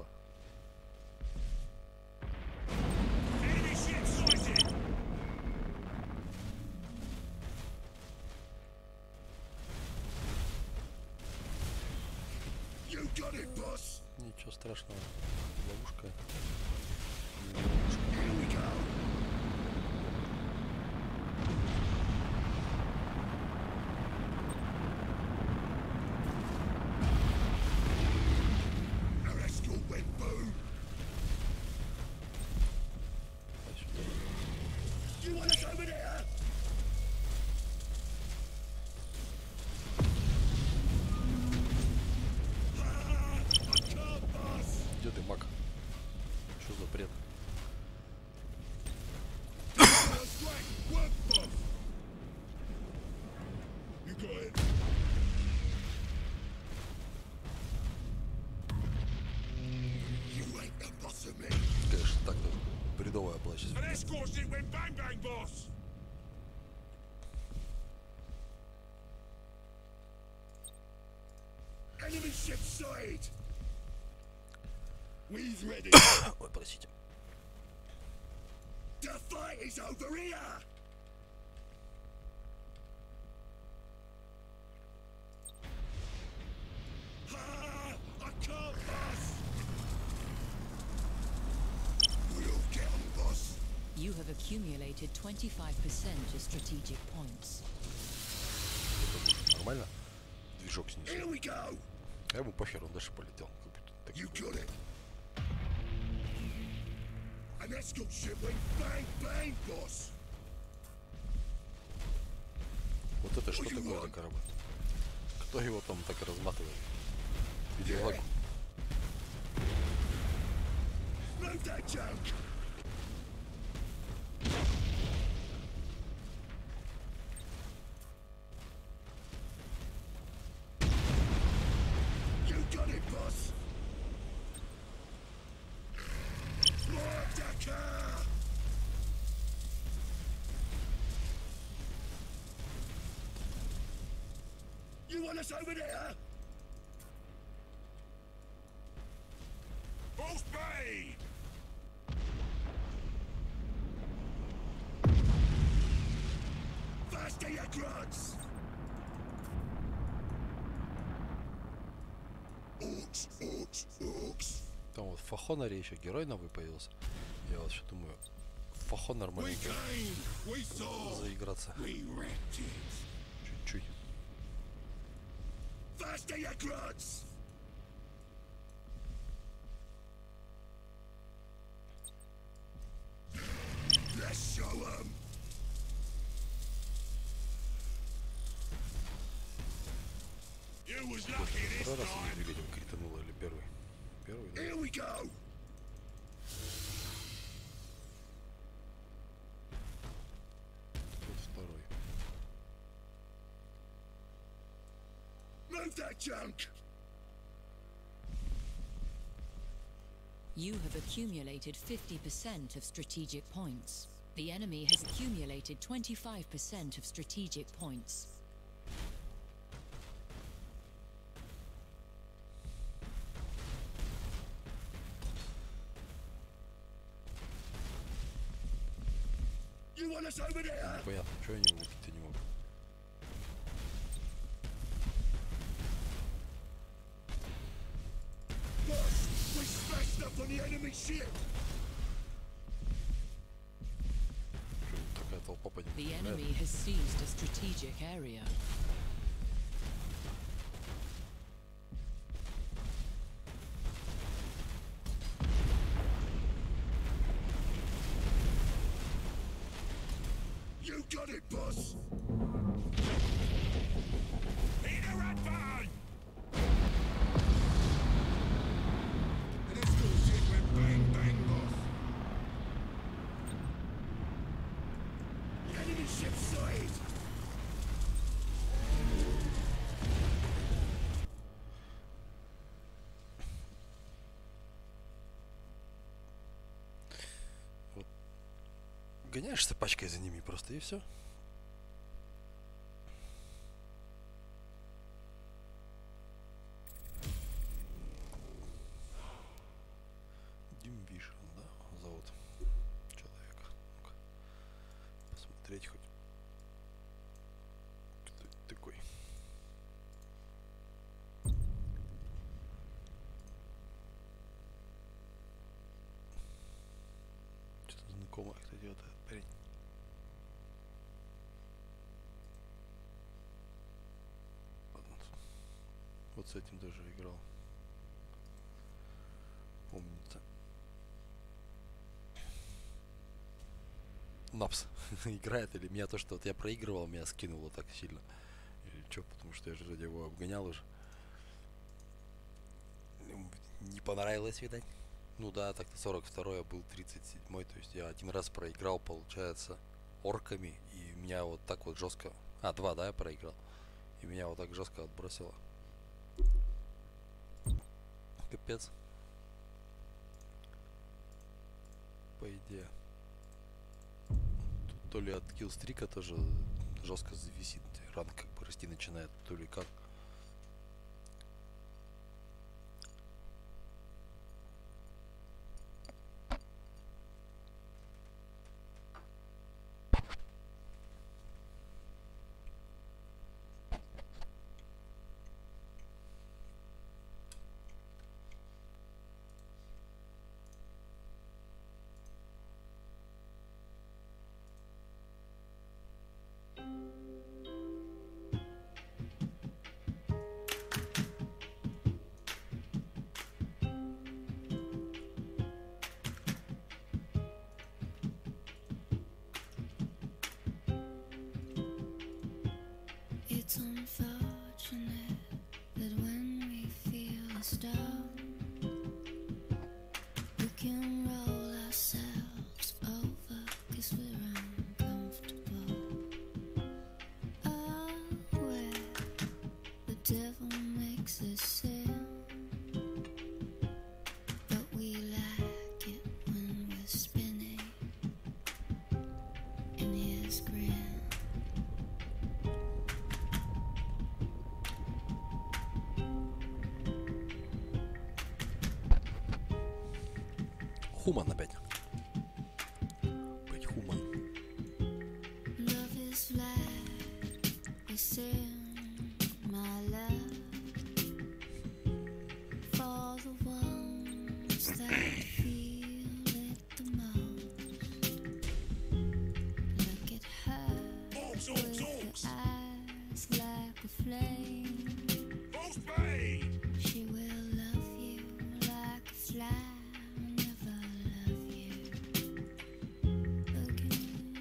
Speaker 2: Enemy ship sighted! You got it, boss!
Speaker 3: Ничего страшного. Ловушка.
Speaker 2: Here we go! Our escort went boom! You want us over there? Ah, I can't, boss!
Speaker 3: Где ты, маг? Что за бред?
Speaker 2: First rank, work, boss! You got it. You ain't the boss of me.
Speaker 3: Конечно, так-то бредовая была сейчас.
Speaker 2: An escort ship went bang bang, boss! Enemy ship sighted! We's ready!
Speaker 3: Ой, простите.
Speaker 2: The fight is over here! Ah, I can't, boss! We'll get 'em, boss!
Speaker 1: You have accumulated 25% of strategic points.
Speaker 3: Нормально? Движок снизу.
Speaker 2: Here we go!
Speaker 3: А ему похер, он дальше полетел. Как будто так
Speaker 2: You got it! An escort ship went bang bang, boss!
Speaker 3: Вот это что такое за корабль? Кто его там так разматывает? Видеолагу.
Speaker 2: Move that junk! You got it, boss! Mordecai! You want us over there? Full speed! Faster, you grunts! Orcs.
Speaker 3: Там вот в Фахонаре еще герой новый появился. Я вот еще думаю, в Фахон нормально заиграться. Чуть-чуть.
Speaker 2: Faster, you grunts! Let's show 'em! You was lucky this
Speaker 3: Второй раз
Speaker 2: time!
Speaker 3: или двигатель критануло, или первый? Первый, да?
Speaker 2: Here we go!
Speaker 3: Тут второй.
Speaker 2: Move that junk!
Speaker 1: You have accumulated 50% of strategic points. The enemy has accumulated 25% of strategic points.
Speaker 2: You want us over there?
Speaker 3: Понятно, что они убить-то не могут.
Speaker 2: Boss, we smashed up on the enemy ship!
Speaker 3: Что такая толпа по ним
Speaker 1: The
Speaker 3: стреляет?
Speaker 1: enemy has seized a strategic area.
Speaker 2: You got it, boss! Hit the red button! And this little shit went bang bang, boss! The enemy ship sighted!
Speaker 3: Гоняешься пачкой за ними просто и все. Димвишн, да, зовут человека. Ну-ка, посмотреть хоть. Кто это такой? Что-то знакомое, кто делает этот парень. Вот с этим даже играл. Помнится. Напс играет или меня то, что вот я проигрывал, меня скинуло так сильно. Или что, потому что я же вроде его обгонял уже. Не понравилось, видать. Ну да, так-то 42-й, а был 37-й. То есть я один раз проиграл, получается, орками. И меня вот так вот жестко... А, два, да, я проиграл. И меня вот так жестко отбросило. Капец. По идее. Тут то ли от киллстрика тоже жестко зависит. Ранг как бы расти начинает, то ли как. Хуман опять. Опять Хуман.
Speaker 4: Love is like a sin, my love, for the ones that feel it the most. Look at her
Speaker 2: Orcs, orcs,
Speaker 4: with
Speaker 2: orcs!
Speaker 4: her eyes like a flame.
Speaker 2: False blade!
Speaker 4: She will love you like a fly, never love you again.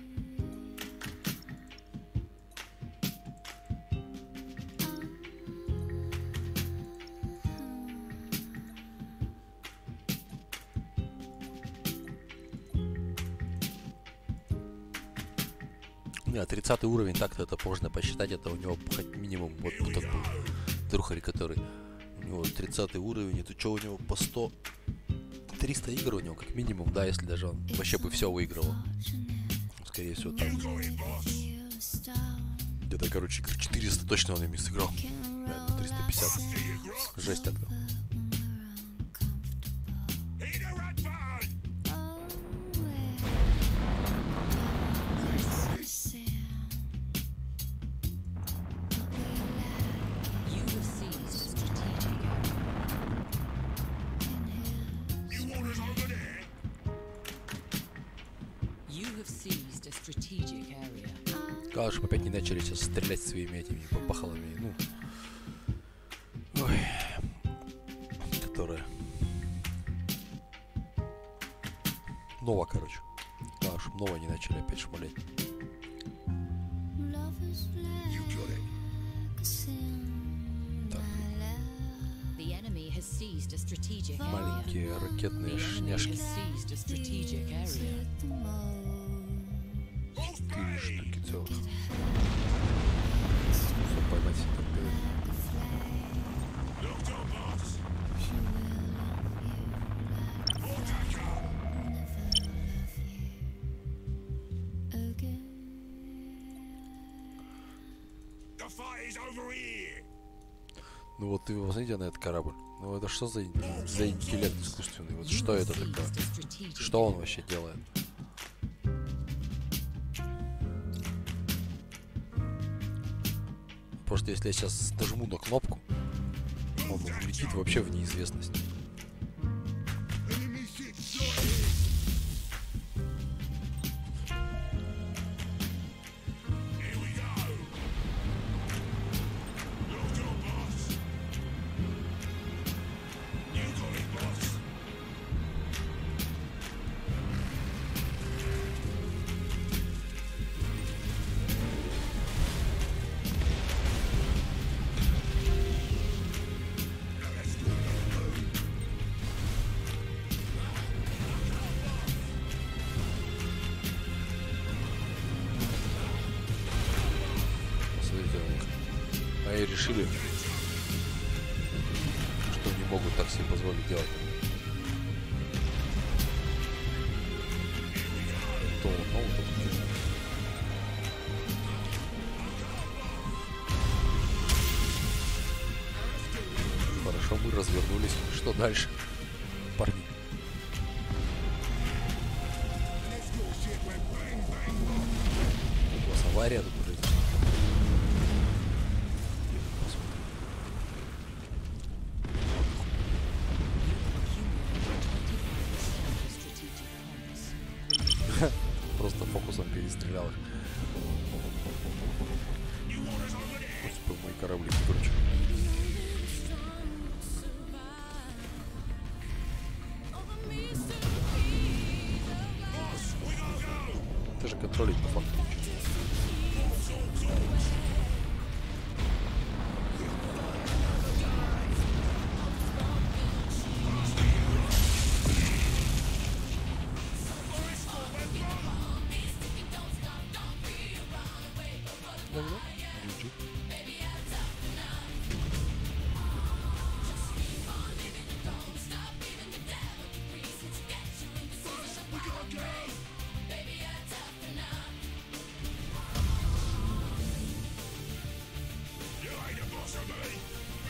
Speaker 3: Не, 30 уровень, так-то это можно посчитать, это у него хоть минимум, вот тот был Трухари, который, у него 30 уровень, это что у него по 100, 300 игр у него как минимум, да, если даже он вообще бы все выигрывал. Скорее всего там где-то, короче, игр 400 точно он ими сыграл. Реально, 350. Жесть тогда.
Speaker 2: Hit the red button!
Speaker 1: You have seized a strategic area.
Speaker 2: You want us over there?
Speaker 1: You have seized a strategic area.
Speaker 3: Главное, чтобы опять не начали сейчас стрелять своими этими бахалами, ну. Ой. Которая. Нова, короче. Главное, чтобы Нова не начали опять шмалять.
Speaker 2: You got it.
Speaker 1: The enemy has seized a strategic area.
Speaker 3: Маленькие
Speaker 1: The
Speaker 3: ракетные
Speaker 1: enemy
Speaker 3: шняшки.
Speaker 1: has seized a strategic area.
Speaker 2: False
Speaker 3: 4
Speaker 2: blade!
Speaker 3: штуки целых. Чтобы поймать их там бегать.
Speaker 2: Locked on, boss! Attacker! The fight is over here!
Speaker 3: Ну вот вы посмотрите на этот корабль. Ну это что за интеллект искусственный? Вот что это такое?
Speaker 1: Seized a strategic
Speaker 3: Что он вообще делает? Просто если я сейчас нажму на кнопку, он улетит вообще в неизвестность.
Speaker 2: Enemy ship sighted! Here we go! Locked on, boss! You got it, boss! Now let's go.
Speaker 3: Посмотрите на них. А и решили, что не могут так себе позволить делать. То, ну, вот это. Хорошо, мы развернулись. Что дальше, парни? У вас авария тут произошла. Посмотрим. Просто фокусом перестрелял их. Господи, мои корабли, короче. Это же контролить по факту.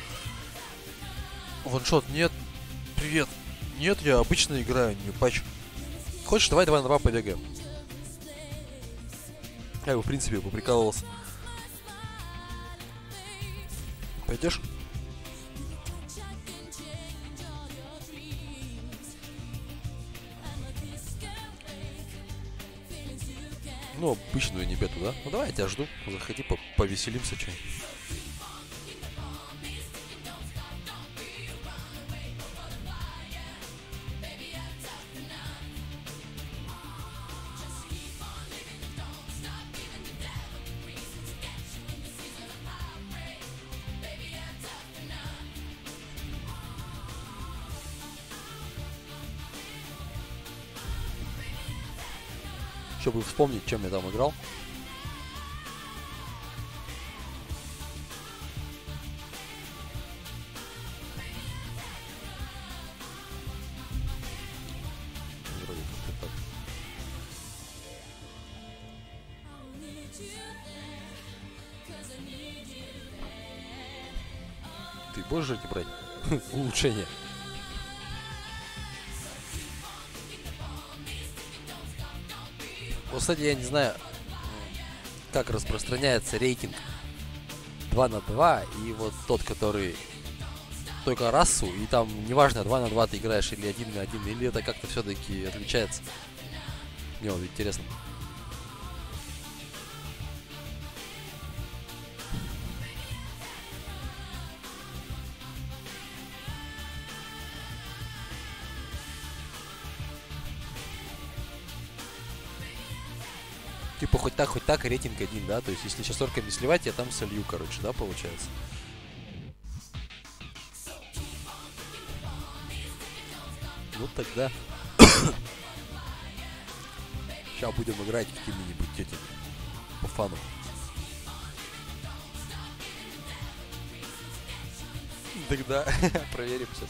Speaker 3: Ваншот, нет. Привет. Нет, я обычно играю, не патч. Хочешь, давай 2 на 2 побегаем. Я его, в принципе, поприкалывался. Пойдешь? Ну, обычную небету, да? Ну, давай, я тебя жду. Заходи, повеселимся, что. Чтобы вспомнить, чем я там играл. Вроде как-то так. Ты будешь эти брать? Улучшение. Вот, кстати, я не знаю, как распространяется рейтинг 2 на 2 и вот тот, который только расу, и там неважно, 2 на 2 ты играешь или 1 на 1, или это как-то все-таки отличается. Мне вот интересно. Типа хоть так, рейтинг 1, да? То есть если сейчас орками сливать, я там солью, короче, да, получается? Ну тогда. Сейчас будем играть какими-нибудь этими по фану. Тогда проверим сейчас.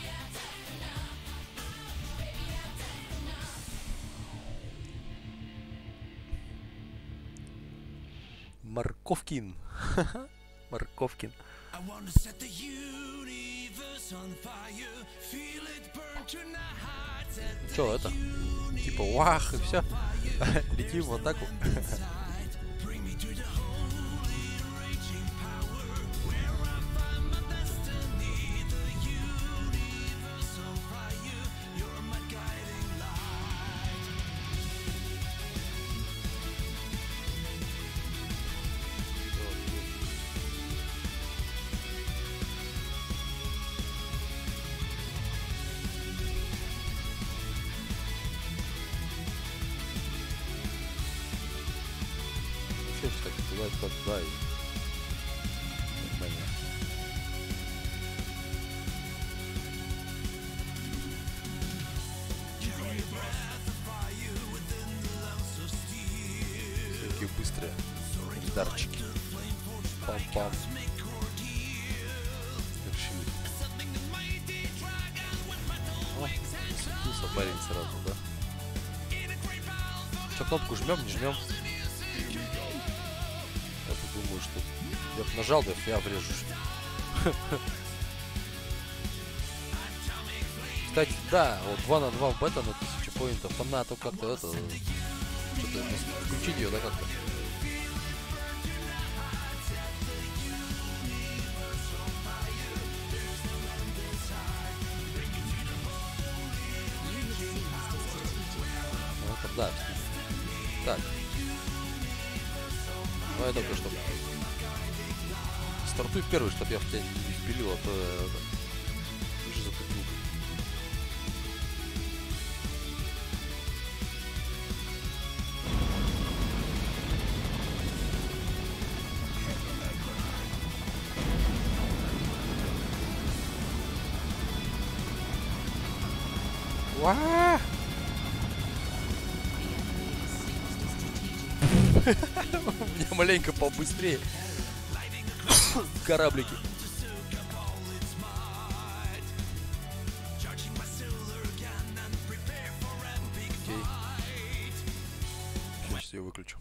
Speaker 3: Морковкин. Морковкин. Чё это? Типа вах и все. Летим в атаку. Так, туда и нормально. Такие быстрые ударчики. Пам-пам. Решили. О, засветился парень сразу, да? Что, кнопку жмем, не жмем? Я думаю, что я бы нажал, да я врежу. Кстати, да, вот 2 на 2 в бета на 1000 поинтов. Там надо как-то это... Что-то включить ее, да, как-то. Ну, там, да. Так. Ну, я только что стартуй первый, чтобы я в тебя не впилил, а то это... Вижу за тут. Уа! У меня маленько побыстрее. Кораблики. Окей. Сейчас я выключу.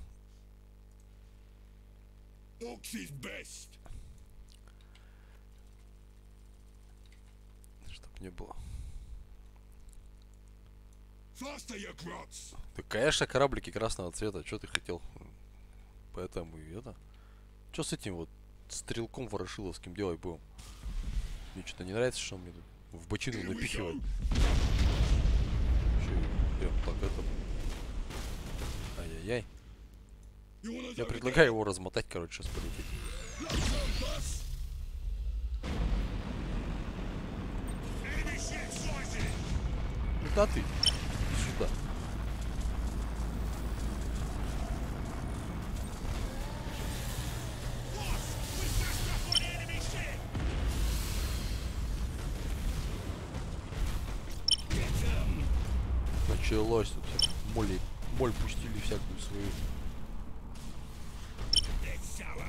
Speaker 3: Чтоб не было.
Speaker 2: Faster, you grots!
Speaker 3: Да, конечно, кораблики красного цвета. Что ты хотел? Поэтому и это. Что с этим вот стрелком ворошиловским делать будем? Мне что-то не нравится, что он мне тут в бочину
Speaker 2: Here we
Speaker 3: напихивает.
Speaker 2: go!
Speaker 3: Че, прям так это. Ай-яй-яй.
Speaker 2: You wanna
Speaker 3: Я
Speaker 2: do
Speaker 3: предлагаю его размотать, короче, сейчас полететь.
Speaker 2: bus? Enemy ship sighted!
Speaker 3: Куда ты? Иди сюда.
Speaker 2: Boss, we've dashed up on the enemy ship! Get them!
Speaker 3: Началось тут всякую моль пустили всякую свою.
Speaker 2: Let's sour!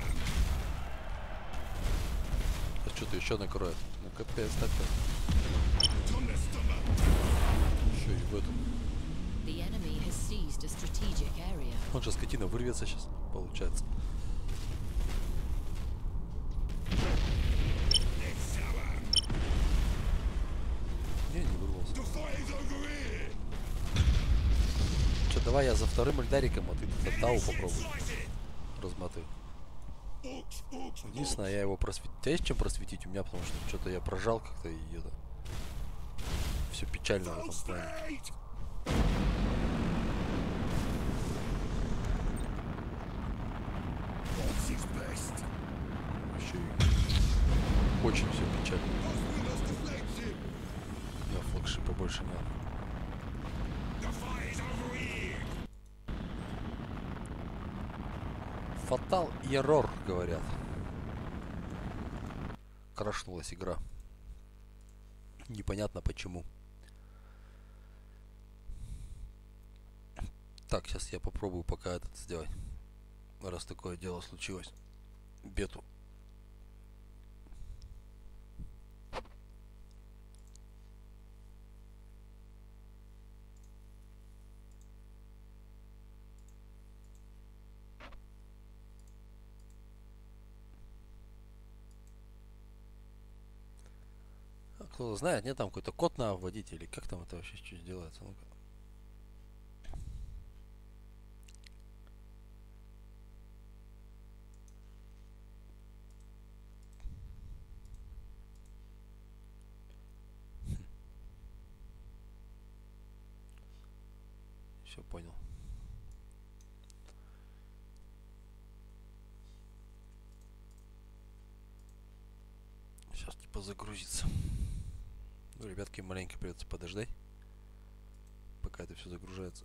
Speaker 3: А что-то еще накроет. Ну капец, так-то.
Speaker 2: On the stomach!
Speaker 3: Еще и в этом.
Speaker 1: The enemy has seized a strategic area.
Speaker 3: Он же скотина вырвется сейчас, получается.
Speaker 2: Let's sour!
Speaker 3: Не вырвался.
Speaker 2: The fight is over here!
Speaker 3: Че, давай я за вторым эльдариком, а ты тут
Speaker 2: Enemy
Speaker 3: Тау
Speaker 2: ship
Speaker 3: попробуй.
Speaker 2: sighted!
Speaker 3: Размотай.
Speaker 2: Orcs, orcs,
Speaker 3: Единственное,
Speaker 2: orcs!
Speaker 3: я его просветить. У тебя есть чем просветить у меня, потому что что-то я прожал как-то и это. Все печально в
Speaker 2: Full
Speaker 3: этом плане.
Speaker 2: speed! Orcs is best!
Speaker 3: Еще и очень все печально.
Speaker 2: Boss, we lost the flagship!
Speaker 3: У меня флагшипа больше нет.
Speaker 2: The fight is over here!
Speaker 3: Фатал Ерор, говорят. Крашнулась игра. Непонятно почему. Так, сейчас я попробую пока этот сделать. Раз такое дело случилось. Бету. А кто знает, нет, там какой-то код надо вводить, или как там это вообще что делается? Ну-ка. Все понял. Сейчас типа загрузится. Ну, ребятки, маленько придется подождать, пока это все загружается.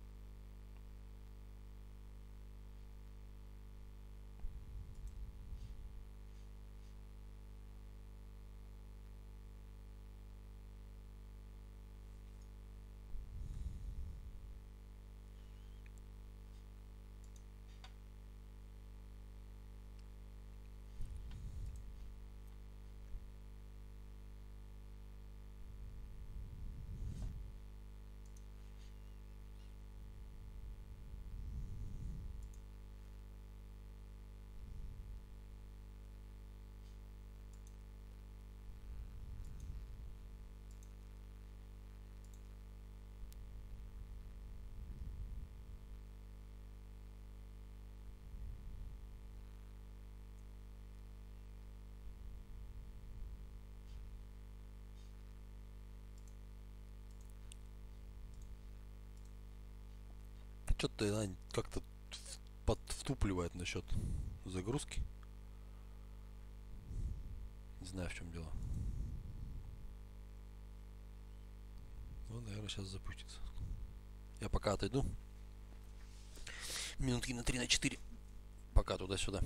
Speaker 3: Что-то она как-то втупливает насчет загрузки. Не знаю, в чем дело. Ну, наверное, сейчас запустится. Я пока отойду. Минутки на 3 на 4. Пока туда-сюда.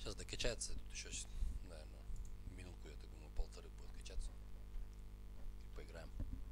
Speaker 3: Сейчас докачается, тут еще, наверное, минутку, я так думаю, полторы будет качаться. И поиграем.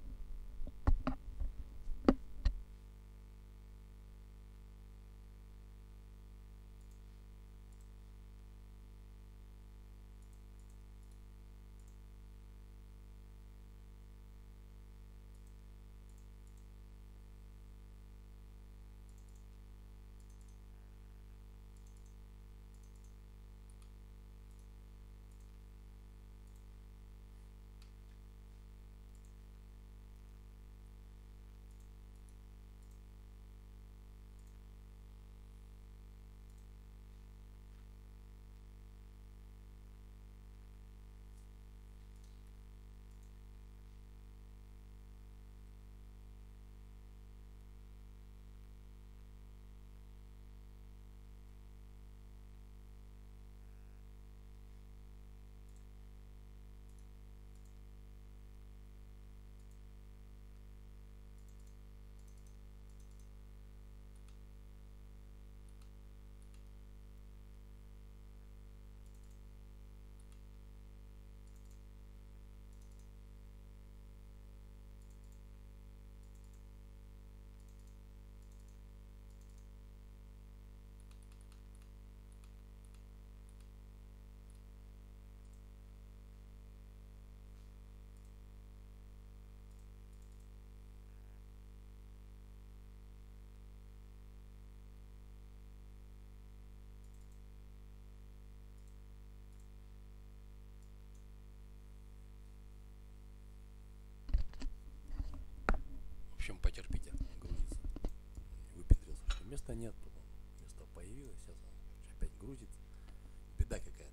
Speaker 3: В общем, потерпите, грузится. Выпендрился, что места нет, потом место появилось, сейчас он опять грузится. Беда какая-то.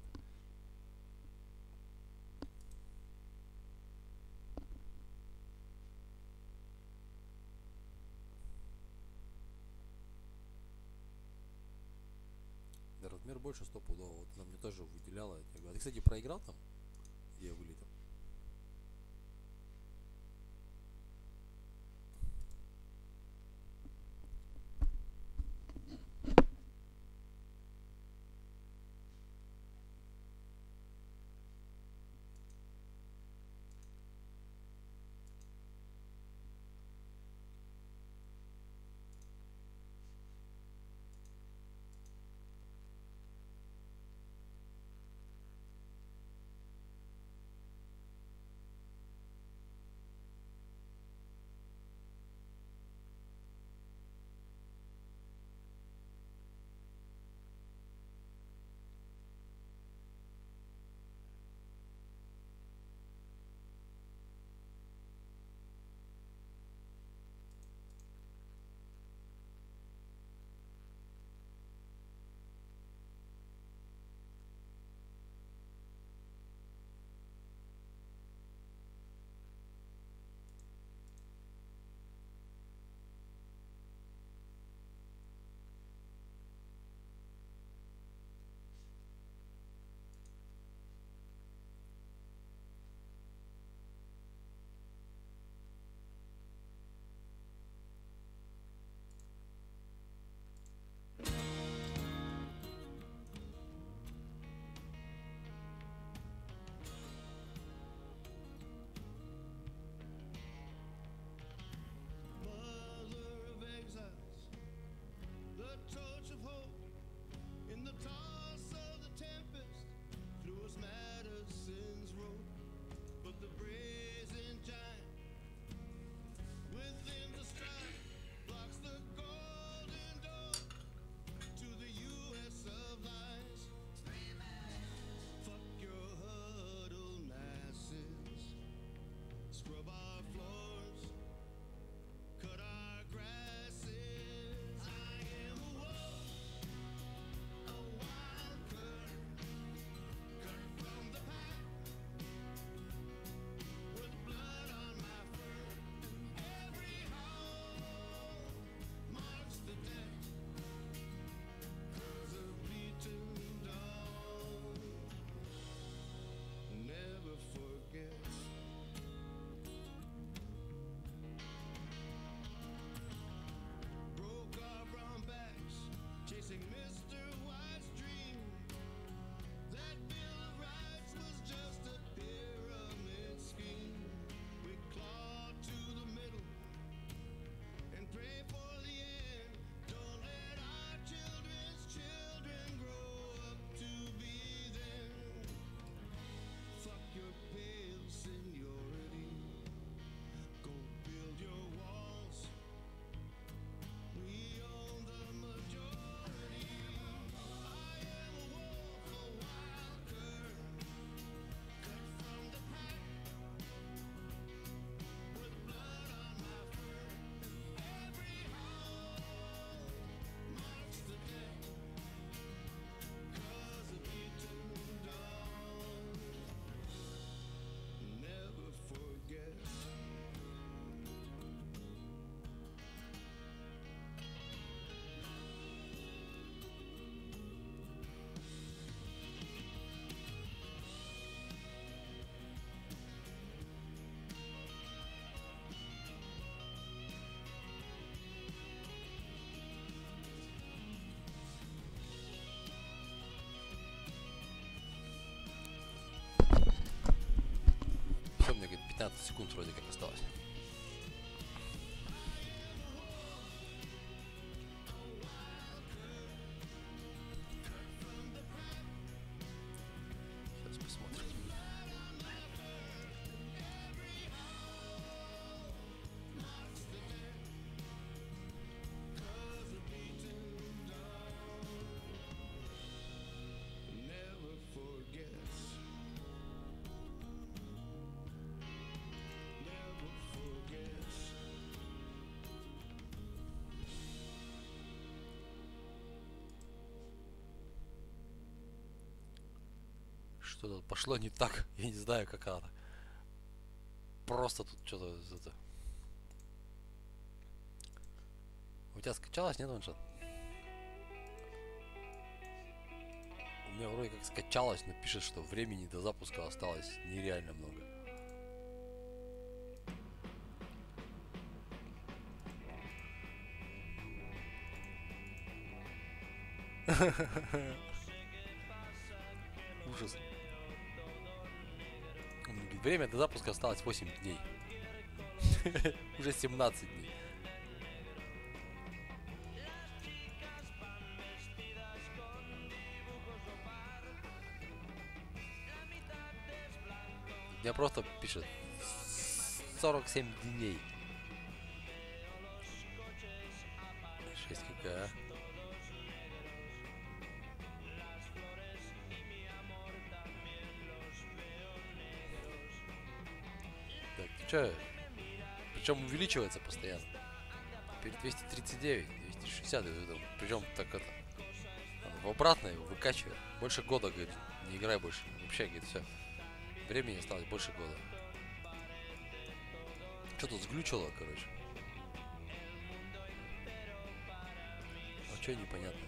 Speaker 3: Да, размер больше стопудово. Вот она мне тоже выделяла. Я говорю, а ты, кстати, проиграл там, где я вылетел? 15 секунд вроде как осталось. Сейчас посмотрим. Что-то пошло не так. Я не знаю, как это. Просто тут что-то это. У тебя скачалось, нет, ваншот? У меня вроде как скачалось, но пишет, что времени до запуска осталось нереально много. Ужас. Время до запуска осталось 8 дней. Уже 17 дней. Я просто пишет 47 дней. 6 какая. Так, че? Причем увеличивается постоянно. Теперь 239, 260. Причем так это. В обратное его выкачивает. Больше года, говорит, не играй больше. Вообще, говорит, все. Времени осталось больше года. Что тут сглючило, короче? А что непонятно?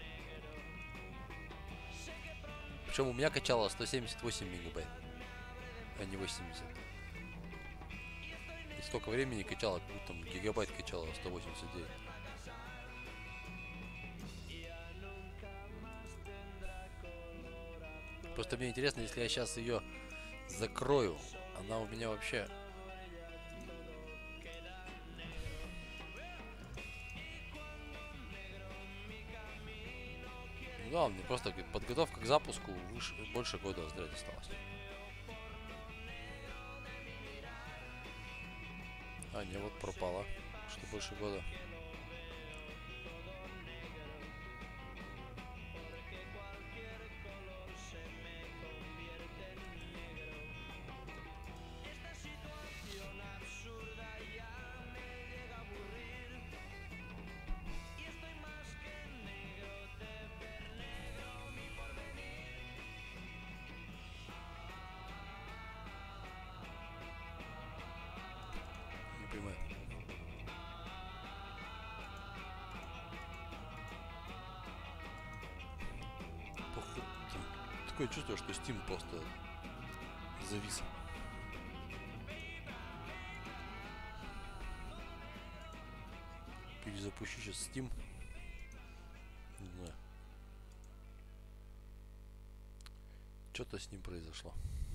Speaker 3: Причем у меня качало 178 мегабайт, а не 80. И столько времени качало, как будто гигабайт качало 189. Просто мне интересно, если я сейчас ее закрою, она у меня вообще... Ну да, мне просто подготовка к запуску больше года зря осталось. А, не, вот пропала, что больше года. Не понимаю. Такое чувство, что Steam просто завис. Перезапущу сейчас Steam. Не знаю. Что-то с ним произошло.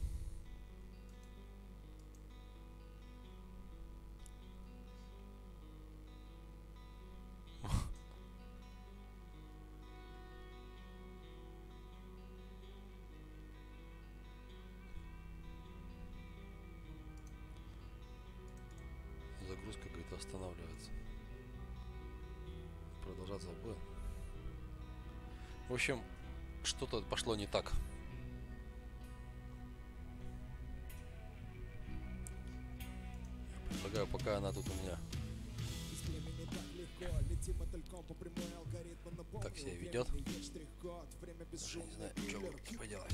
Speaker 3: Загрузка как-то останавливается. Продолжаться будет. В общем, что-то пошло не так. Предлагаю, пока она тут у меня так себя ведет. Даже не знаю, что поделать.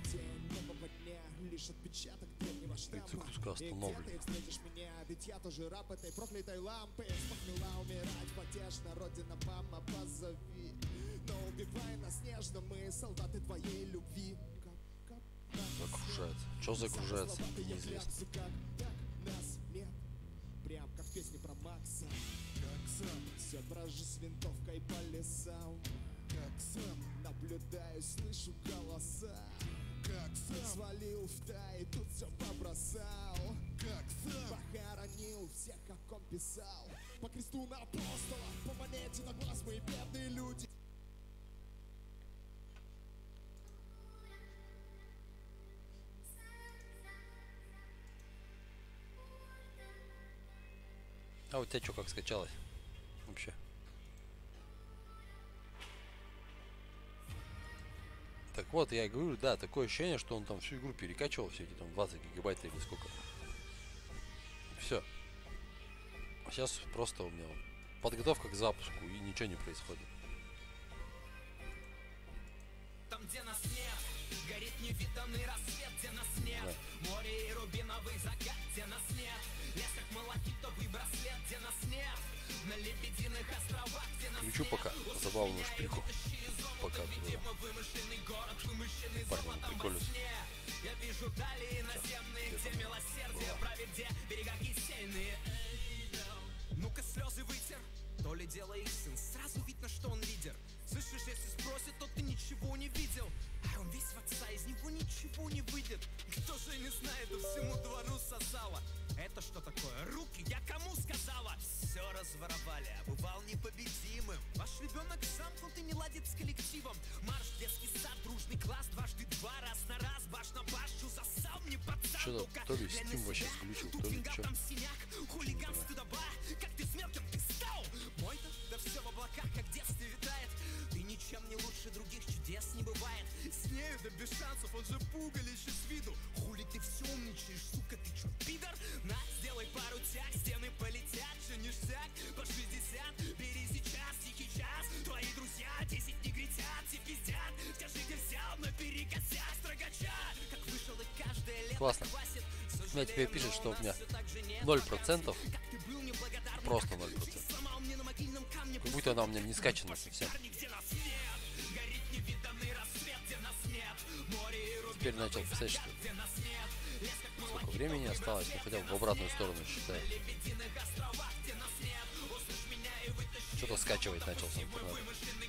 Speaker 3: Загрузка остановлена.
Speaker 5: Ведь я тоже раб этой проклятой лампы. Смогла умирать потешно, родина, мама, позови. Но убивай нас нежно, мы солдаты твоей любви.
Speaker 3: Загружается. Что загружается? Неизвестно.
Speaker 5: Так нас нет, прям как в песне про Макса. Как сам, все дрожу с винтовкой по лесам. Как сам, наблюдаю, слышу голоса. Свалил в Тай, тут все побросал. Похоронил всех, как он писал. По кресту на апостола, по монете на глаз, мы бедные люди.
Speaker 3: А у тебя что, как скачалось? Вообще. Так вот, я и говорю, да, такое ощущение, что он там всю игру перекачивал, все эти там 20 гигабайт или сколько. Все. А сейчас просто у меня подготовка к запуску, и ничего не происходит.
Speaker 6: Там, где нас нет, горит невиданный рассвет, где нас нет.
Speaker 3: Да.
Speaker 6: Море и рубиновый закат, где нас нет. Лес как малахитовый браслет, где нас нет. На лебединых островах, где нас
Speaker 3: Включу
Speaker 6: нет.
Speaker 3: пока забавную шпильку. Пока парни прикольно.
Speaker 6: Я вижу дали наземные, где милосердие правит, где берега кисельные. Ну-ка слезы вытер, то ли дело их сын. Сразу видно, что он лидер. Слышишь, если спросит, то ты ничего не видел. А он весь в отца, из него ничего не выйдет. Кто же не знает, да всему двору сосала. Это что такое? Руки, я кому сказала? Все разворовали, а бывал непобедимым. Ваш ребенок замкнут и не ладит с коллективом. Марш, детский сад, дружный класс, дважды два, раз на раз, баш на башу, засал мне пацан.
Speaker 3: Что-то то ли Steam вообще сглючил, то ли что.
Speaker 6: Там синяк, хулиганство доба. Как ты с мелким ты стал? Мой-то, да все в облаках, как в детстве витает. Ты ничем не лучше других, чудес не бывает. С нею, да без шансов, он же пугалище с виду. Хули ты все умничаешь, сука, ты чё, пидор? На, сделай пару тяг, стены полетят, же ништяк. По 60, бери сейчас, тихий час. Твои друзья 10 негритят, все пиздят. Скажи, где взял, наперекосяк строгача. Как вышел и каждое лето
Speaker 3: Классно.
Speaker 6: квасит.
Speaker 3: Меня теперь пишет, что у меня 0%. Просто 0%. Как будто она у меня не скачана совсем. Теперь начал писать, что сколько времени осталось, но хотя бы в обратную сторону считаю. Что-то скачивать начал с интернета.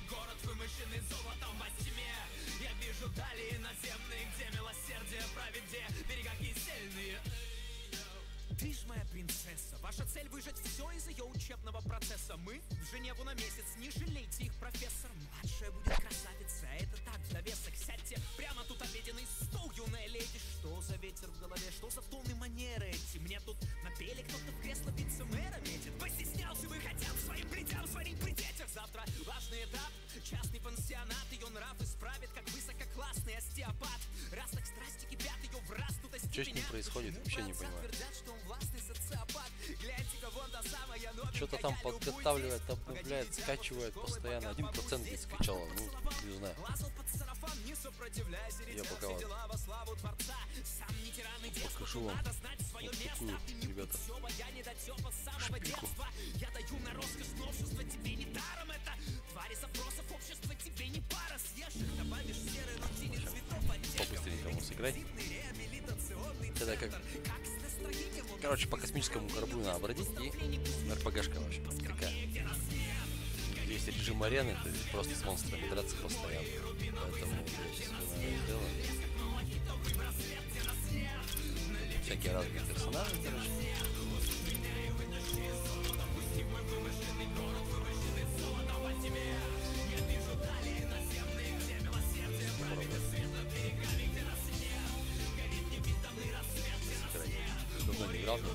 Speaker 3: Ты ж моя принцесса, ваша цель выжать все из ее учебного процесса. Мы в Женеву на месяц, не жалейте их, профессор. Младшая будет красавица, это так, в довесок. Сядьте прямо тут обеденный стол, юная леди. Что за ветер в голове, что за тон и манеры эти? Мне тут напели, кто-то в кресло вице-мэра метит. Постеснялся выходя своим придям, сварить при детях. Завтра важный этап, частный пансионат. Ее нрав исправит, как высококлассный остеопат. Раз так страсти кипят, ее в раз тут остепенят. Что с ним происходит, вообще не понимаю. Что-то там подготавливает, обновляет, скачивает постоянно. 1% где скачала, ну, не знаю. Я пока вот покажу вам вот такую, ребята, шпильку. По-быстренькому сыграть. Это как... Короче, по космическому кораблю надо бродить, и РПГшка вообще такая. Есть режим арены, то есть просто с монстрами драться постоянно. Поэтому дело. Всякие разные персонажи, короче. Давно не играл, но...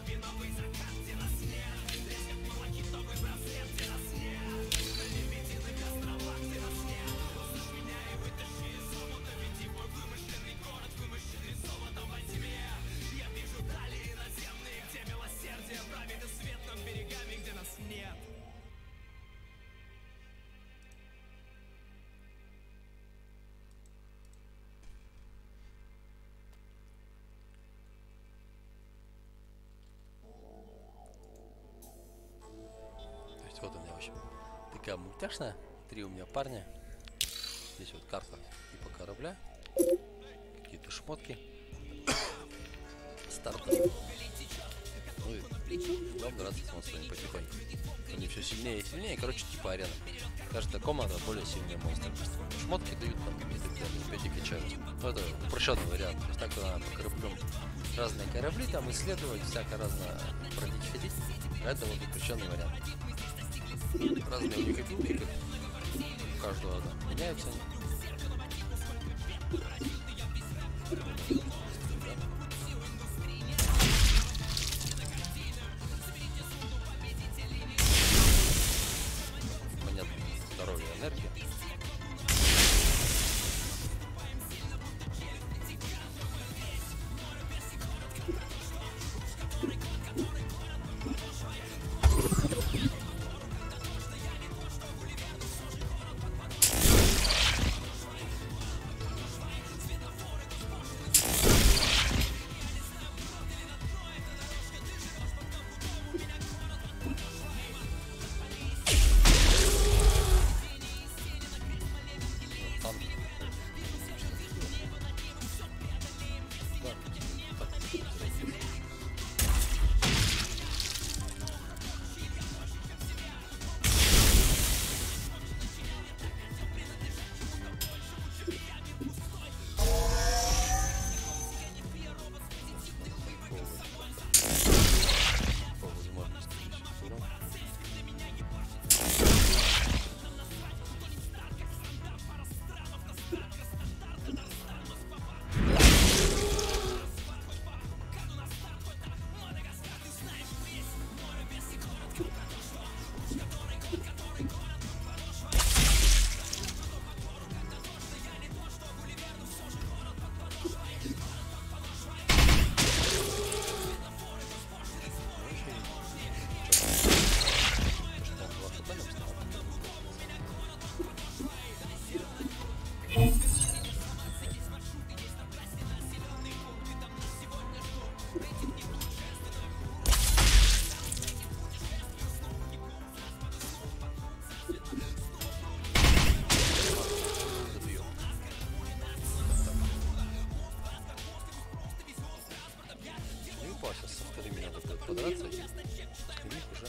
Speaker 3: Вот у меня, в общем, такая мультяшная. 3 у меня парня. Здесь вот карта типа корабля. Какие-то шмотки. Старт. Ну Ну и главное драться с монстрами потихоньку. Они все сильнее и сильнее. Короче, типа арена. Каждая комната более сильнее монстра. Шмотки дают там и так далее. Опять и качаются. Ну это упрощенный вариант. То есть так надо по кораблям разные корабли там исследовать, всякое разное бродить, ходить. А это вот упрощенный вариант. Разные у них обилки, как у каждого да, меняются они. Понятно, здоровье, энергия. Подраться и скрипик уже,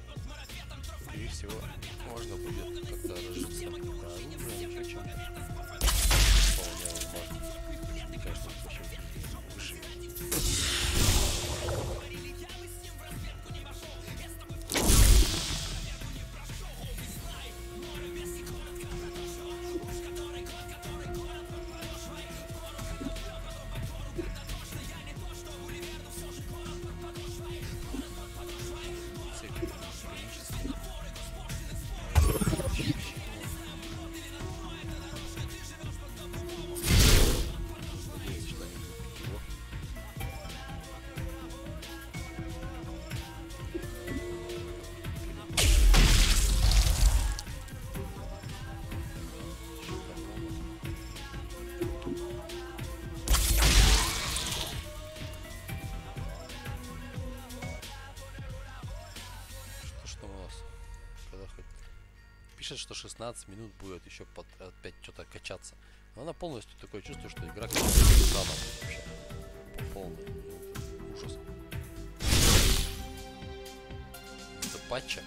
Speaker 3: скорее всего, можно будет как-то разжиться оружием, еще чем-то. Вполне возможно. Конечно, вообще выше. Пишет, что 16 минут будет еще опять что-то качаться. Но она полностью такое чувство, что игра как заново вообще. По полной. Ужас. Из-за патча.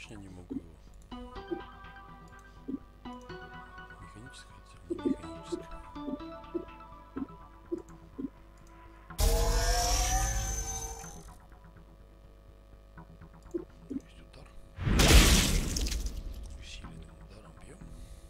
Speaker 3: точно не могу его. Механическая цель, не механическая. Есть удар. Усиленным ударом бьем.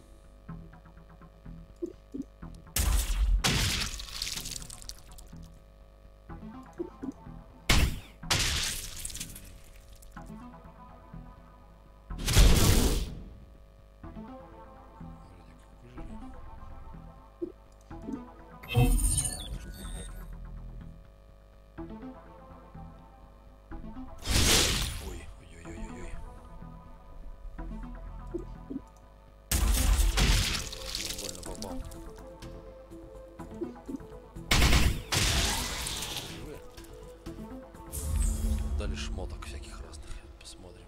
Speaker 3: Ой-ой-ой-ой-ой. Больно попал. Живые. Дали шмоток всяких разных. Посмотрим.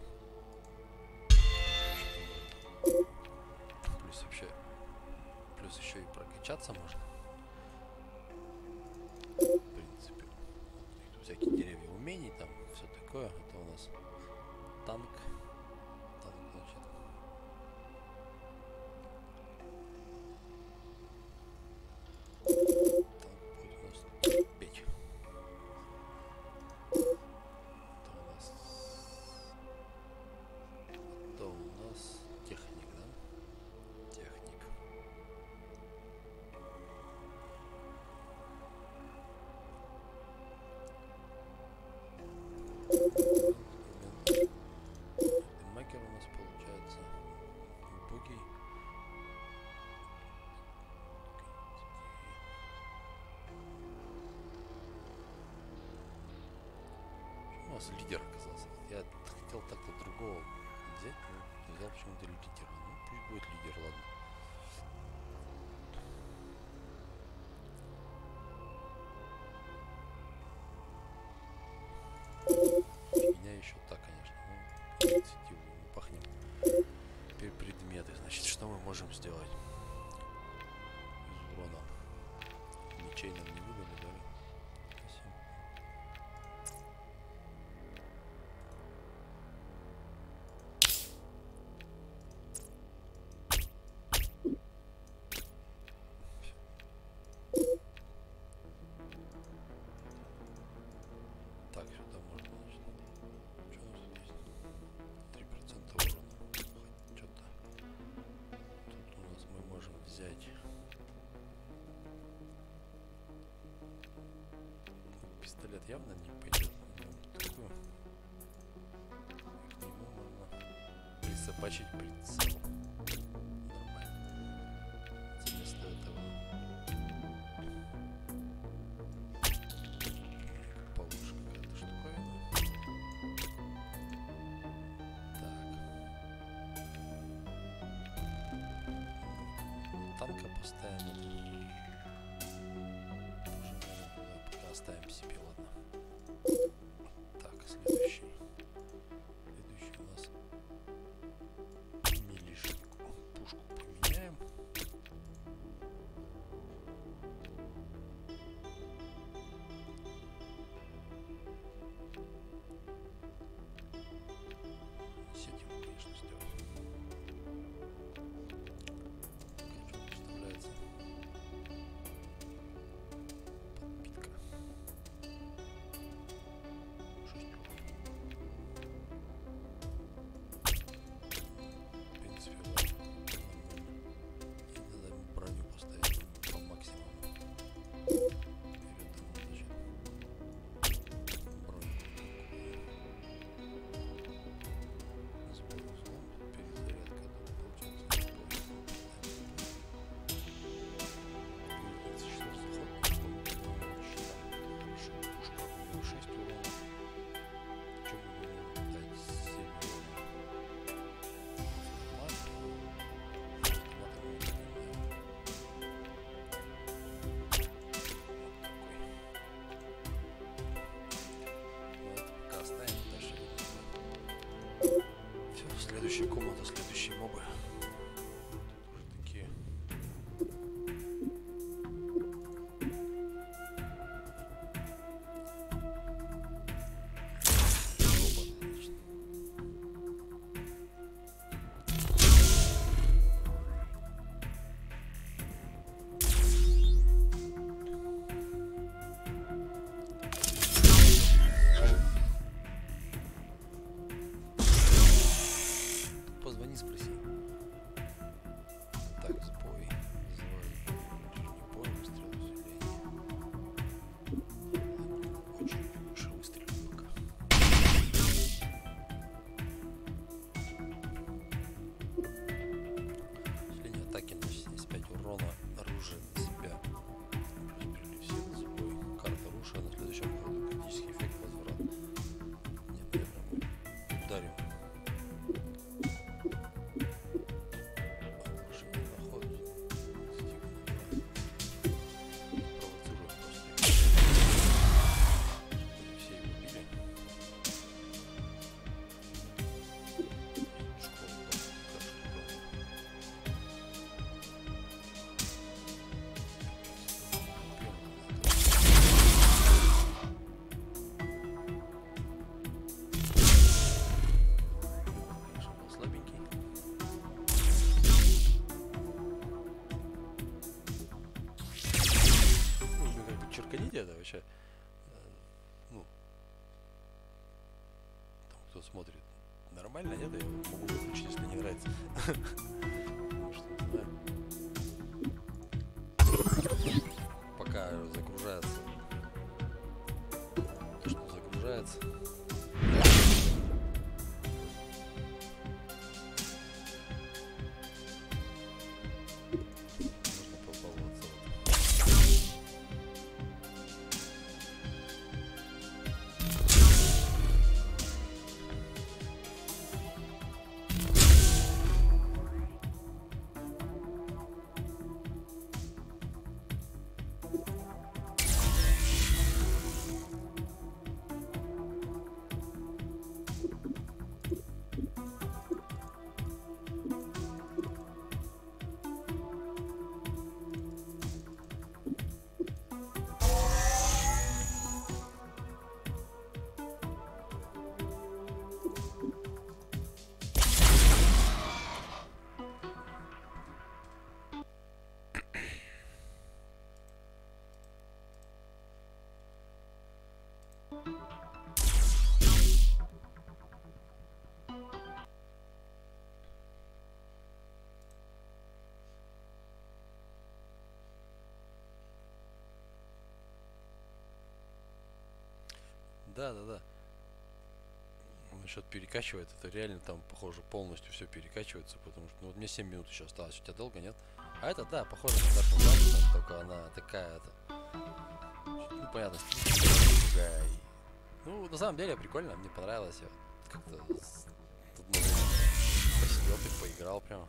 Speaker 3: Плюс еще и прокачаться можно. В принципе. Тут всякие деревья умений, там все такое. Это у нас танк. Танк, значит. Танк будет у нас печь. Это у нас техник, да? Техник. Демакер у нас получается. Буги. У нас лидер оказался. Я хотел так-то другого взять, но взял почему-то лидера. Ну, пусть будет лидер, ладно. Меня еще так, конечно. Ну, инициативу не пахнем. Теперь предметы. Значит, что мы можем сделать? Из урона. Мечей нам не выдали, да? Спасибо. Так, сюда можно, значит. Что у нас тут есть? 3% урона. Что-то. Тут у нас мы можем взять. Пистолет явно не пойдет. Такую. К нему можно присобачить прицел. Нормально. Вместо этого получше какая-то штуковина. Так. Танка поставим. Уже, наверное, пока оставим себе, ладно. Так, следующий. Следующий у нас милишнику. Пушку поменяем. С этим, конечно, сделаем. Как представляется подпитка. 6 в принципе, ладно. И надо броню поставить по максимуму. Вперед там, значит, броню. Сбор узлом, перезарядка тут получается. Что заход, хорошо, пушка у него 6 урона. Чем мы можем дать 7 урона? Автомат. Автоматом мы не понимаем. Вот такой. Ну это пока оставим, дальше видно. Все, следующая комната, следующие мобы. Тут уже такие. Робот, значит. это вообще, ну, там, кто смотрит, нормально, нет? Я могу выключить, если не нравится. Потому что, не знаю. Пока загружается то, что загружается. Можно побаловаться. Да. Насчет перекачивает, это реально там, похоже, полностью все перекачивается, потому что, ну, вот мне 7 минут еще осталось, у тебя долго, нет? А это, да, похоже на Dark Souls, только она такая, это, ну, понятно, другая. Ну, на самом деле, прикольно, мне понравилось, я как-то тут посидел, ты поиграл прямо.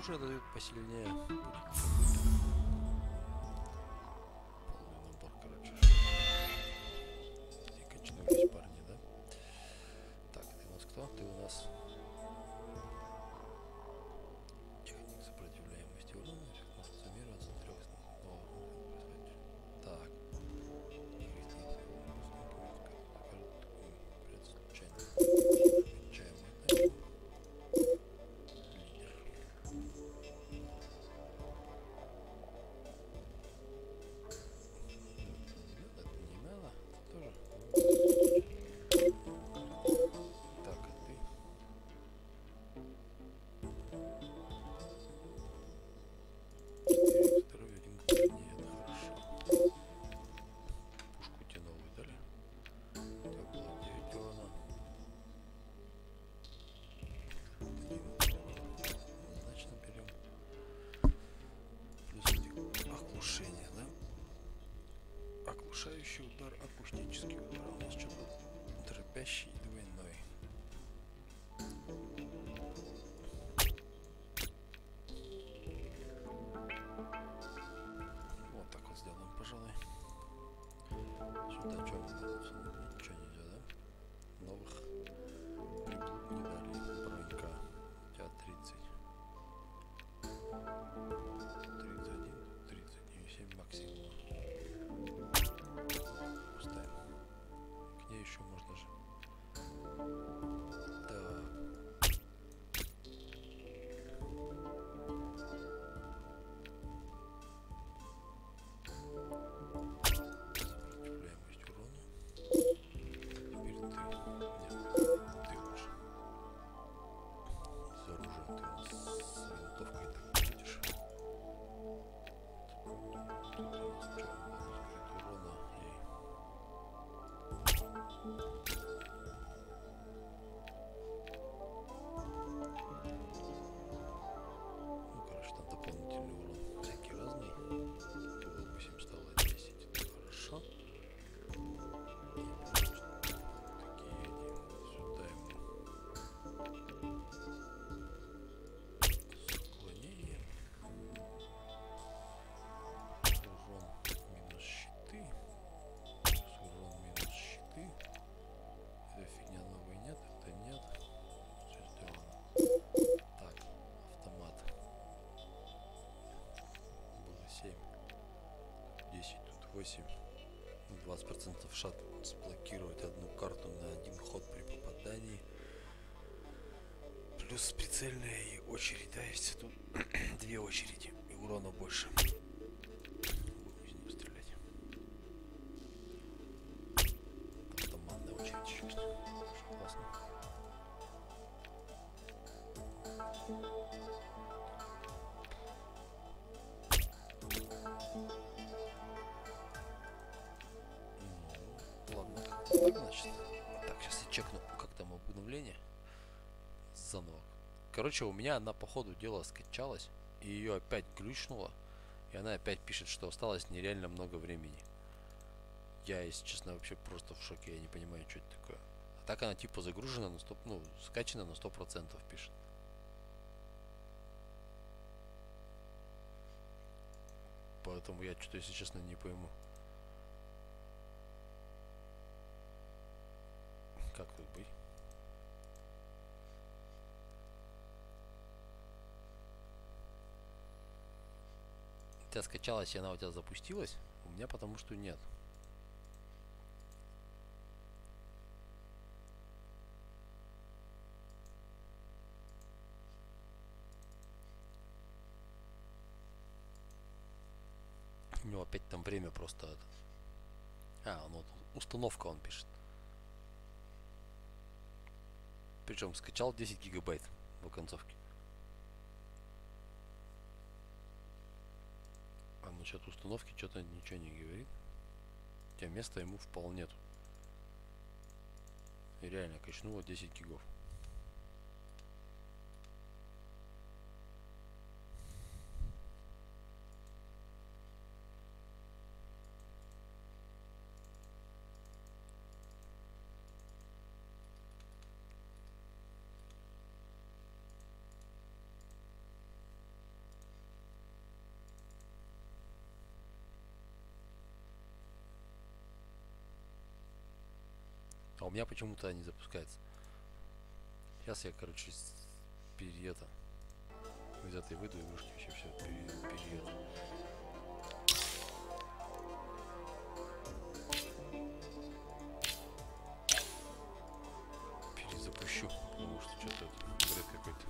Speaker 3: оружие дают посильнее. Будет полный набор, короче. И качнулись парни, да? Так, ты у нас кто? Ты у нас техник сопротивляемости урона. Эффект может суммироваться от 3 Так. Оглушающий удар, акустический удар. У нас что-то дробящий двойной. Вот так вот сделаем, пожалуй. Сюда что мы ничего нельзя, да? Новых приблуд не дали. Бронька. У тебя 30. 31, 37 максимум. Ставим. К ней еще можно же. Так. Сопротивляемость урона. Теперь ты. Нет, ты лучше. С оружием ты у нас с винтовкой так будешь. Тут у нас что? Урона ей. Ну, короче, там дополнительный урон всякий разный. Было 8, стало 10. Это хорошо. И плюс такие эти. Сюда ему склонение. Урон минус щиты. Урон минус щиты. Это фигня новая нет, это нет. Все сделано. Так, автомат. Было 7. 10, тут 8. 20% шанс сблокировать одну карту на один ход при попадании. Плюс прицельная и очередь. Да, есть тут 2 очереди. И урона больше. Будем из нее стрелять. Автоматная очередь еще есть. Классно. Ладно, так, значит. Так, сейчас я чекну, как там обновление. Заново. Короче, у меня она по ходу дела скачалась, и ее опять глючнуло, и она опять пишет, что осталось нереально много времени. Я, если честно, вообще просто в шоке, я не понимаю, что это такое. А так она типа загружена на 100, ну, скачана на 100% пишет. Поэтому я что-то, если честно, не пойму. Как тут быть? У тебя скачалась, и она у тебя запустилась? У меня потому что нет. У него опять там время просто... вот установка он пишет. Причем скачал 10 гигабайт в оконцовке. А насчет установки что-то ничего не говорит. Хотя места ему вполне тут. И реально качнуло 10 гигов. А у меня почему-то не запускается. Сейчас я, короче, из этой выйду игрушки, вообще все перейдет. Перезапущу, потому что что-то это бред какой-то.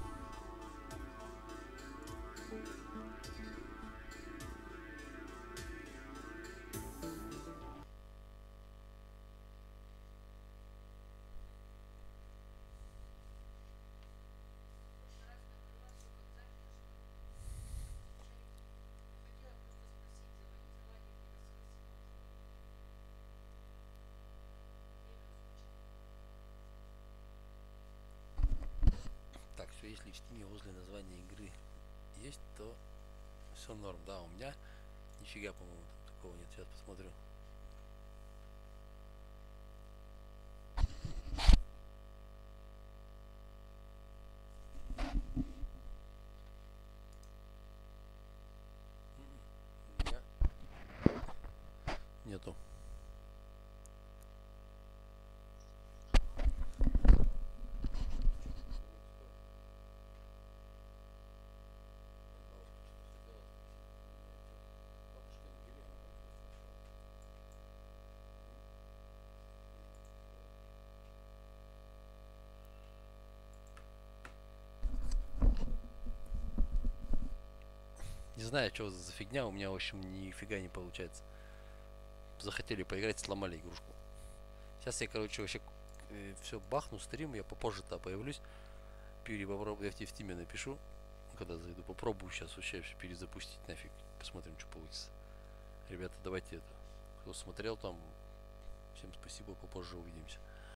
Speaker 3: Так, все, если в стиме возле названия игры есть, то все норм. Да, у меня нифига, по-моему, там такого нет. Сейчас посмотрю. У меня нету. Не знаю, что за фигня, у меня, в общем, нифига не получается. Захотели поиграть, сломали игрушку. Сейчас я, короче, вообще все бахну, стрим, я попозже-то появлюсь. Попробую, я в стиме напишу, когда зайду, попробую сейчас вообще перезапустить нафиг. Посмотрим, что получится. Ребята, давайте это. Кто смотрел там, всем спасибо, попозже увидимся.